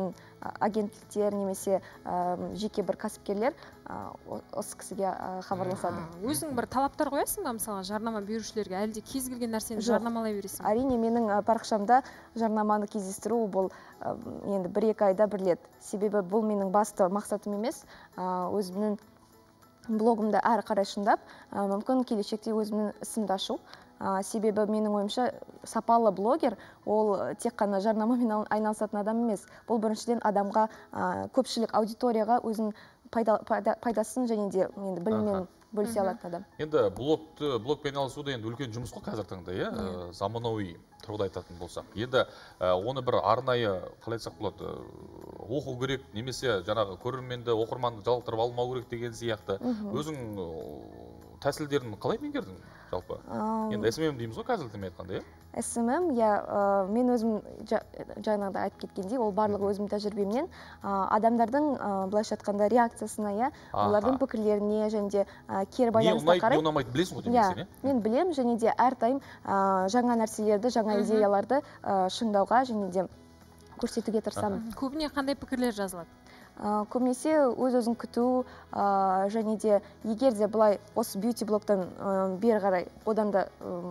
агенттіктер немесе жеке бір кәсіпкерлер осы кісіге хабарласады. Өзің бір талаптар қоясың ба, мысалы, жарнама берушілерге, әлде кез келген нәрсені жарнамалай бересің? Әрине, менің парақшамда жарнаманы кездестіру бұл енді бір-екі айда бірлет. Себебі бұл менің басты мақсатым емес, өзімнің блогымды әрі қарай шыңдап, мүмкін келешекте өзімнің ісімді ашу. Себебі менің ойымша сапалы блогер ол тек қана жарнамамен айналысатын адам емес. Бұл біріншіден адамға, көпшілік аудиторияға өзінің пайдасын және де біліммен бөлісе алатын адам. Енді блогпен айналысу да енді үлкен жұмыс қой қазіргі таңда, иә, заманауи тұрғыда айтатын болсақ. Енді оны бір арнайы, қалай айтсақ болады, оқу керек, немесе жаңағы көрерменді, оқырманды жалықтырып алмау керек деген сияқты. Өзің тәсілдерін қалай меңгердің жалпы? Енді эс эм эм дейміз ғой қазір тілмен айтқанда, иә? эс эм эм, иә, мен өзім жаңағыда айтып кеткендей, ол барлығы өзім тәжірибемнен адамдардың былайша айтқанда реакциясына, иә, олардың пікірлеріне және де кері байланысына қарай. Не ұнайды, не ұнамайды білесің ғой демексің, иә? Мен білем және де әрдайым жаңа нәрселерді, жаңа идеяларды шыңдауға және де көрсетуге тырысамын. Көбіне қандай пікірлер жазылады? Көбінесе өз-өзін күту және де егер де бұлай осы бьюти блогтан бері қарай одан да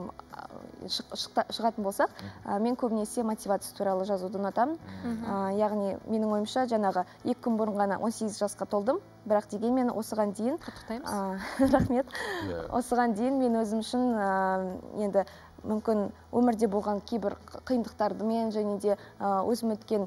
шығатын болсақ, мен көбінесе мотивация туралы жазуды ұнатамын. Яғни менің ойымша жаңағы екі күн бұрын ғана он сегіз жасқа толдым, бірақ дегенмен осыған дейін рахмет. Осыған дейін мен өзім үшін енді мүмкін өмірде болған кейбір қиындықтарды мен және де өзім өткен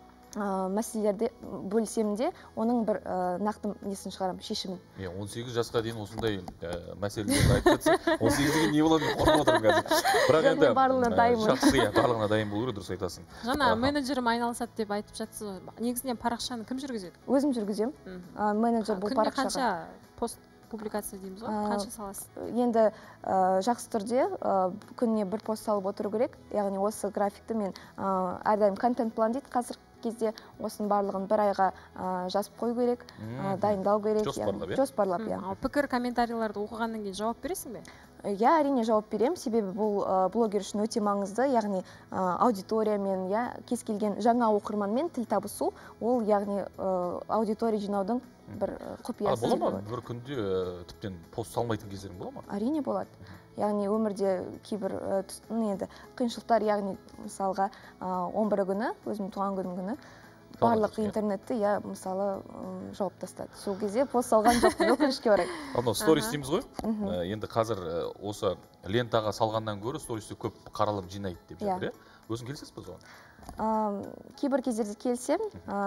мәселелерді бөлсем де, оның бір нақты несін шығарам, шешімін. он сегіз жасқа дейін осындай мәселелерді айтып жатсың. он сегізге не болады, мен қорқып отырмын қазір. Бірақ енді барлығына дайынмын. Жақсы, барлығына дайын болу керек, дұрыс айтасың. Жаңа менеджерім айналысады деп айтып жатсыз ғой. Негізінен парақшаны кім жүргізеді? Өзім жүргіземін. Менеджер бұл парақшаға. Күніне қанша пост публикация дейміз ғой, қанша саласыз? Енді жақсы түрде күніне бір пост салып отыру керек. Яғни осы графикті мен әрдайым контент план дейді қазір кезде осының барлығын бір айға жазып қою керек, дайындау керек. Жоспарлап, иә. Пікір, комментарийларды оқығаннан кейін жауап бересің бе? Иә, әрине жауап беремін, себебі бұл блогер үшін өте маңызды, яғни аудиториямен, кез келген жаңа оқырманмен тіл табысу, ол яғни аудитория жинаудың бір құпиясы. Бола ма бір күнде тіптен пост салмайтын кездерің бола ма? Әрине болады. Яғни өмірде кейбір қиыншылықтар, яғни мысалға он бірі күні, өзім туған күнім күні, барлық интернетті, иә, мысалы, жауып тастады. Сол кезде пост салған жоқпын, өкінішке орай. Анау сторис дейміз ғой. Енді қазір осы лентаға салғаннан гөрі стористі көп қаралым жинайды деп жатыр, иә? Өзің келісесіз бе оған? Кейбір кездерде келсем,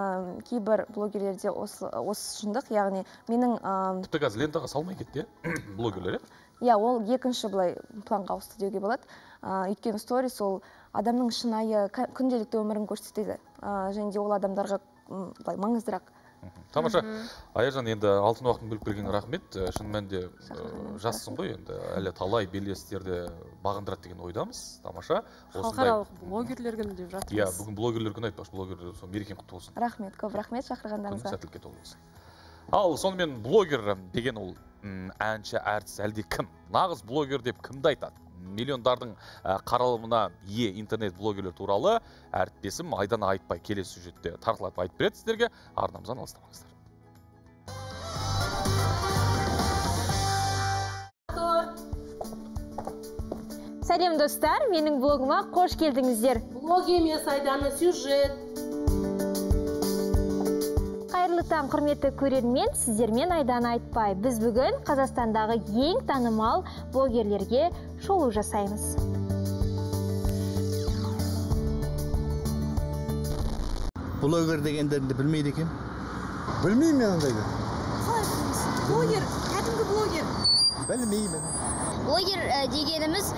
кейбір блогерлерде осы шындық, яғни менің... Тіпті қазір лентаға салмай кетті, блогерлер, иә? Иә, ол екінші былай планға ауысты деуге болады. Өйткені сторис ол адамның шынайы күнделікті өмірін көрсетеді. Және де ол адамдарға маңыздырақ. Тамаша. Аяжан, енді алтын уақытын бөліп берген рахмет. Шын мәнінде жассың ғой, енді әлі талай белестерді бағындырады деген ойдамыз. Тамаша. Халықаралық блогерлер күні деп жатырмыз. Иә, бүгін блогерлер күні айтпақшы, блогерлер мерекең құтты болсын. Рахмет, көп рахмет шақырғандарыңызға. Күн сәттілікке толы болсын. Ал сонымен блогер деген ол әнші, әртіс әлде кім? Нағыз блогер деп кімді айтады? Миллиондардың қаралымына ие интернет блогерлер туралы әріптесім Айдана Айтбай келесі сюжетте тартылып айтып береді сіздерге. Арнамыздан алыстамаңыздар. Сәлем достар, менің блогыма қош келдіңіздер. Блог емес, Айдана, сюжет. Қайырлы таң, құрметті көрермен, сіздермен Айдана Айтбай. Біз бүгін Қазақстандағы ең танымал блогерлерге шолу жасаймыз. Блогер дегендерді білмейді екен? Білмеймін мен ондайды. Қалай білмейсің? Блогер, кәдімгі блогер. Білмеймін. Блогер дегеніміз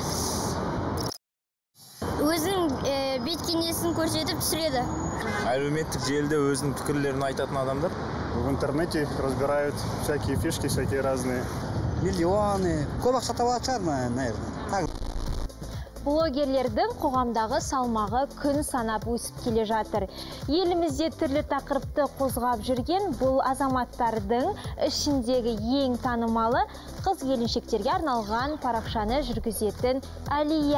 өзінің бет бейнесін көрсетіп түсіреді. Әлеуметтік желіде өзінің пікірлерін айтатын адамдар. В интернете разбирают всякие фишки, всякие разные. Миллионы. Көп ақша табады, наверное. Блогерлердің қоғамдағы салмағы күн санап өсіп келе жатыр. Елімізде түрлі тақырыпты қозғап жүрген бұл азаматтардың ішіндегі ең танымалы қыз келіншектерге арналған парақшаны жүргізетін Әлия.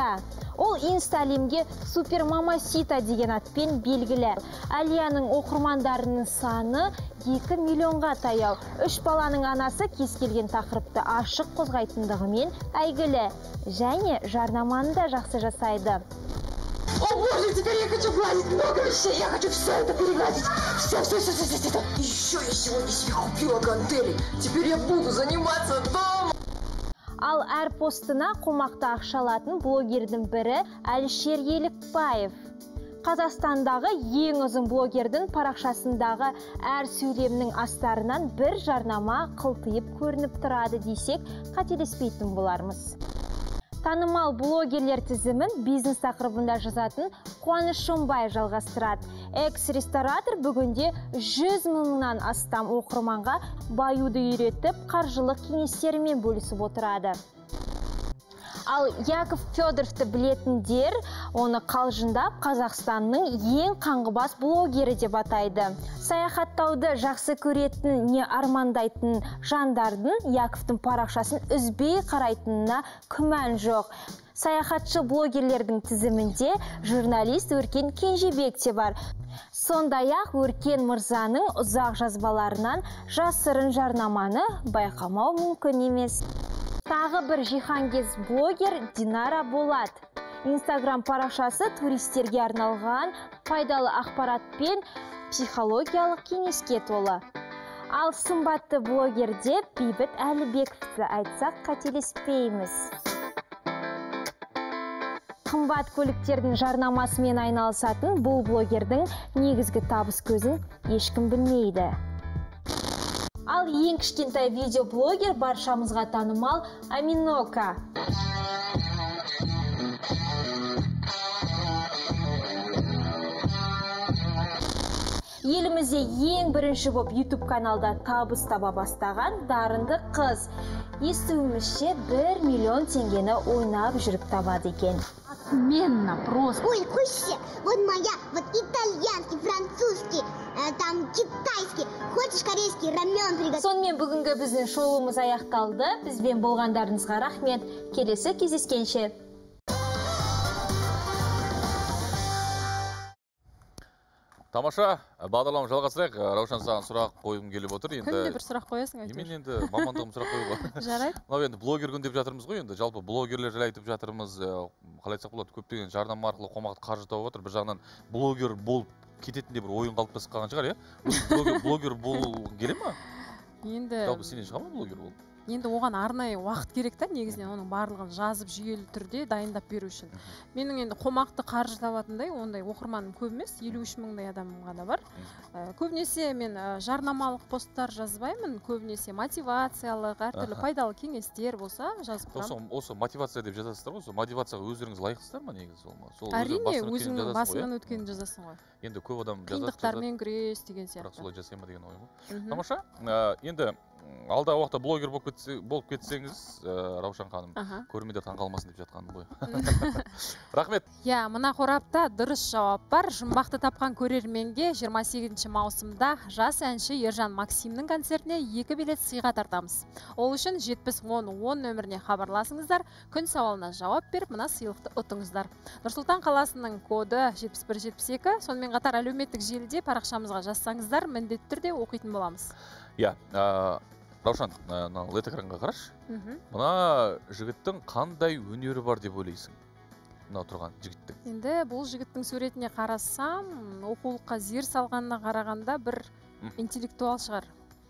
Ол инста әлемге супер мамасита деген атпен белгілі. Әлияның оқырмандарының саны екі миллионға таяу. Үш баланың анасы кез келген тақырыпты ашық қозғайтындығымен әйгілі. Және жарнаманы да жақсы жасайды. О боже, теперь я хочу гладить много вещей, я хочу все это перегладить. Все, все, все, все, все, все. Еще я сегодня себе купила гантели. Теперь я буду заниматься дома. Ал әр постына қомақты ақша алатын блогердің бірі Әлішер Елікбаев. Қазақстандағы ең ұзын блогердің парақшасындағы әр сөйлемнің астарынан бір жарнама қылтиып көрініп тұрады десек, қателеспейтін болармыз. Танымал блогерлер тізімін бизнес тақырыбында жазатын Қуаныш Шонбай жалғастырады. Экс-ресторатор бүгінде жүз мыңнан астам оқырманға баюды үйретіп, қаржылық кеңестерімен бөлісіп отырады. Ал Яков Федоровты білетіндер оны қалжыңдап Қазақстанның ең қаңғыбас блогері деп атайды. Саяхаттауды жақсы көретін, не армандайтын жандардың Яковтың парақшасын үзбей қарайтынына күмән жоқ. Саяхатшы блогерлердің тізімінде журналист Өркен Кенжебек те бар. Сондай-ақ Өркен мырзаның ұзақ жазбаларынан жасырын жарнаманы байқамау мүмкін емес. Тағы бір жиһангез блогер Динара Болат. Инстаграм парақшасы туристерге арналған пайдалы ақпаратпен психологиялық кеңеске толы. Ал сымбатты блогер деп Бейбіт Әлібековті айтсақ қателеспейміз. Қымбат көліктердің жарнамасымен айналысатын бұл блогердің негізгі табыс көзін ешкім білмейді. Ал ең кішкентай видеоблогер баршамызға танымал Аминока. Елімізде ең бірінші боп YouTube каналда табыс таба бастаған дарынды қыз. Естуімізше бір миллион теңгені ойнап жүріп табады екен. Отменно, просто. Ой, вообще, вот моя, вот итальянский, французский, э, там китайский, хочешь корейский рамен приготовить. Сонымен бүгінгі біздің шоуымыз аяқталды. Бізбен болғандарыңызға рахмет. Келесі кездескенше. Тамаша, бағдарлама жалғастырайық. Раушан, саған сұрақ қойғым келіп отыр. Күнде бір сұрақ қоясың әйтеуір. Мен енді мамандығым сұрақ қоюға. Жарайды. Мынау енді блогер күн деп жатырмыз ғой, енді жалпы блогерлер жайлы айтып жатырмыз. Қалай айтсақ болады, көптеген жарнама арқылы қомақты қаржы тауып отыр. Бір жағынан блогер болып кететіндей бір ойын қалыптасып қалған шығар, иә? Блогер болу келе ма? Енді жалпы сенен шыға ма блогер болып? Енді оған арнайы уақыт керек та, негізінен оның барлығын жазып жүйелі түрде дайындап беру үшін. Менің енді қомақты қаржы табатындай ондай оқырманым көп емес, елу үш мыңдай адам ғана бар. Көбінесе мен жарнамалық посттар жазбаймын, көбінесе мотивациялық, әртүрлі пайдалы кеңестер болса жазып тұрамын. Осы мотивация деп жазасыздар ғой, мотивацияға өздеріңіз лайықсыздар ма негізі сол ма? Әрине, өзіңнің басыңнан өткенін жазасың ғой. Енді көп адам жазады. Қиындықтармен күрес деген сияқты. Бірақ солай жасай ма деген ой ғой. Тамаша, енді алдағы уақытта блогер болып кетсеңіз, Раушан ханым, көрермендер таңғалмасын деп жатқаным ғой. Рахмет. Я, мына қорапта дұрыс жауап бар. Жұмбақты тапқан көрерменге жиырма сегізінші маусымда жас әнші Ержан Максимнің концертіне екі билет сыйға тартамыз. Ол үшін жетпіс он он нөміріне хабарласыңыздар, күн сауалына жауап беріп, мына сыйлықты ұтыңыздар. Нұрсұлтан қаласының коды жетпіс бір жетпіс екі. Сонымен қатар әлеуметтік желіде парақшамызға жазсаңыздар, міндетті түрде оқитын боламыз. Я, Раушан, лет экранға қарашы. Мына жігіттің қандай өнері бар деп ойлайсың? Мына тұрған жігіттің. Енді бұл жігіттің суретіне қарасам, оқулыққа зер салғанына қарағанда бір интеллектуал шығар.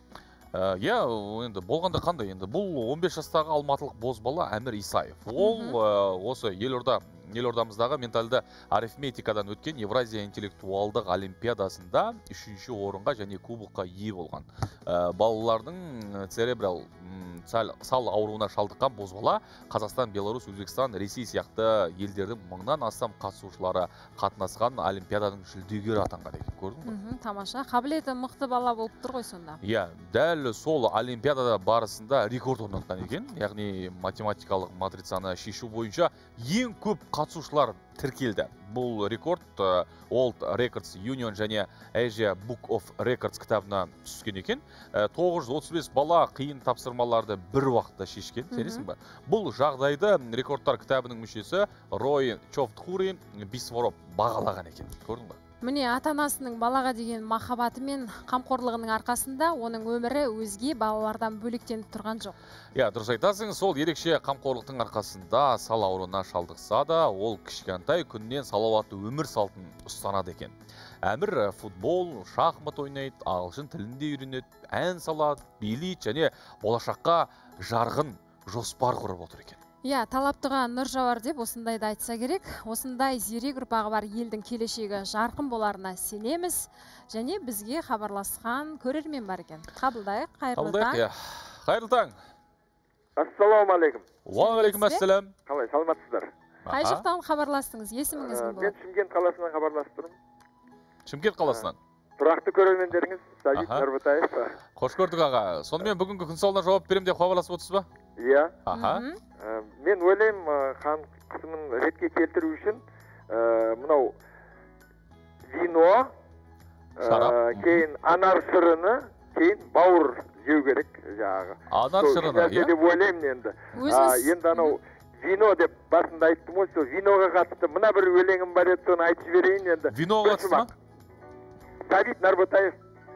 Я, енді болғанда қандай? Енді бұл он бес жастағы алматылық бозбала Әмір Исаев. Ол осы елорда елордамыздағы ментальды арифметикадан өткен Евразия интеллектуалдық олимпиадасында үшінші орынға және кубокқа ие болған. Балалардың церебрал сал ауруына шалдыққан бозбала Қазақстан, Беларусь, Өзбекстан, Ресей сияқты елдердің мыңнан астам қатысушылары қатынасқан олимпиаданың жүлдегері атанған екен. Көрдің бе? Тамаша, қабілеті мықты бала болып тұр ғой сонда. Иә, дәл сол олимпиадада барысында рекорд орнатқан екен. Яғни математикалық матрицаны шешу бойынша ең көп қатысушылар тіркелді. Бұл рекорд World Records Union және Asia Book of Records кітабына түскен екен. тоғыз жүз отыз бес бала қиын тапсырмаларды бір уақытта шешкен. Сенесің бе? Бұл жағдайды рекордтар кітабының мүшесі Рой Човтхури Бисворов бағалаған екен. Көрдің бе? Міне, ата-анасының балаға деген махаббаты мен қамқорлығының арқасында оның өмірі өзге балалардан бөлектеніп тұрған жоқ. Я, дұрыс айтасың, сол ерекше қамқорлықтың арқасында сал ауруына шалдықса да, ол кішкентай күннен салауатты өмір салтын ұстанады екен. Әмір футбол, шахмат ойнайды, ағылшын тілінде үйренеді, ән салады, билейді және болашаққа жарғын жоспар құрып отыр екен. Я, талаптыға нұр жауар деп осындайды айтса керек. Осындай зерек ұрпағы бар елдің келешегі жарқын боларына сенеміз. Және бізге хабарласқан көрермен бар екен. Қабылдайық, қайырлы таң. Қайырлы таң. Ассаламу алейкум. Уағалейкум ассалам. Қалай, саламатсыздар? Қай жақтан хабарластыңыз? Есіміңіз кім болады? Мен Шымкент қаласынан хабарласып тұрмын. Шымкент қаласынан? Тұрақты көрермендеріңіз Сәбит Нарбытаев. Қош көрдік аға. Сонымен бүгінгі күн сауалына жауап берем деп хабарласып отырсыз ба? Иә. Аха. Мен ойлаймын, қан қысымын ретке келтіру үшін мынау вино, кейін анар шырыны, кейін бауыр жеу керек жаңағы. Анар шырыны, иә? Деп ойлаймын енді. Енді анау вино деп басында айттым ғой, сол виноға қатысты мына бір өлеңім бар еді, соны айтып жіберейін енді. Виноға қатысты ма? Сәбит Нарбытаев.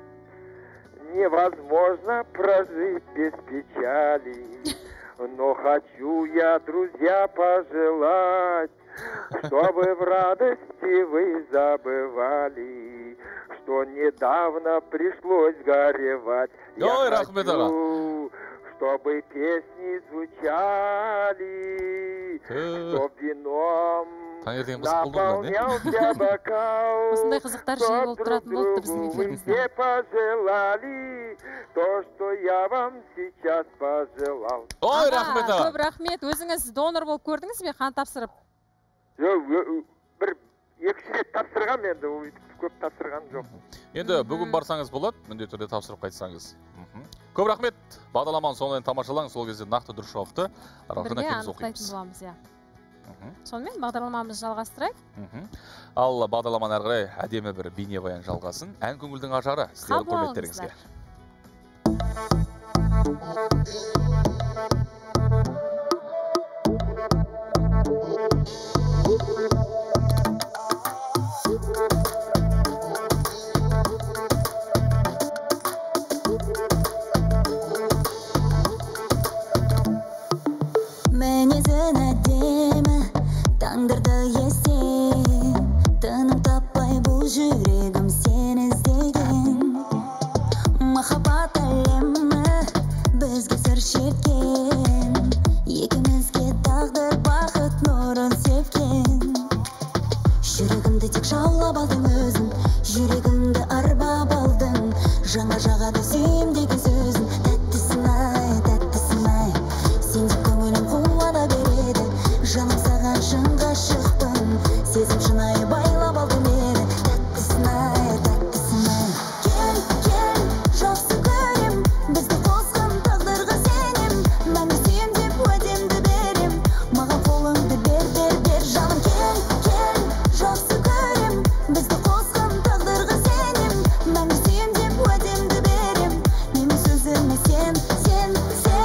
Невозможно прожить без печали, но хочу я, друзья, пожелать, чтобы в радости вы забывали, что недавно пришлось горевать. Я хочу, чтобы песни звучали, чтоб вином наполнялся бокал, осындай қызықтар жиі болып тұратын болды біздің эфирімізде. Пожелали то, что я вам сейчас пожелал. Ой, рахмет аға. Көп рахмет. Өзіңіз донор болып көрдіңіз бе, қан тапсырып? Жоқ, бір екі рет тапсырған, енді көп тапсырған жоқ. Енді бүгін барсаңыз болады, міндетті түрде тапсырып қайтсаңыз. Көп рахмет. Бағдарламаны сонымен тамашалаңыз, сол кезде нақты дұрыс жауапты бірге анықтайтын боламыз, иә. Сонымен бағдарламамызды жалғастырайық. Ал бағдарламаны әрі қарай әдемі бір бейнебаян жалғасын. Ән көңілдің ажары сіздердің құрметтеріңізге. Мінезің әдемі, таңдырды естен, тыным таппай бұл жүрегім сені іздеген. Махаббат әлемі бізге сыр шерткен, екімізге тағдыр бақыт нұрын сепкен. Жүрегімді тек жаулап алдың өзің, жүрегімді арбап алдың, жаңа жағады сүйемдегі сөзің. Тәттісін ай, тәттісін ай, сен деп көңілім қуана береді, жаным саған шын ғашықпын, сезім шынайы байлап алды мені. Тәттісін ай, тәттісін ай, кел, кел, жақсы көрем, бізді қосқан тағдырға сенем, мәңгі сүйем деп уәдемді берем, маған қолыңды бер, бер, бер, жаным. Кел, кел, жақсы көрем, бізді қосқан тағдырға сенем, мәңгі сүйем деп уәдемді берем, менің сөзіме сен, сен, сен.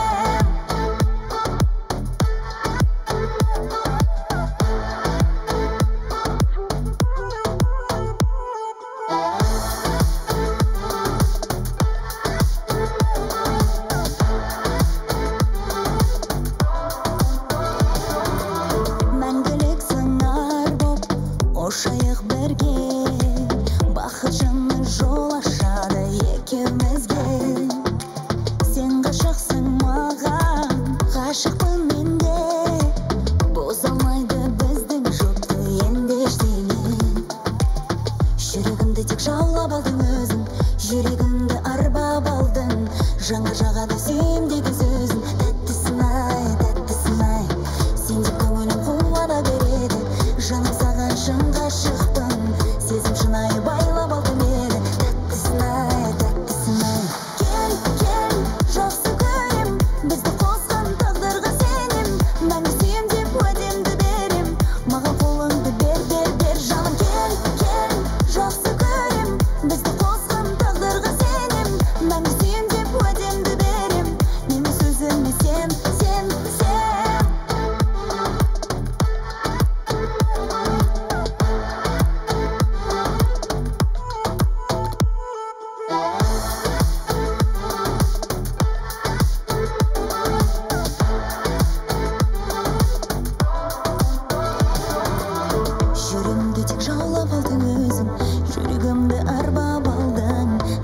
Мәңгілік сыңар боп ошайық бірге, бақыт жаны жол ашады екеумізге. Сен ғашықсың маған, ғашықпын мен де, бұза алмайды біздің жұпты енді ештеңе. Жүрегімді тек жаулап алдың өзің, жүрегімді арбап алдың, жаңа жағады сүйемдегі сөзің. Тәттісін ай, тәттісін ай, сен деп көңілім қуана береді, жаным саған шын ғашықпын, сезім шынайы байлап алды мені. Тәттісін ай, тәттісін ай, кел, кел, жақсы көрем, бізді қосқан тағдырға сенем, мәңгі сүйем деп уәдемді берем, маған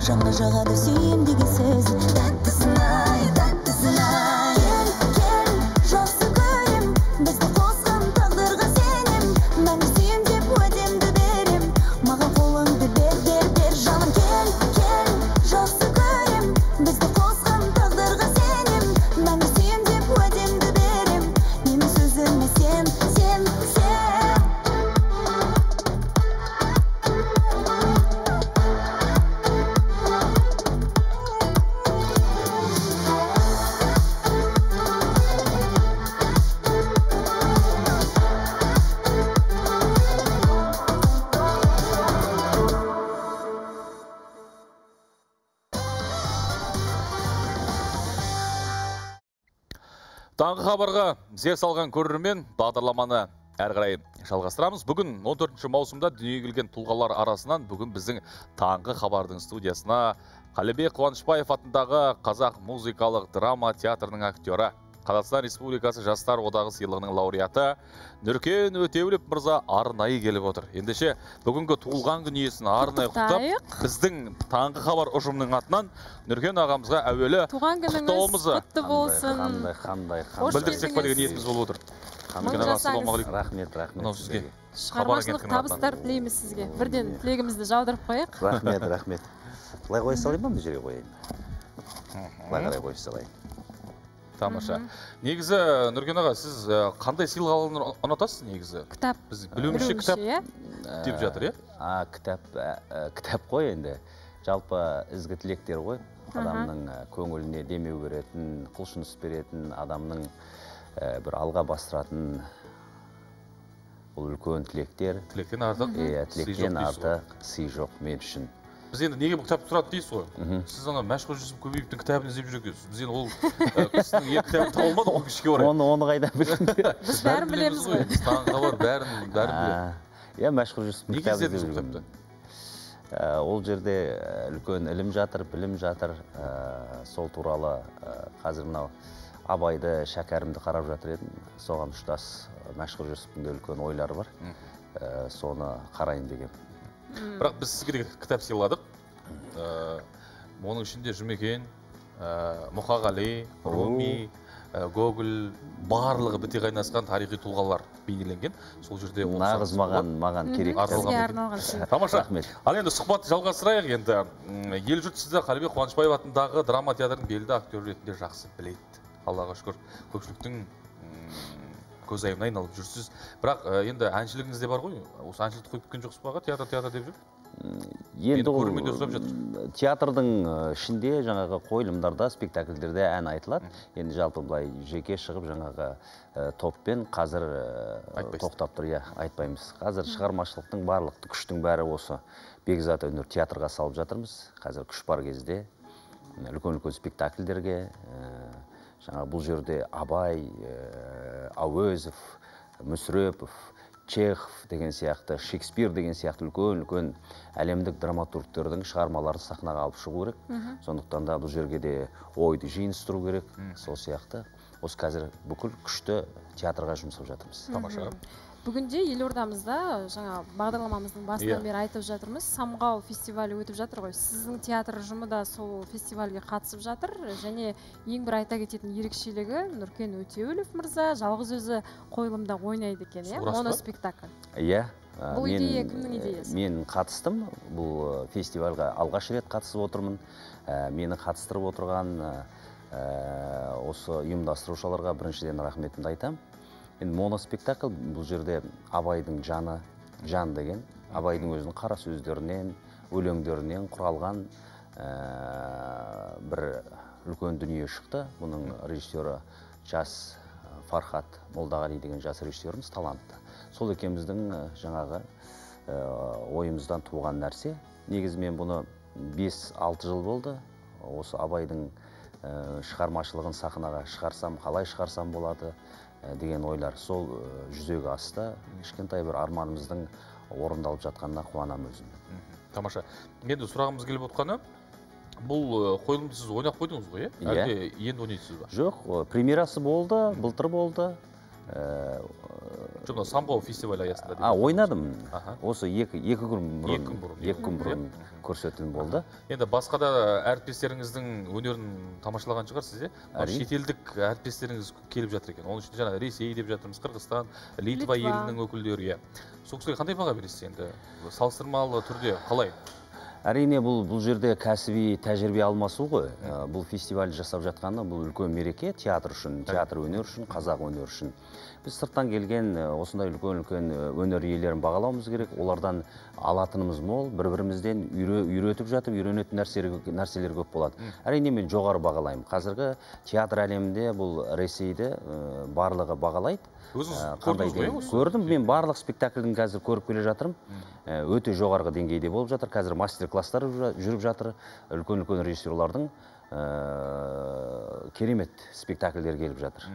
жанға жағады сүйем деген сөзің. Тәттісін ай, тәттісін ай. Кел, кел, жақсы көрем, бізді қосқан тағдырға сенем. Мәңгі сүйем деп уәдемді берем, маған қолыңды бер, бер, бер жаным. Кел, кел, жақсы көрем, бізді қосқан тағдырға сенем. Мәңгі сүйем деп уәдемді берем, менің сөзіме сен, сен, сен. Таңғы хабарға зер салған көрермен бағдарламаны әрі қарай жалғастырамыз. Бүгін он төртінші маусымда дүниеге келген тұлғалар арасынан бүгін біздің таңғы хабардың студиясына Қалибек Қуанышбаев атындағы Қазақ музыкалық драма театрының актері, Қазақстан Республикасы Жастар одағы сыйлығының лауреаты Нұркен Өтеулев мырза арнайы келіп отыр. Ендеше бүгінгі туылған күн иесін арнайы құттықтап, біздің таңғы хабар ұжымының атынан Нұркен ағамызға әуелі туған күніңіз құтты болсын. Қандай, қандай, қандай. Білдірсек па деген ниетіміз болып отыр. Рахмет, рахмет сізге. Шығармашылық табыстар тілейміз сізге. Бірден тілегімізді жаудырып қояйық. Рахмет, рахмет. Былай қойып салайын ба, бұл жерге қояйын? Былай қарай қойып салайын. Тамаша. Негізі, Нұркен аға, сіз қандай сыйлық алуды ұнатасыз негізі? Кітап. Біз білуімізше кітап деп жатыр, е? Кітап, кітап қой енді. Жалпы ізгі тілектер ғой. Адамның көңіліне демеу беретін, құлшыныс беретін, адамның бір алға бастыратын бұл үлкен тілектер. Тілектен артық? Тілектен артық сый жоқ мен үшін. Біз енді неге бұл кітап тұрады дейсіз ғой? Сіз ана Мәшһүр Жүсіп Көбеевтің кітабын іздеп жүр екенсіз. Біз енді ол кісінің екі кітабын таба алмадық ол кешке орай. Оны қайдан білдім? Біз бәрін білеміз ғой. Біз таңғы хабар бәрін білеміз. Иә, Мәшһүр Жүсіптің кітабын іздеп жүріп кітапты? Ол жерде үлкен ілім жатыр, білім жатыр. Сол туралы қазір мынау Абайды, Шәкәрімді қарап жатыр едім. Соған ұштас Мәшһүр Жүсіптің де үлкен ойлары бар. Соны қарайын деген. Бірақ біз сізге кітап сыйладық. Оның ішінде Жұмекен, Мұқағали, Руми, Гоголь, барлығы біте қайнасқан тарихи тұлғалар бейнеленген. Сол жерде нағыз маған керек. Сізге арналған. Тамаша. Ал енді сұхбатты жалғастырайық енді. Ел жұрт сізді Қалибек Қуанышбаев атындағы драма театрының белді актері ретінде жақсы біледі. Аллаға шүкір, көпшіліктің көзайымына айналып жүрсіз. Бірақ енді әншілігіңіз де бар ғой. Осы әншілікті қойып кеткен жоқсыз ба, театр театр деп жүр? Енді ол театрдың ішінде жаңағы қойылымдарда, спектакльдерде ән айтылады. Енді жалпы былай жеке шығып жаңағы топпен қазір тоқтап тұр, айтпаймыз. Қазір шығармашылықтың барлық күштің бәрі осы Бекзат өнер театрға салып жатырмыз. Қазір күш бар кезде үлкен-үлкен спектакльдерге жаңа бұл жерде Абай, Әуезов, Мүсірепов, Чехов деген сияқты, Шекспир деген сияқты үлкен-үлкен әлемдік драматургтердің шығармаларын сахнаға алып шығу керек. Сондықтан да бұл жерге де ойды жиыныстыру керек. Сол сияқты. Осы қазір бүкіл күшті театрға жұмсап жатырмыз. Тамаша. Бүгінде елордамызда жаңа бағдарламамыздың басынан бері айтып жатырмыз, Самғау фестивалі өтіп жатыр ғой. Сіздің театр ұжымы да сол фестивальге қатысып жатыр. Және ең бір айта кететін ерекшелігі Нұркен Өтеулев мырза жалғыз өзі қойылымда ойнайды екен, иә? Моноспектакль. Иә. Бұл идея кімнің идеясы? Мен қатыстым. Бұл фестивальға алғаш рет қатысып отырмын. Мені қатыстырып отырған осы ұйымдастырушыларға біріншіден рахметімді айтамын. Енді моноспектакль бұл жерде Абайдың жаны, жан деген, Абайдың өзінің қара сөздерінен, өлеңдерінен құралған бір үлкен дүние шықты. Бұның режиссері жас Фархат Молдағали деген жас режиссеріміз талантты. Сол екеуміздің жаңағы ойымыздан туған нәрсе. Негізі мен бұны бес алты жыл болды. Осы Абайдың шығармашылығын сахнаға шығарсам, қалай шығарсам болады деген ойлар сол жүзеге асты. Кішкентай бір арманымыздың орындалып жатқанына қуанамын өзім. Тамаша. Енді сұрағымыз келіп отқаны, бұл қойылымды сіз ойнап қойдыңыз ғой, е? Әлде енді ойнайсыз ба? Жоқ, премьерасы болды, былтыр болды. Жоқ, самбо фестивалі аясында. А, ойнадым. Осы екі күн бұрын, екі күн бұрын көрсетілім болды. Енді басқа да әріптестеріңіздің өнерін тамашалаған шығарсыз, е? Шетелдік әріптестеріңіз келіп жатыр екен. Оның ішінде жаңа Ресей деп жатырмыз, Қырғызстан, Литва елінің өкілдері. Сол кісіге қандай баға бересіз енді? Салыстырмалы түрде қалай? Әрине, бұл бұл жерде кәсіби тәжірибе алмасу ғой. Бұл фестиваль жасап жатқаны бұл үлкен мереке театр үшін, театр өнер үшін, қазақ өнер үшін. Біз сырттан келген осындай үлкен-үлкен өнер иелерін бағалауымыз керек. Олардан алатынымыз мол, бір-бірімізден үйретіп жатып, үйренетін нәрселер көп болады. Әрине, мен жоғары бағалаймын. Қазіргі театр әлемінде бұл Ресейді барлығы бағалайды. Өзіңіз көрдіңіз ғой? Көрдім, мен барлық спектакльдің қазір көріп келе жатырмын. Өте жоғарғы деңгейде болып жатыр. Қазір мастер-класстар жүріп жатыр. Үлкен-үлкен режиссерлардың керемет спектакльдер келіп жатыр.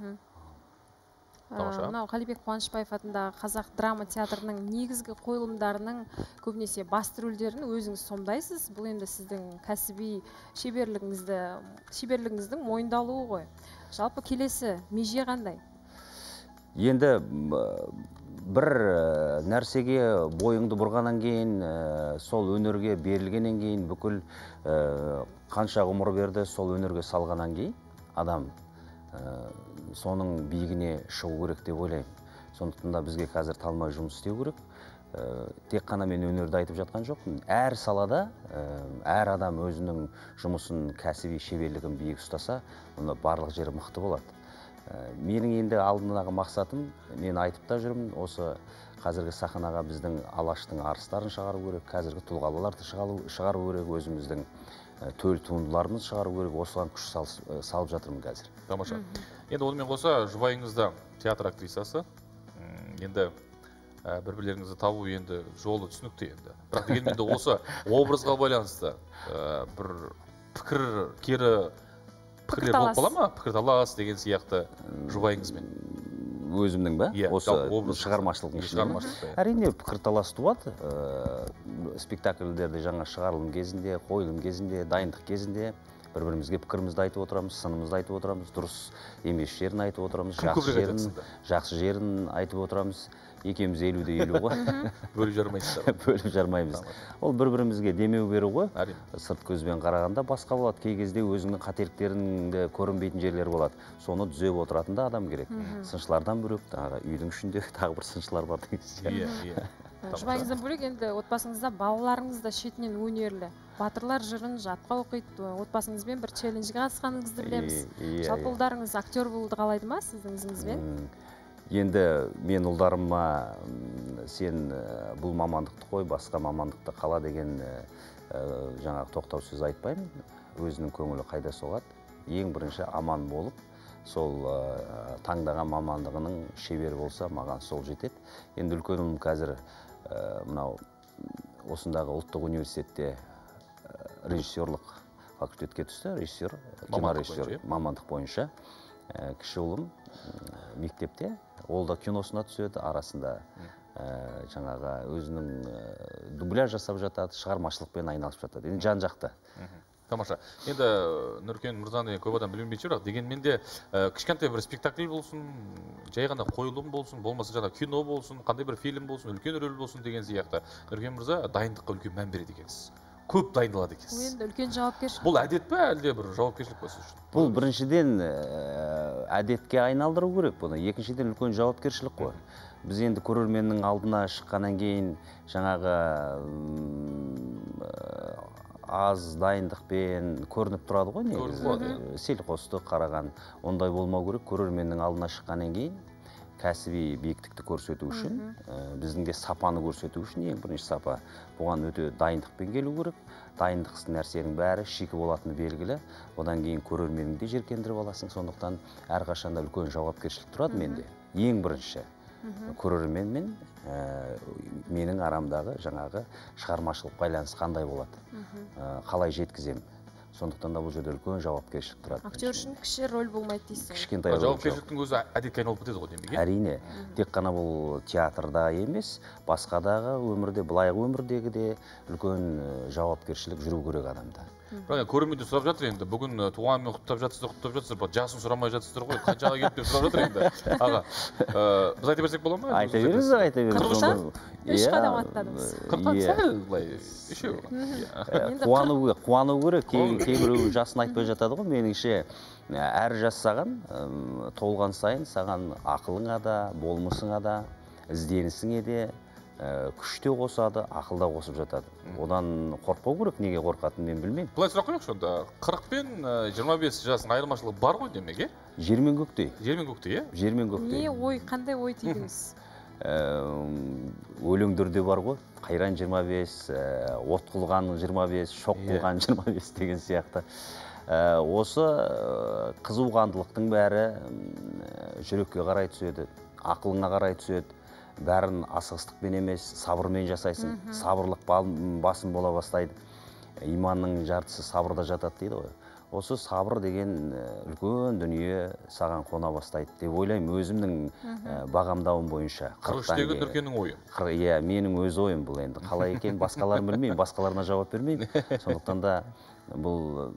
Мынау Қалибек Қуанышбаев атындағы қазақ драма театрының негізгі қойылымдарының көбінесе басты рөлдерін өзіңіз сомдайсыз. Бұл енді сіздің кәсіби шеберлігіңіздің мойындалуы ғой. Жалпы келесі меже қандай? Енді бір нәрсеге бойыңды бұрғаннан кейін, сол өнерге берілгеннен кейін, бүкіл қанша ғұмыр берді, сол өнерге салғаннан кейін адам соның биігіне шығу керек деп ойлаймын. Сондықтан да бізге қазір талмай жұмыс істеу керек. Тек қана мен өнерді айтып жатқан жоқпын. Әр салада әр адам өзінің жұмысын, кәсіби шеберлігін биік ұстаса, онда барлық жері мықты болады. Менің енді алдындағы мақсатым, мен айтып та жүрмін, осы қазіргі сахнаға біздің Алаштың арыстарын шығару керек, қазіргі тұлғаларды шығару керек, өзіміздің төл туындыларымыз шығару керек, осыған күш салып жатырмын қазір. Тамаша. Енді онымен қоса жұбайыңызда театр актрисасы. Енді бір-бірлеріңізді табу енді жолы түсінікті енді. Бірақ дегенмен де осы образға байланысты бір пікір кері пікірлер болып қала ма? Пікірталас деген сияқты жұбайыңызбен. Өзімнің ба? Осы шығармашылықтың ішінде. Әрине пікірталас туады. Спектакльдерде жаңа шығарылым кезінде, қойылым кезінде, дайындық кезінде бір-бірімізге пікірімізді айтып отырамыз, сынымызды айтып отырамыз, дұрыс емес жерін айтып отырамыз, жақсы жерін айтып отырамыз. Екеуміз елуде елу ғой. Бөліп жармайсыздар. Бөліп жармаймыз. Ол бір-бірімізге демеу беру ғой. Сырт көзбен қарағанда басқа болады. Кей кезде өзіңнің қателіктеріңді көрінбейтін жерлер болады. Соны түзеп отыратын да адам керек. Сыншылардан бөлек, үйдің ішінде тағы бір сыншылар бар деген. Жұбайыңыздан бөлек енді отбасыңызда балаларыңыз да шетінен өнерлі. Батырлар жырын жатқа оқиды. Отбасыңызбен бір челленджге қатысқаныңызды білеміз. Жалпы ұлдарыңыз актер болуды қалайды ма сіздің ізіңізбен? Енді мен ұлдарыма сен бұл мамандықты қой, басқа мамандықты қала деген жаңағы тоқтау сөз айтпаймын. Өзінің көңілі қайда соғады. Ең бірінші аман болып, сол таңдаған мамандығының шебер болса, маған сол жетеді. Енді үлкен ұлым қазір мынау осындағы ұлттық университетте режиссерлық факультетке түсті, режиссер, кинорежиссер мамандық бойынша. Кіші ұлым мектепте, ол да киносына түседі, арасында жаңағы өзінің дубляж жасап жатады, шығармашылықпен айналысып жатады. Енді жан-жақты. Тамаша. Енді Нұркен Мырзаны көп адам білмейтін шығар, дегенмен де кішкентай бір спектакль болсын, жай ғана қойылым болсын, болмаса жаңа кино болсын, қандай бір фильм болсын, үлкен рөл болсын деген сияқты. Нұркен Мырза дайындыққа үлкен мән береді екенсіз. Көп дайындалады екенсіз. Енді үлкен жауапкершілік. Бұл әдет пе, әлде бір жауапкершілік па сіз үшін? Бұл біріншіден әдетке айналдыру керек бұны. Екіншіден үлкен жауапкершілік қой. Біз енді көрерменнің алдына шыққаннан кейін жаңағы аз дайындықпен көрініп тұрады ғой негізі. Селқосты қараған ондай болмау керек. Көрерменнің алдына шыққаннан кейін кәсіби биіктікті көрсету үшін, біздің де сапаны көрсету үшін, ең бірінші сапа. Бұған өте дайындықпен келу керек. Дайындықсыз нәрсенің бәрі шикі болатыны белгілі. Одан кейін көрерменіңді жеркендіріп аласың. Сондықтан әрқашанда үлкен жауапкершілік тұрады менде. Ең бірінші көрерменмен менің арамдағы жаңағы шығармашылық байланыс қандай болады, қалай жеткіземін. Сондықтан да бұл жерде үлкен жауапкершілік тұрады. Актер үшін кіші рөл болмайды дейсіз. Кішкентай рөл. Жауапкершіліктің өзі әдетке айналып кетеді ғой демек. Әрине, тек қана бұл театрда емес, басқадағы өмірде, былайғы өмірдегі де үлкен жауапкершілік жүру керек адамда. бірақ көрермендер сұрап жатыр енді, бүгін туғанмен құттықтап жатсыздар, құттықтап жатсыздар, бірақ жасын сұрамай жатсыздар ғой, қаншаға келді деп сұрап жатыр енді. Аға, біз айта берсек бола ма? Айта беріңіз, айта беріңіз. Қырықша? Үш қадам аттадыңыз. Қырықтан сәл былай, үшеу. Қуану керек, кейбіреу жасын айтпай жатады ғой, меніңше әр жас саған толған сайын саған ақылыңа да, болмысыңа да, ізденісіңе де күште қосады, ақылда қосып жатады. Одан қорықпау керек, неге қорқатынын мен білмеймін. Былай сұрақ қояйықшы онда, қырық пен жиырма бес жасың айырмашылығы бар ғой демек, е? Жер мен көктей. Жер мен көктей, е? Жер мен көктей. Не ой, қандай ой түйдіңіз? Өлеңдерде бар ғой, қайран жиырма бес, от қылған жиырма бес, шоқ қылған жиырма бес деген сияқты. Осы қызуғандылықтың бәрі жүрекке қарай түседі, ақылыңа қарай түседі. Бәрін асығыстықпен емес, сабырмен жасайсың. Сабырлық басым бола бастайды. Иманның жартысы сабырда жатады дейді ғой. Осы сабыр деген үлкен дүние саған қона бастайды деп ойлаймын, өзімнің бағамдауым бойынша. қырық үштегі Нұркеннің ойы. Иә, менің өз ойым бұл енді. Қалай екен, басқаларын білмеймін, басқаларына жауап бермеймін. Сондықтан да бұл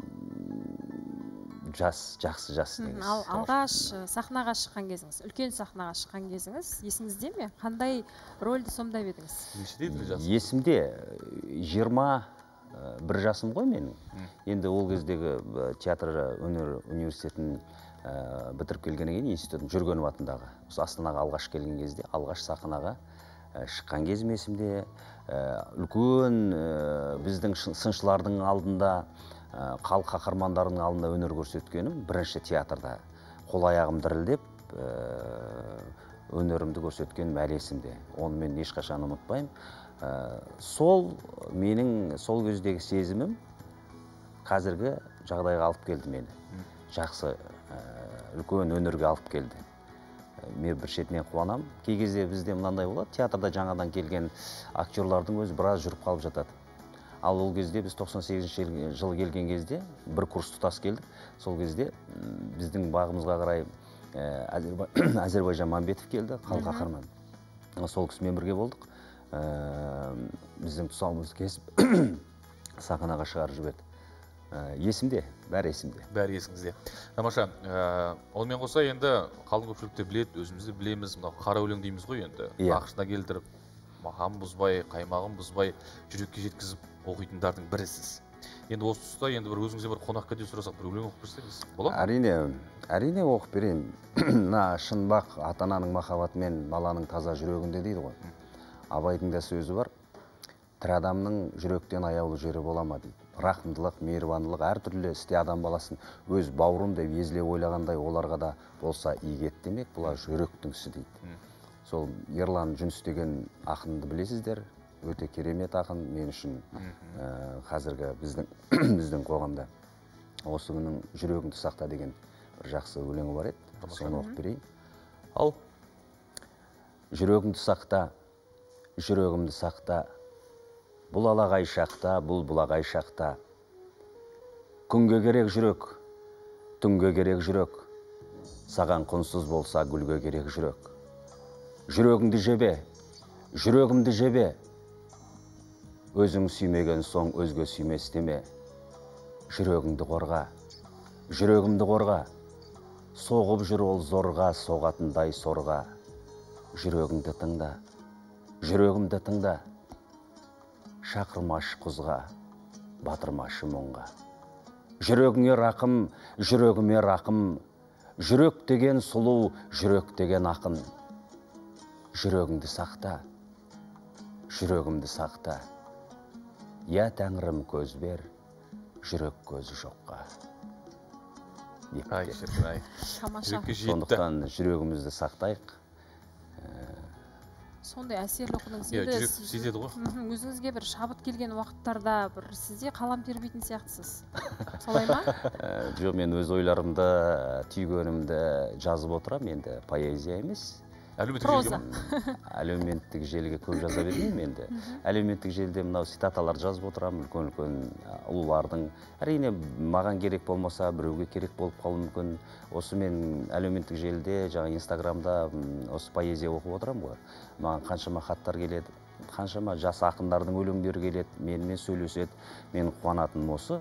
жас, жақсы жас деңіз. Ал алғаш сахнаға шыққан кезіңіз, үлкен сахнаға шыққан кезіңіз, есіңізде ме? Қандай рөлді сомдап едіңіз? Нешедейді жас? Есімде, жиырма бір жасым ғой менің. Енді ол кездегі театр өнер университетін бітіріп келгеннен кейін институтын Жүргенов атындағы. Астанаға алғаш келген кезде, алғаш сахнаға шыққан кезім есімде. Үлкен біздің сыншылардың алдында, халық қаһармандарының алдында өнер көрсеткенім бірінші театрда. Қол аяғым дірілдеп, өнерімді көрсеткенім әлі есімде. Оны мен ешқашан ұмытпаймын. Сол менің сол кездегі сезімім қазіргі жағдайға алып келді мені. Жақсы, үлкен өнерге алып келді. Мен бір шетінен қуанам. Кей кезде бізде мынандай болады, театрда жаңадан келген актерлардың өзі біраз жүріп қалып жатады. Ал ол кезде біз тоқсан сегізінші жылы келген кезде бір курс тұтас келдік. Сол кезде біздің бағымызға қарай Әзербайжан Мамбетов келді, халық қаһарманы. Сол кісімен бірге болдық. Біздің тұсауымызды кесіп сахнаға шығарып жіберді. Есімде, бәрі есімде. Бәрі есіңізде. Тамаша, онымен қоса енді қалың көпшілікте біледі, өзімізді білеміз, мынау қара өлең дейміз ғой енді. Ақшына келтіріп, маған бұзбай, қаймағын бұзбай, жүрекке жеткізіп оқитындардың бірісіз. Енді осы тұста енді бір өзіңізде бір қонаққа де сұрасақ, бір өлең оқып берсеңіз болады ма? Әрине, әрине оқып берейін. Мына шынбақ ата-ананың махаббатымен баланың таза жүрегінде дейді ғой. Абайдың да сөзі бар. Тірі адамның жүректен аяулы жері бола ма дейді. Рахымдылық, мейірбандылық әртүрлі істе адам баласын өз бауырым деп езіле ойлағандай оларға да болса игет демек, бұлар жүректің ісі дейді. Сол Ерлан Жүніс деген ақынды білесіздер. Өте керемет ақын мен үшін қазіргі біздің қоғамда. Осы күннің жүрегіңді сақта деген бір жақсы өлеңі бар еді. Соны оқып берейін. Ал. Жүрегіңді сақта, жүрегімді сақта, бұл алағай шақта, бұл бұлағай шақта. Күнге керек жүрек, түнге керек жүрек, саған құнсыз болса гүлге керек жүрек. Жүрегіңді жебе, жүрегімді жебе, өзің сүймеген соң өзге сүймес деме. Жүрегіңді қорға, жүрегімді қорға, соғып жүр ол зорға, соғатындай сорға. Жүрегіңді тыңда, жүрегімді тыңда, шақырмашы құзға, батырмашы мұңға. Жүрегіңе рақым, жүрегіме рақым, жүрек деген сұлу, жүрек деген ақын. Жүрегіңді сақта, жүрегімді сақта. Я тәңірім көз бер, жүрек көзі жоққа. Ай, шіркін, ай. Сондықтан жүрегімізді сақтайық. Сондай әсерлі оқыдыңыз. Жүрек сезеді ғой. Өзіңізге бір шабыт келген уақыттарда бір сізде қалам тербейтін сияқтысыз. Солай ма? Жоқ, мен өз ойларымды, түйгенімді жазып отырам, енді поэзия емес. Әлеуметтік желіге көп жаза бермеймін енді. Әлеуметтік желіде мынау цитаталар жазып отырам, үлкен-үлкен ұлылардың. Әрине, маған керек болмаса, біреуге керек болып қалуы мүмкін. Осы мен әлеуметтік желіде, жаңа Инстаграмда осы поэзия оқып отырам ғой. Маған қаншама хаттар келеді, қаншама жас ақындардың өлеңдері келеді, менімен сөйлеседі. Мен қуанатыным осы.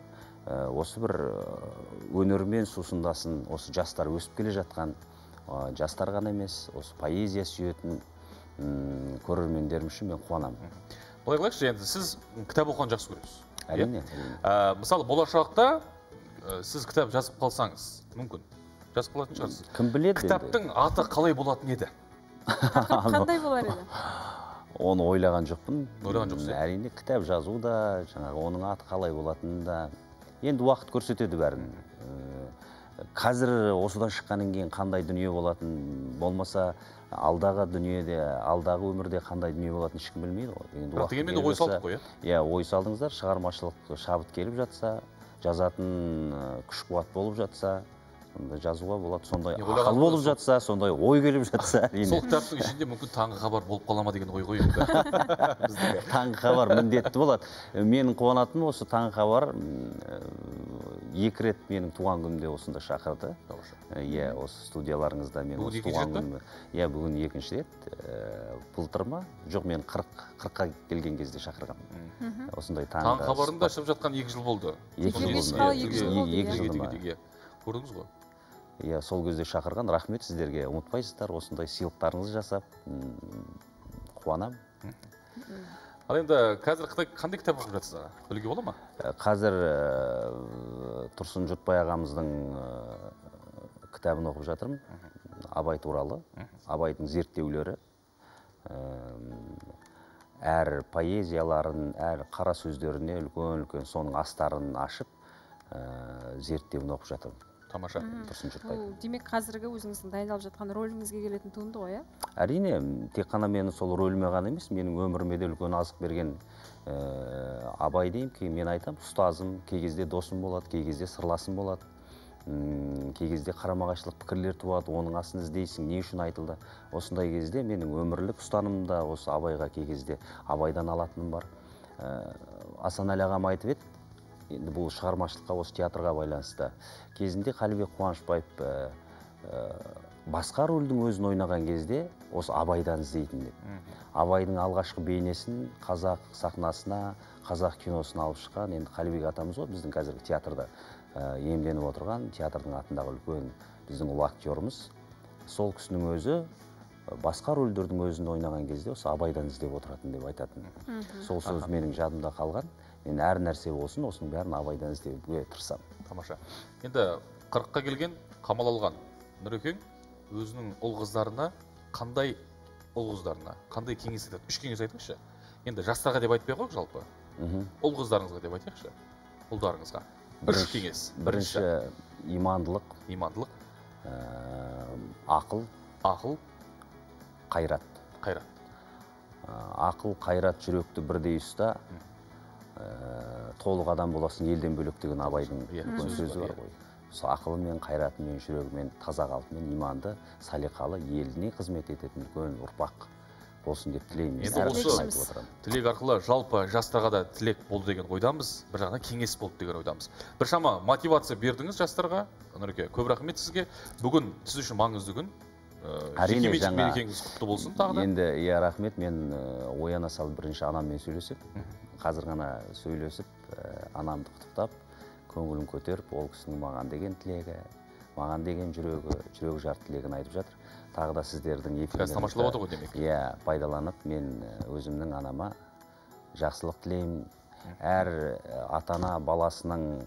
осы бір өнермен сусындасын, осы жастар өсіп келе жатқан, жастар ғана емес, осы поэзия сүйетін көрермендерім үшін мен қуанамын. Былай қылайықшы, енді сіз кітап оқуды жақсы көресіз. Әрине. Мысалы, болашақта сіз кітап жазып қалсаңыз, мүмкін жазып қалатын шығарсыз. Кім біледі? Кітаптың аты қалай болатын еді? Қандай болар еді? Оны ойлаған жоқпын. Ойлаған жоқсыз. Әрине, кітап жазу да, жаңағы оның аты қалай болатынын да енді уақыт көрсетеді бәрін. Қазір осыдан шыққаннан кейін қандай дүние болатын болмаса, алдағы дүниеде, алдағы өмірде қандай дүние болатын ешкім білмейді ғой. Бірақ дегенмен ой салдық қой, иә? Иә, ой салдыңыздар, шығармашылық шабыт келіп жатса, жазатын күш қуат болып жатса, жазуға болады, сондай ақыл болып жатса, сондай ой келіп жатса. Сол кітаптың ішінде мүмкін таңғы хабар болып қала ма деген ой ғой енді. Таңғы хабар міндетті болады. Менің қуанатыным осы таңғы хабар екі рет менің туған күнімде осында шақырды. Иә, осы студияларыңызда мен осы туған күнімде. Иә, бүгін екінші рет. Былтыр ма? Жоқ, мен қырыққа келген кезде шақырған. Осындай таңғы. Таңғы хабарында шығып жатқан екі жыл болды. Екі жыл болды. Көрдіңіз ғой? Иә, сол кезде шақырған. Рахмет сіздерге. Ұмытпайсыздар, осындай сыйлықтарыңызды жасап, қуанам. Ал енді қазір қандай кітап оқып жатсыз? Білуге бола ма? Қазір Тұрсын Жұртбай ағамыздың кітабын оқып жатырмын. Абай туралы, Абайдың зерттеулері. Әр поэзияларын, әр қара сөздеріне үлкен-үлкен соның астарын ашып, зерттеуін оқып жатырмын. Тамаша. Тұрсын Жұртбай. Демек, қазіргі өзіңіздің дайындалып жатқан рөліңізге келетін туынды ғой, ә? Әрине, тек қана мені сол рөліме ғана емес, менің өміріме де үлкен азық берген Абай деймін, кейін мен айтам, ұстазым, кей кезде досым болады, кей кезде сырласым болады, кей кезде қарама-қайшылық пікірлер туады, оның астын іздейсің, не үшін айтылды. Осындай кезде менің өмірлік ұстанымда осы Абайға кей кезде Абайдан алатыным бар. Асанәлі ағам айтып еді, енді бұл шығармашылыққа, осы театрға байланысты. Кезінде Қалибек Қуанышбаев басқа рөлдің өзін ойнаған кезде осы Абайдан іздейтін деп. Абайдың алғашқы бейнесін қазақ сахнасына, қазақ киносына алып шыққан, енді Қалибек атамыз ғой, біздің қазіргі театрда емленіп отырған, театрдың атындағы үлкен біздің ұлы актеріміз. Сол кісінің өзі басқа рөлдердің өзін ойнаған кезде осы Абайдан іздеп отыратын деп айтатын. Сол сөз менің жадымда қалған. Мен әр нәрсе болсын, осының бәрін Абайдан іздеуге тырысам. Тамаша. Енді қырыққа келген, қамал алған Нұрекең өзінің ұл қыздарына қандай ұл қыздарына қандай кеңес айтады? Үш кеңес айтыңызшы. Енді жастарға деп айтпай қойық жалпы. Ұл қыздарыңызға деп айтайықшы. Ұлдарыңызға. Үш кеңес. Бірінші имандылық, имандылық, ақыл, ақыл, қайрат. Қайрат. Ақыл, қайрат, жүректі бірдей ұста. Толық адам боласың елден бөлек деген Абайдың сөзі бар ғой. Ақылымен, қайратымен, жүрегімен, таза қалпымен, иманды, салиқалы, еліне қызмет ететін үлкен ұрпақ болсын деп тілеймін. Енді осы тілек арқылы жалпы жастарға да тілек болды деген ойдамыз, бір жағынан кеңес болды деген ойдамыз. Біршама мотивация бердіңіз жастарға. Нұреке, көп рахмет сізге. Бүгін сіз үшін маңызды күн. Әрине, жаңа құтты болсын тағы да. Енді иә, рахмет. Мен ояна салып бірінші анаммен сөйлесіп, қазір ғана сөйлесіп, анамды құттықтап, көңілін көтеріп, ол кісінің маған деген тілегі, маған деген жүрегі, жүрегі жарты тілегін айтып жатыр. Тағы да сіздердің эфирлеріңізді пайдаланып, мен өзімнің анама жақсылық тілеймін. Әр ата-ана баласының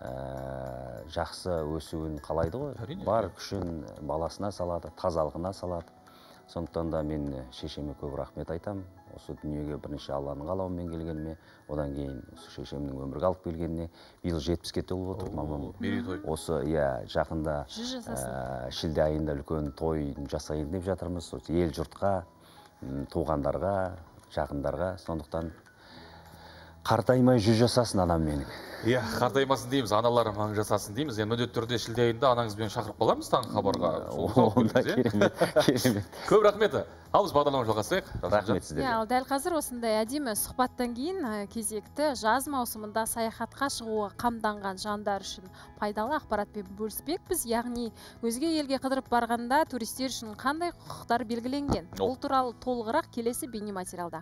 жақсы өсуін қалайды ғой. Бар күшін баласына салады, тазалығына салады. Сондықтан да мен шешеме көп рахмет айтам. Осы дүниеге бірінші Алланың қалауымен келгеніме, одан кейін шешемнің өмірге алып келгеніне, биыл жетпіске толып отыр мамам. Осы жақында шілде айында үлкен той жасайын деп жатырмыз. Ел жұртқа, туғандарға, жақындарға. Сондықтан қартаймай жүз жасасын анам менің. Иә, қартаймасын дейміз, аналары маң жасасын дейміз. Енді міндетті түрде шілде айында анаңызбен шақырып қаламыз таңғы хабарға. Онда керемет, керемет. Көп рахметі. Ал біз бағдарлама жалғастырайық. Рахмет сіздерге. Ал дәл қазір осындай әдемі сұхбаттан кейін кезекті жаз маусымында саяхатқа шығуға қамданған жандар үшін пайдалы ақпаратпен бөліспекпіз. Яғни өзге елге қыдырып барғанда туристер үшін қандай құқықтар белгіленген? Бұл туралы толығырақ келесі бейнематериалда.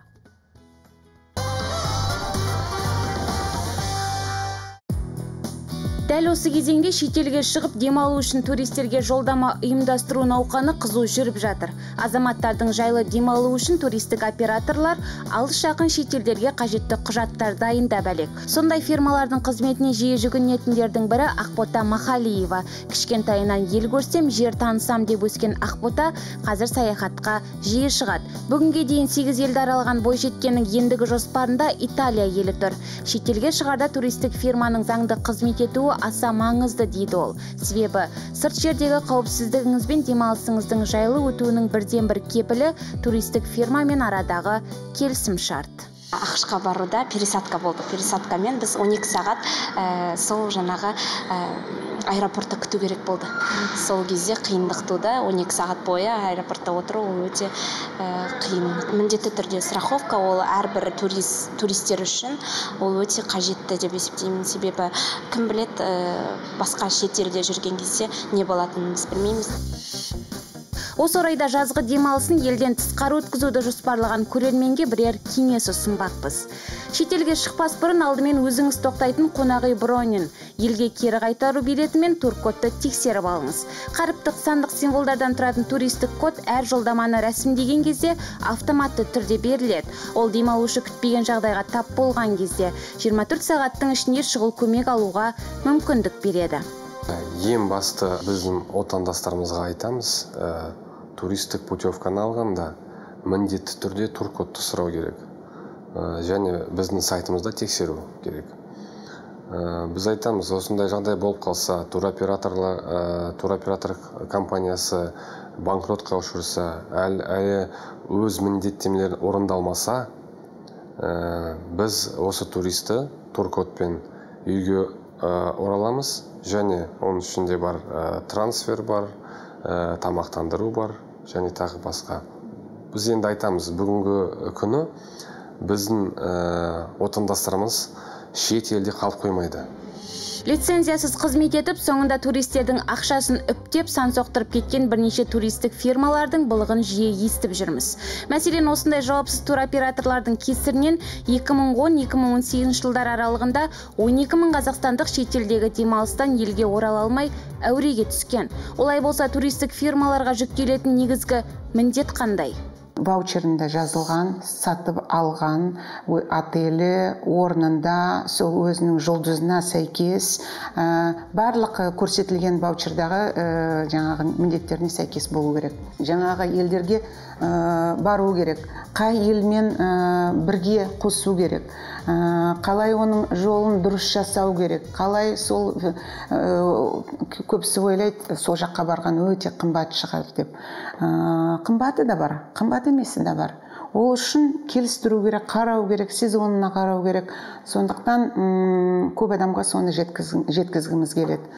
Дәл осы кезеңде шетелге шығып демалу үшін туристерге жолдама ұйымдастыру науқаны қызу жүріп жатыр. Азаматтардың жайлы демалу үшін туристік операторлар алыс жақын шетелдерге қажетті құжаттар дайындап әлек. Сондай фирмалардың қызметіне жиі жүгінетіндердің бірі Ақбота Махалиева. Кішкентайынан ел көрсем, жер танысам деп өскен Ақбота қазір саяхатқа жиі шығады. Бүгінге дейін сегіз елді аралаған бойжеткеннің ендігі жоспарында Италия елі тұр. Шетелге шығарда туристік фирманың заңды қызмет етуі аса маңызды дейді ол. Себебі сырт жердегі қауіпсіздігіңіз бен демалысыңыздың жайлы өтуінің бірден бір кепілі туристік фирмамен арадағы келісім шарт. ақш-қа баруда пересадка болды. Пересадкамен біз он екі сағат ә, сол жаңағы ә, аэропортта күту керек болды. Сол кезде қиындық туды. он екі сағат бойы аэропортта отыру ол өте ә, қиын. Міндетті түрде страховка ол әрбір турист туристер үшін ол өте қажетті деп есептеймін. Себебі кім білет ә, басқа шетелде жүрген кезде не болатынын біз білмейміз. Осы орайда жазғы демалысын елден тысқары өткізуді жоспарлаған көрерменге бірер кеңес ұсынбақпыз. Шетелге шықпас бұрын алдымен өзіңіз тоқтайтын қонақ үй бронин, елге кері қайтару билеті мен туркодты тексеріп алыңыз. Қаріптық сандық символдардан тұратын туристік код әр жолдаманы рәсімдеген кезде автоматты түрде беріледі. Ол демалушы күтпеген жағдайға тап болған кезде жиырма төрт сағаттың ішінде шұғыл көмек алуға мүмкіндік береді. Ең басты біздің отандастарымызға айтамыз, ә, туристік путевканы алғанда міндетті түрде туркодты сұрау керек. Ә, және біздің сайтымызда тексеру керек. Ә, біз айтамыз, осындай жағдай болып қалса, туроператорлар, ә, туроператор компаниясы банкротқа ұшырса, әлі өз міндеттемелері орындалмаса, ә, біз осы туристі туркодпен үйге ә, ораламыз. Және оның ішінде бар ә, трансфер бар, ә, тамақтандыру бар, және тағы басқа. Біз енді айтамыз, бүгінгі күні біздің ә, отандастарымыз шет елде қалып қоймайды. Лицензиясыз қызмет етіп, соңында туристердің ақшасын үптеп сан соқтырып кеткен бірнеше туристік фирмалардың былығын жиі естіп жүрміз. Мәселен, осындай жауапсыз туроператорлардың кесірінен екі мың он - екі мың он сегізінші жылдар аралығында он екі мың қазақстандық шетелдегі демалыстан елге орала алмай әуреге түскен. Олай болса, туристік фирмаларға жүктелетін негізгі міндет қандай? Ваучерінде жазылған, сатып алған отелі орнында, сол өзінің жұлдызына сәйкес, ә, барлық көрсетілген ваучердағы ә, жаңағы міндеттеріне сәйкес болу керек. Жаңағы елдерге ә, бару керек, қай елмен ә, бірге қосу керек, ә, қалай оның жолын дұрыс жасау керек, қалай сол ә, көбісі ойлайды, сол жаққа барған өте қымбат шығады деп. Ә, қымбаты да бар, қымбат емесі де бар. Ол үшін келістіру керек, қарау керек, сезонына қарау керек. Сондықтан көп адамға соны жеткізгіміз келеді.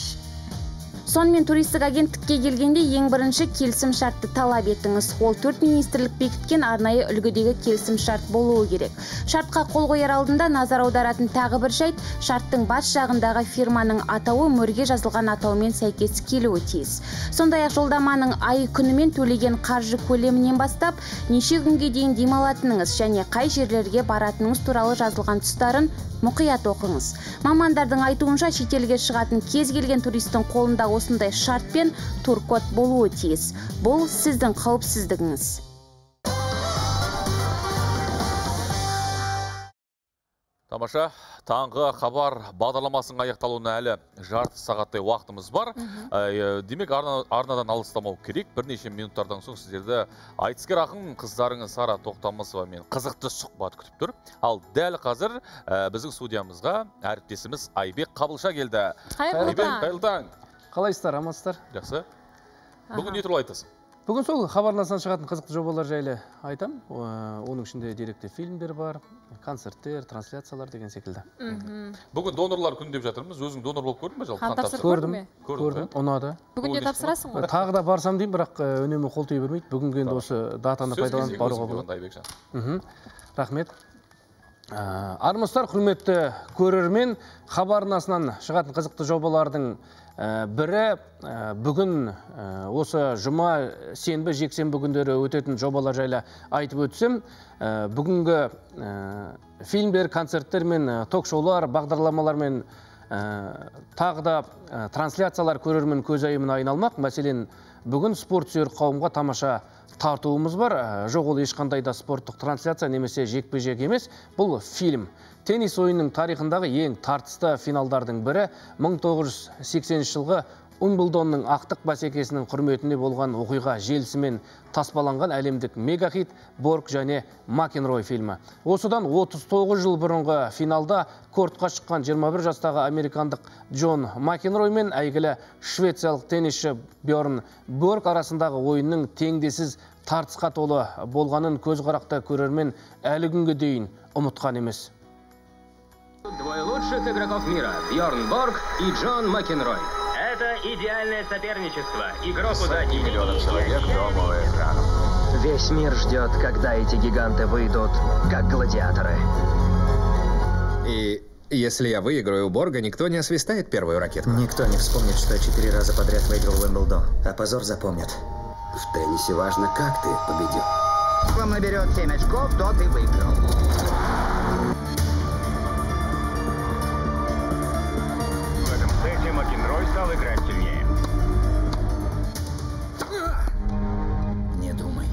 Сонымен туристік агенттікке келгенде ең бірінші келісім шартты талап етіңіз. Ол төрт министрлік бекіткен арнайы үлгідегі келісім шарт болуы керек. Шартқа қол қояр алдында назар аударатын тағы бір жайт, шарттың бас жағындағы фирманың атауы мөрге жазылған атаумен сәйкес келуі тиіс. Сондай-ақ жолдаманың ай күнімен төлеген қаржы көлемінен бастап, неше күнге дейін демалатыныңыз және қай жерлерге баратыныңыз туралы жазылған тұстарын мұқият оқыңыз. Мамандардың айтуынша шетелге шығатын кез келген туристің қолында осындай шарт пен туркод болуы тиіс. Бұл сіздің қауіпсіздігіңіз. Тамаша, таңғы хабар бағдарламасының аяқталуына әлі жарты сағаттай уақытымыз бар. Ә, демек, арна, арнадан алыстамау керек. Бірнеше минуттардан соң сіздерді айтыскер ақын қыздарыңыз Сара Тоқтамысова мен қызықты сұхбат күтіп тұр. Ал дәл қазір ә, біздің студиямызға әріптесіміз Айбек Қабылша келді. Айбек, қайырлы таң. Қалайсыздар, амансыздар? Жақсы. Бүгін не туралы айтасың? Бүгін сол хабарнасынан шығатын қызықты жобалар жайлы айтам. Оның ішінде деректі фильмдер бар, концерттер, трансляциялар деген секілді. Бүгін донорлар күні деп жатырмыз. Өзің донор болып көрдің бе? Қан тапсырып көрдім, көрдім, ұнады. Бүгін де тапсырасың ғой? Тағы да барсам деймін, бірақ үнемі қол тие бермейді. Бүгінгі енді осы датаны пайдаланып баруға болады. Рахмет. Армысыздар, құрметті көрермен, хабарнасынан шығатын қызықты жобалардың бірі бүгін осы жұма, сенбі, жексенбі күндері өтетін жобалар жайлы айтып өтсем, бүгінгі фильмдер, концерттер мен ток-шоулар, бағдарламалар мен тағы да трансляциялар көрермен көзайымына айналмақ. Мәселен, бүгін спорт сүйер қауымға тамаша тартуымыз бар. Жоқ, ол ешқандай да спорттық трансляция немесе жекпе-жек емес. Бұл фильм. Теннис ойынның тарихындағы ең тартысты финалдардың бірі мың тоғыз жүз сексенінші жылғы Умблдонның ақтық бәсекесінің құрметіне болған оқиға желісімен таспаланған әлемдік мегахит Борг және Макенрой фильмі. Осыдан отыз тоғыз жыл бұрынғы финалда кортқа шыққан жиырма бір жастағы американдық Джон Макенрой мен әйгілі швециялық теннисші Бьорн Борг арасындағы ойынның теңдесіз тартысқа толы болғанын көзқарақты көрермен әлі күнге дейін ұмытқан емес. Двое лучших игроков мира – Бьорн Борг и Джон Макенрой. Это идеальное соперничество. Игрок удачи. Миллионов человек до нового экрана. Весь мир ждет, когда эти гиганты выйдут, как гладиаторы. И если я выиграю у Борга, никто не освистает первую ракетку? Никто не вспомнит, что четыре раза подряд выиграл Уимблдон, а позор запомнят. В теннисе важно, как ты победил. Вам наберет семь очков, то ты выиграл. Макенрой стал играть сильнее. Не думай.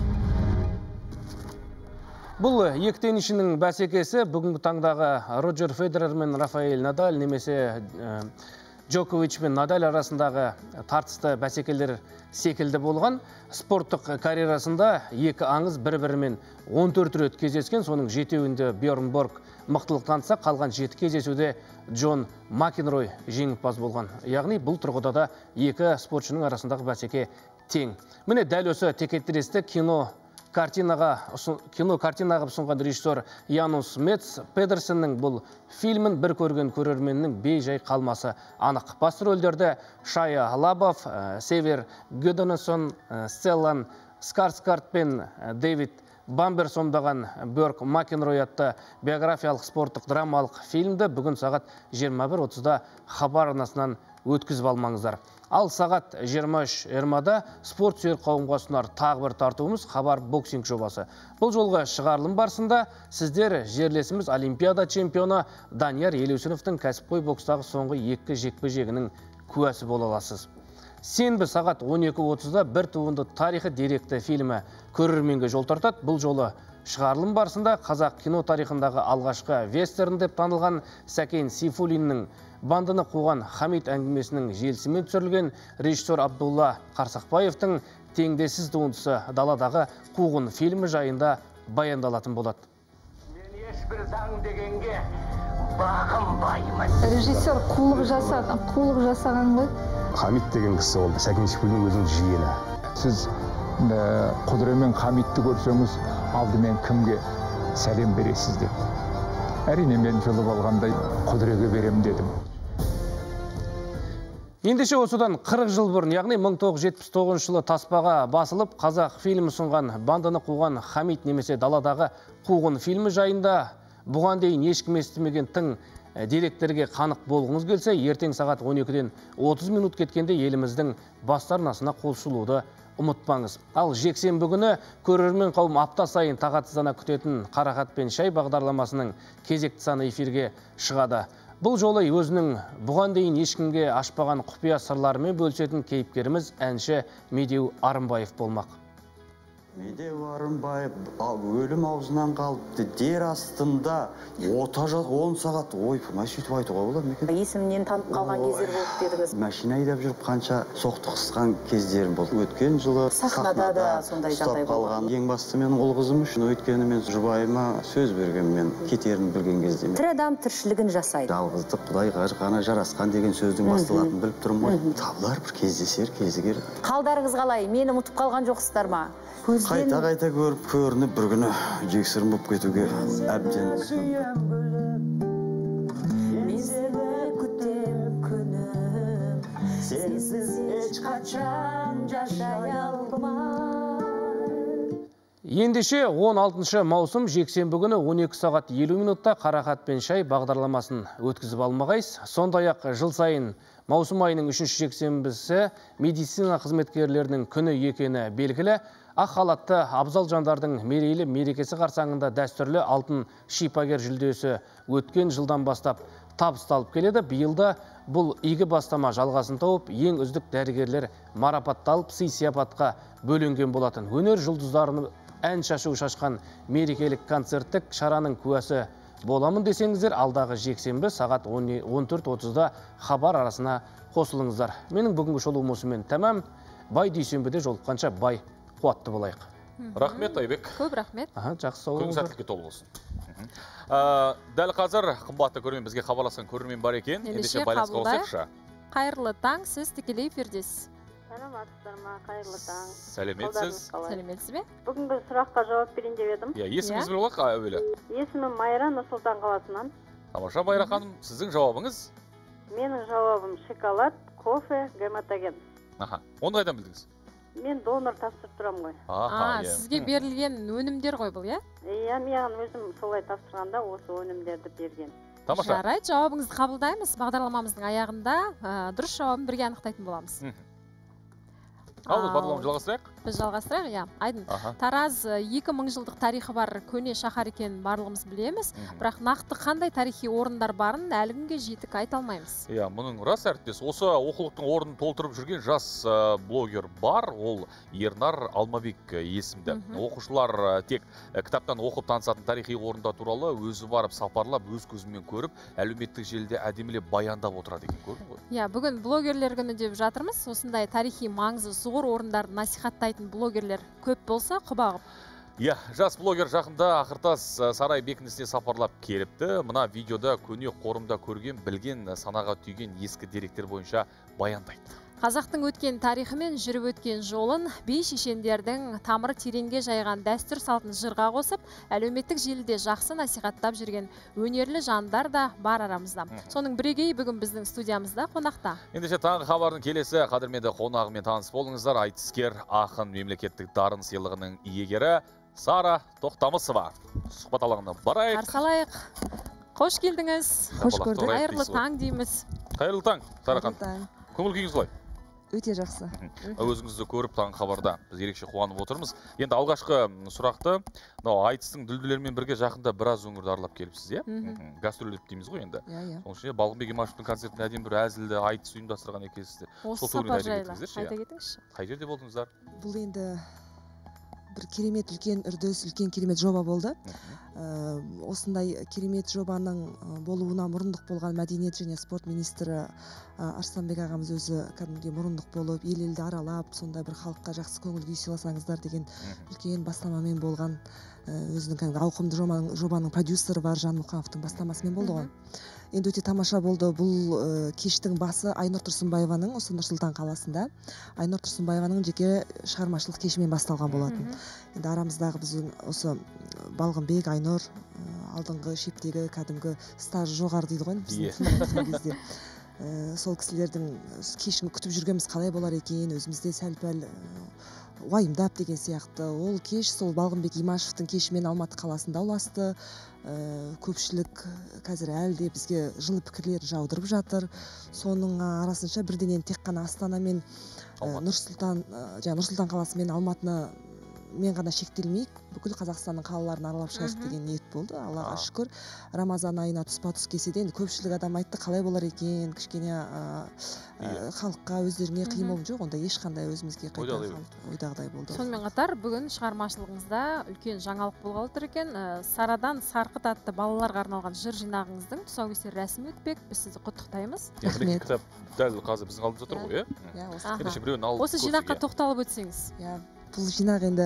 Бұл екі теннисшінің бәсекесі бүгінгі таңдағы Роджер Федерер мен Рафаэль Надаль немесе Джокович мен Надаль арасындағы тартысты бәсекелер секілді болған. Спорттық карьерасында екі аңыз бір-бірімен он төрт рет кездескен, соның жетеуінде Бьорн Борг мықтылық танытса, қалған жеті кездесуде Джон Макенрой жеңімпаз болған. Яғни бұл тұрғыда да екі спортшының арасындағы бәсеке тең. Міне дәл осы текетіресті кино картинаға кино картинаға ұсынған режиссер Янус Метс Педерсеннің бұл фильмін бір көрген көрерменнің бей-жай қалмасы анық. Басты рөлдерді Шая Лабаф, Север Гөденсон, Стеллан Скарсгард пен Дэвид Бамбер сомдаған Борг Макенрой атты биографиялық спорттық драмалық фильмді бүгін сағат жиырма бір отызда хабар арнасынан өткізіп алмаңыздар. Ал сағат жиырма үш жиырмада спорт сүйер қауымға ұсынар тағы бір тартуымыз хабар боксинг жобасы. Бұл жолғы шығарылым барысында сіздер жерлесіміз Олимпиада чемпионы Данияр Елеусіновтің кәсіпқой бокстағы соңғы екі жекпе-жегінің куәсі бола аласыз. Сенбі сағат он екі отызда бір туынды тарихы деректі фильмі көрерменге жол тартады. Бұл жолы шығарылым барысында қазақ кино тарихындағы алғашқы вестерн деп танылған Сәкен Сейфуллиннің бандыны қуған Хамид әңгімесінің желісімен түсірілген режиссер Абдулла Қарсақбаевтың теңдессіз туындысы Даладағы қуғын фильмі жайында баяндалатын болады. Мен ешбір заң дегенге бағынбаймын. Режиссер қулық жасаған, қулық жасаған ғой. Хамид деген кісі ол Сәкен Сейфуллиннің өзінің жиені. Сіз Құдыре мен Хамидті көрсеңіз, алдымен кімге сәлем бересіз деп. Әрине мен жылып алғандай Құдыреге берем дедім. Ендеше осыдан қырық жыл бұрын, яғни мың тоғыз жүз жетпіс тоғызыншы жылы таспаға басылып, қазақ фильмі ұсынған бандыны қуған Хамид немесе Даладағы қуғын фильмі жайында бұған дейін ешкім естімеген тың деректерге қанық болғыңыз келсе, ертең сағат он екіден отыз минут кеткенде еліміздің бас арнасына қосылуды ұмытпаңыз. Ал жексенбі күні көрермен қауым апта сайын тағатсыздана күтетін Қарақат пен шай бағдарламасының кезекті саны эфирге шығады. Бұл жолы өзінің бұған дейін ешкімге ашпаған құпия сырларымен бөлісетін кейіпкеріміз әнші Медеу Арынбаев болмақ. Медеу Арынбаев өлім аузынан қалыпты, дер астында ота жат он сағат ойпырмай сөйтіп айтуға болады ма екен? Есімнен танып қалған кездер болды дедіңіз. Машина айдап жүріп қанша соқтығысқан кездерім болды. Өткен жылы сахнада да сондай жағдай болған. Ең басты менің ұл қызым үшін, өйткені мен жұбайыма сөз берген, мен кетерін білген кезде. Тірі адам тіршілігін жасайды. Жалғыздық Құдайға ғана жарасқан деген сөздің басталатынын біліп тұрмын ғой. Табылар бір кездесер, кезігер. Қалдарыңыз қалай? Мені ұмытып қалған жоқсыздар ма? Қайта-қайта көріп, көрініп бір күні жексірім болып кетуге әбден. Мен сені күтем күнім, сенсіз ешқашан жашай алмай. Ендеше он алтыншы маусым жексенбі күні он екі сағат елу минутта Қарақат пен шай бағдарламасын өткізіп алмағайыз. Сондай-ақ жыл сайын маусым айының үшінші жексенбісі медицина қызметкерлерінің күні екені белгілі. Ақ халатты абзал жандардың мерейлі мерекесі қарсаңында дәстүрлі алтын шипагер жүлдесі өткен жылдан бастап табысталып келеді. Биылда бұл игі бастама жалғасын тауып, ең үздік дәрігерлер марапатталып, сый сияпатқа бөленген болатын. Өнер жұлдыздарының ән шашу шашқан мерекелік концерттік шараның куәсі боламын десеңіздер, алдағы жексенбі сағат он төрт отызда хабар арасына қосылыңыздар. Менің бүгінгі шолуым осымен тәмам. Бай дүйсенбіде жолыққанша бай қуатты болайық. Рахмет, Айбек. Көп рахмет. Жақсы сау болыңыздар. Күн сәттілікке толы болсын. Дәл қазір қымбатты көрермен, бізге хабарласқан көрермен бар екен. Ендеше қабылдайық. Қайырлы таң, сіз тікелей эфирдесіз. Саламатсыздар ма, қайырлы таң. Сәлеметсіз. Сәлеметсіз бе? Бүгінгі сұраққа жауап берейін деп едім. Иә, есіміңіз бір болақ әуелі? Есімім Майра, Нұрсұлтан қаласынан. Тамаша, Майра ханым, сіздің жауабыңыз? Менің жауабым шоколад, кофе, гематоген. Аха, оны қайдан білдіңіз? Мен донор тапсырып тұрам ғой. А, сізге берілген өнімдер ғой бұл, иә? Иә, мен өзім солай тапсырғанда осы өнімдерді берген. Тамаша. Жарайды, жауабыңызды қабылдаймыз. Бағдарламамыздың аяғында дұрыс жауабын бірге анықтайтын боламыз. Ал, біз бағдарламамызды жалғастырайық? Біз жалғастырайық, иә. Айдын, Тараз екі мың жылдық тарихы бар көне шаһар екенін барлығымыз білеміз. Бірақ нақты қандай тарихи орындар барын әлі күнге жетік айта алмаймыз. Иә, мұның рас әріптес. Осы оқулықтың орнын толтырып жүрген жас блогер бар, ол Ернар Алмабек есімді. Оқушылар тек кітаптан оқып танысатын тарихи орындар туралы өзі барып сапарлап, өз көзімен көріп, әлеуметтік желіде әдемілеп баяндап отырады екен, көрдің ғой? Иә, бүгін блогерлер күні деп жатырмыз. Осындай тарихи маңызы зор орындарды насихаттайтын блогерлер көп болса, құбағып. Иә, жас блогер жақында Ақыртас сарай бекінісіне сапарлап келіпті. Мына видеода көне қорымда көрген, білген, санаға түйген ескі деректер бойынша баяндайды. Қазақтың өткен тарихы мен жүріп өткен жолын би шешендердің тамыры тереңге жайған дәстүр салтын жырға қосып, әлеуметтік желіде жақсы насихаттап жүрген өнерлі жандар да бар арамызда. Соның бірегейі бүгін біздің студиямызда қонақта. Ендеше таңғы хабардың келесі қадірменді қонағымен таныс болыңыздар. Айтыскер, ақын, мемлекеттік дарын сыйлығының иегері Сара Тоқтамысова. Сұхбат алаңына барайық. Қарсы алайық. Қош келдіңіз. Қош көрдік. Қайырлы таң дейміз. Қайырлы таң, Сара ханым. Көңіл күйіңіз қалай? Өте жақсы. Өзіңізді көріп таңғы хабарда біз ерекше қуанып отырмыз. Енді алғашқы сұрақты, айтыстың дүлділермен бірге жақында біраз өңірді аралап келіпсіз, иә? Гастролдеп дейміз ғой енді. Соның ішінде Балғынбек Имашевтың концертінде әдемі бір әзілді айтыс ұйымдастырған екенсіздер. Осы сапар жайлы айта кетіңізші. Қай жерде болдыңыздар? Бұл енді бір керемет үлкен үрдіс, үлкен керемет жоба болды. Осындай керемет жобаның болуына мұрындық болған мәдениет және спорт министрі Арыстанбек ағамыз өзі кәдімгідей мұрындық болып, ел елді аралап, сондай бір халыққа жақсы көңіл күй сыйласаңыздар деген үлкен бастамамен болған, өзінің кәдімгі ауқымды жобаның продюсері бар Жан Мұқановтың бастамасымен болды ғой. Енді өте тамаша болды. Бұл кештің басы Айнұр Тұрсынбаеваның, осы Нұр-Сұлтан қаласында Айнұр Тұрсынбаеваның жеке шығармашылық кешімен басталған болатын. Енді арамыздағы біз осы Балғынбек, Айнұр, алдыңғы шептегі кәдімгі стажы жоғары дейді ғой біздің кезде. Сол кісілердің кешін күтіп жүргеніміз қалай болар екен, өзімізде сәл-пәл уайымдап деген сияқты. Ол кеш сол Балғынбек Имашевтың кешімен Алматы қаласында ұласты. Көпшілік қазір әлде бізге жылы пікірлер жаудырып жатыр. Соның арасынша бірденен тек қана Астана мен Нұр-Сұлтан, жаңа Нұр-Сұлтан қаласы мен Алматыны мен ғана шектелмейік, бүкіл Қазақстанның қалаларын аралап шығайық деген ниет болды. Аллаға шүкір. Рамазан айына тұспа-тұс келсе де енді көпшілік адам айтты, қалай болар екен, кішкене халыққа өздеріне қиын болып жоқ, онда ешқандай өзімізге ойдағыдай болды. Сонымен қатар бүгін шығармашылығыңызда үлкен жаңалық болғалы тұр екен. Сарадан Сарқыт атты балаларға арналған жыр жинағыңыздың тұсаукесер рәсімі өтпек. Біз сізді құттықтаймыз. Рахмет. Кітап дәл қазір біздің алдымызда тұр ғой, иә? Осы жинаққа тоқталып өтсеңіз. Бұл жинақ енді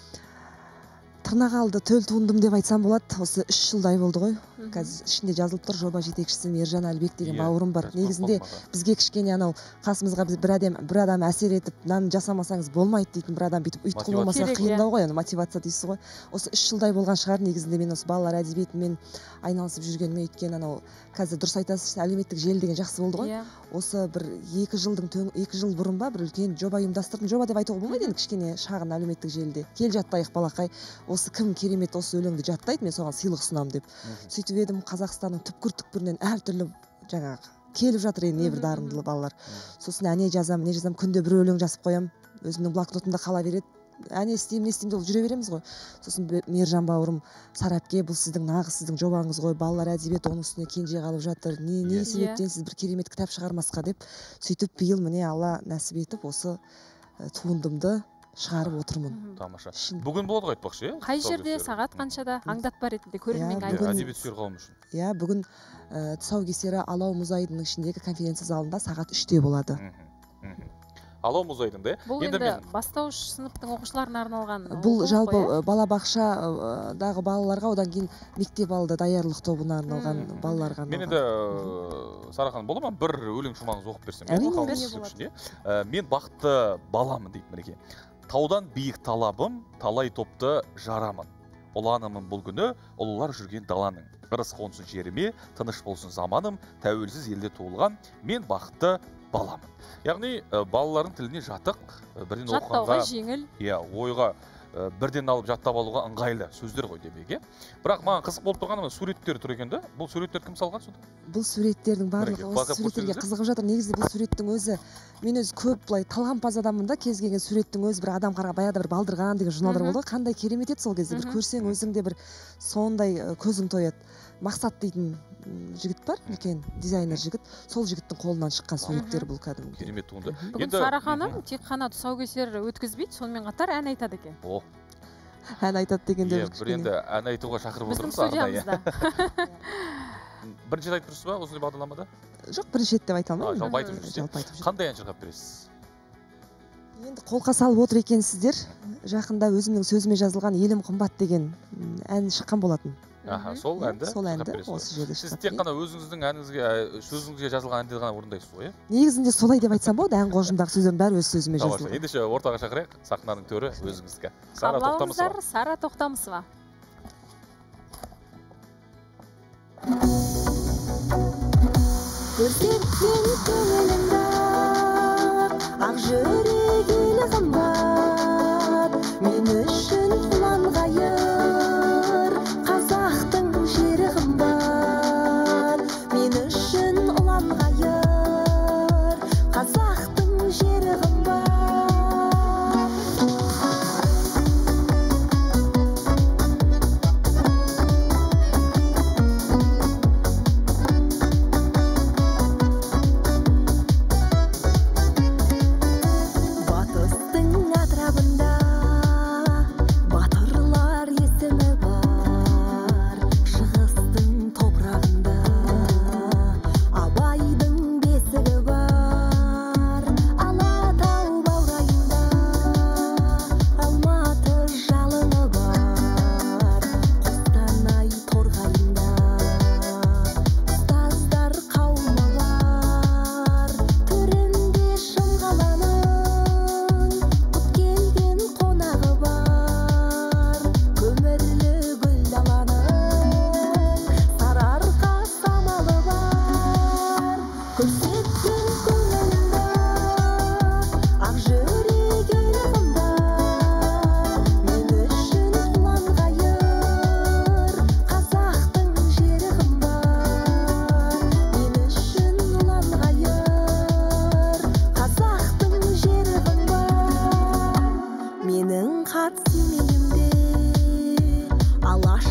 тырнақалды төл туындым деп айтсам болады. Осы үш жылдай болды ғой. Қазір ішінде жазылып тұр, жоба жетекшісі Ержан Әлбек деген бауырым бар. Негізінде бізге кішкене анау қасымызға бір адам бір адам әсер етіп, мынаны жасамасаңыз болмайды дейтін бір адам бүйтіп ұйытқы болмаса қиындау ғой, мотивация дейсіз ғой. Осы үш жылдай болған шығар негізінде мен осы балалар әдебиетімен айналысып жүргеніме, өйткені анау қазір дұрыс айтасыз, әлеуметтік желі деген жақсы болды ғой. Осы бір екі жылдың екі жыл бұрын ба бір үлкен жоба ұйымдастырдым. Жоба деп айтуға болмайды енді, кішкене шағын әлеуметтік желіде. Кел жаттайық балақай. Осы кім керемет осы өлеңді жаттайды, мен соған сыйлық ұсынамын деп. Сөйтіп едім, Қазақстанның түпкір-түпкірінен әртүрлі жаңағы келіп жатыр енді небір дарындылы балалар. Сосын әне жазам, не жазам, күнде бір өлең жазып қоям. Өзімнің блокнотымда қала береді. әне істеймін не істеймін деп жүре береміз ғой. Сосын Мержан бауырым Сара әпке, бұл сіздің нағыз сіздің жобаңыз ғой, балалар әдебиеті оның үстіне кенже қалып жатыр, не не себептен сіз бір керемет кітап шығармасқа деп, сөйтіп биыл міне Алла нәсіп етіп осы туындымды шығарып отырмын. Тамаша. Бүгін болады ғой айтпақшы, иә? Қай жерде, сағат қаншада, аңдатпа ретінде көрерменге айтып. Әдебиет сүйер қауым үшін. Иә, бүгін тұсаукесері Алау мұз айдынының ішіндегі конференция залында сағат үште болады. Алау мұз айдында. Бұл енді бастауыш сыныптың оқушыларына арналған. Бұл жалпы балабақшадағы балаларға, одан кейін мектеп алды даярлық тобына арналған балаларға арналған. Мен енді Сарахан бола ма бір өлең шумағыңызды оқып берсем? Әрине. Мен бақытты баламын дейді мінекей. Таудан биік талабым, талай топты жарамын. Ұланымын бұл күні, ұлылар жүрген даланың. Ырыс қонсын жеріме, тыныш болсын заманым, тәуелсіз елде туылған, мен бақытты баламын. Яғни балалардың тіліне жатық, бірден оқығанға, жаттауға жеңіл. Иә, ойға бірден алып жаттап алуға ыңғайлы сөздер ғой демек, иә. Бірақ маған қызық болып тұрғаны суреттер тұр екен да. Бұл суреттер кім салған сонда? Бұл суреттердің барлығы осы суреттерге қызығып жатыр. Негізі бұл суреттің өзі, мен өзі көп былай талғампаз адаммын да, кез келген суреттің өзі бір адам қарға баяғыда бір балдырған деген журналдар болды. Қандай керемет еді сол кезде. Бір көрсең өзің де бір сондай көзің тояды. Мақсат дейтін жігіт бар, үлкен дизайнер жігіт. Сол жігіттің қолынан шыққан суреттер бұл кәдімгі. Керемет туынды. Бүгін Сара ханым тек қана тұсаукесер өткізбейді, сонымен қатар ән айтады екен. О. Ән айтады дегенде бір енді ән айтуға шақырып отырмыз. Біздің студиямызда. Бірінші рет айтып жүрсіз ба осындай бағдарламада? Жоқ, бірінші рет деп айта алмаймын. Жалпы айтып жүрсіз. Қандай ән шырқап бересіз? Енді қолқа салып отыр екенсіздер. Жақында өзімнің сөзіме жазылған Елім қымбат деген ән шыққан болатын. Аха, сол әнді сол әнді осы жерде шығарып. Сіз тек қана өзіңіздің әніңізге, сөзіңізге жазылған әнді ғана орындайсыз ғой, иә? Негізінде солай деп айтсам болады, ән қоржындағы сөздердің бәрі өз сөзіме жазылған. Ендеше ортаға шақырайық, сахнаның төрі өзіңіздікі. Сара Тоқтамысова. Сара Тоқтамысова. Көрсеткен көңілімді ақ жүрек елі қымбат, мен үшін құлан ғайыр, қазақтың жері қымбат, мен үшін ұлан ғайыр, қазақтың жері қымбат.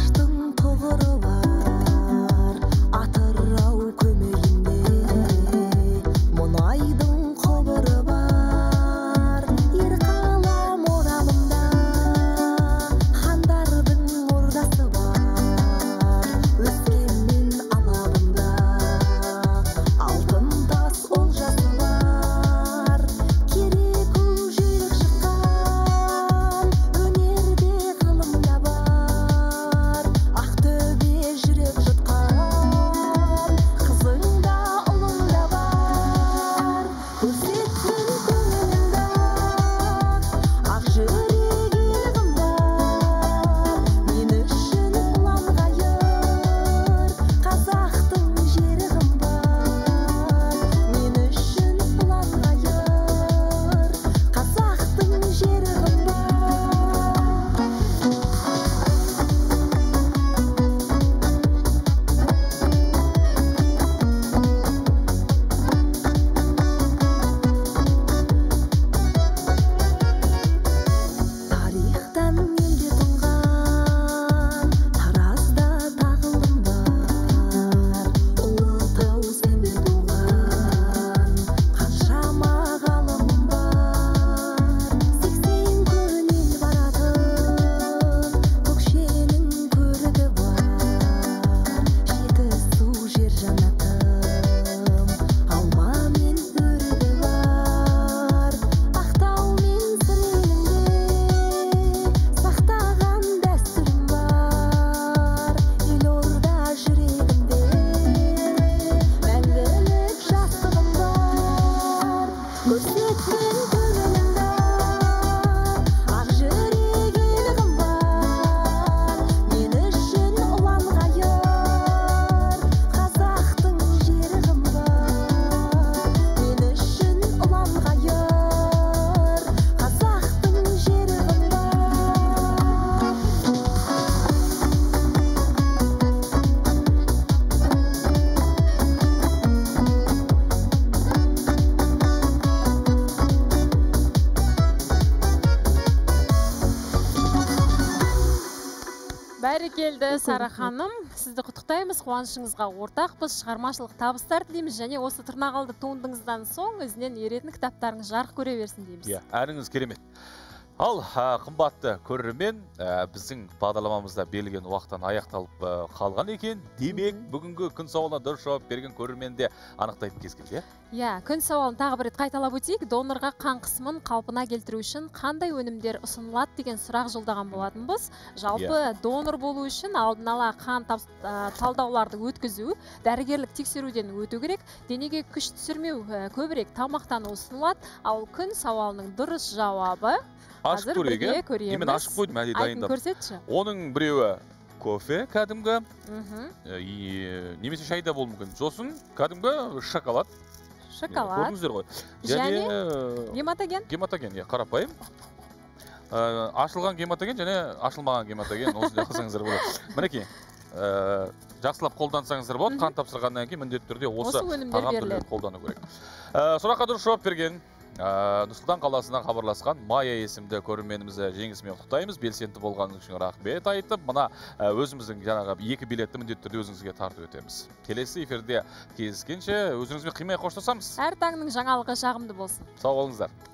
Алаштың тұғыры бар, Атырау көмейінде. бәрекелді Сара ханым, сізді құттықтаймыз, қуанышыңызға ортақпыз, шығармашылық табыстар тілейміз, және осы тырнақалды туындыңыздан соң өзінен еретін кітаптарыңыз жарық көре берсін дейміз. Иә, әріңіз керемет. Ал, қымбатты көрермен, біздің бағдарламамызда берілген уақыттан аяқталып қалған екен. Демек, бүгінгі күн сауалына дұрыс жауап берген көрермен де анықтайтын кез келді. Иә, күн сауалын тағы бір рет қайталап өтейік. Донорға қан қысымын қалпына келтіру үшін қандай өнімдер ұсынылады деген сұрақ жолдаған болатынбыз. Жалпы донор болу үшін алдын ала қан талдауларды өткізу, дәрігерлік тексеруден өту керек. Денеге күш түсірмеу, көбірек тамақтану ұсынылады. Ал күн сауалының дұрыс жауабы ашық көрейік, емен ашық қойдым, әлі дайындап. Оның біреуі кофе кәдімгі, немесе шайда болу мүмкін. Жосын кәдімгі шоколад. Шоколад. Көрдіңіздер ғой. Және гематоген. Гематоген, қарапайым. Ашылған гематоген және ашылмаған гематоген. Осында қылсаңыздар болады. Мінекей, жақсылап қолдансаңыздар болады. Қан тапсырғаннан кейін міндетті түрде осы тағам түрлерін қолдану керек. Сұраққа дұрыс жауап берген Нұр-Сұлтан қаласынан хабарласқан Майя есімді көрерменімізді жеңісімен құттықтаймыз. Белсенді болғаныңыз үшін рахмет айтып, мына өзіміздің жаңағы екі билетті міндетті түрде өзіңізге тартып өтеміз. Келесі эфирде кездескенше өзіңізбен қимай қоштасамыз. Әр таңның жаңалығы жағымды болсын. Сау болыңыздар.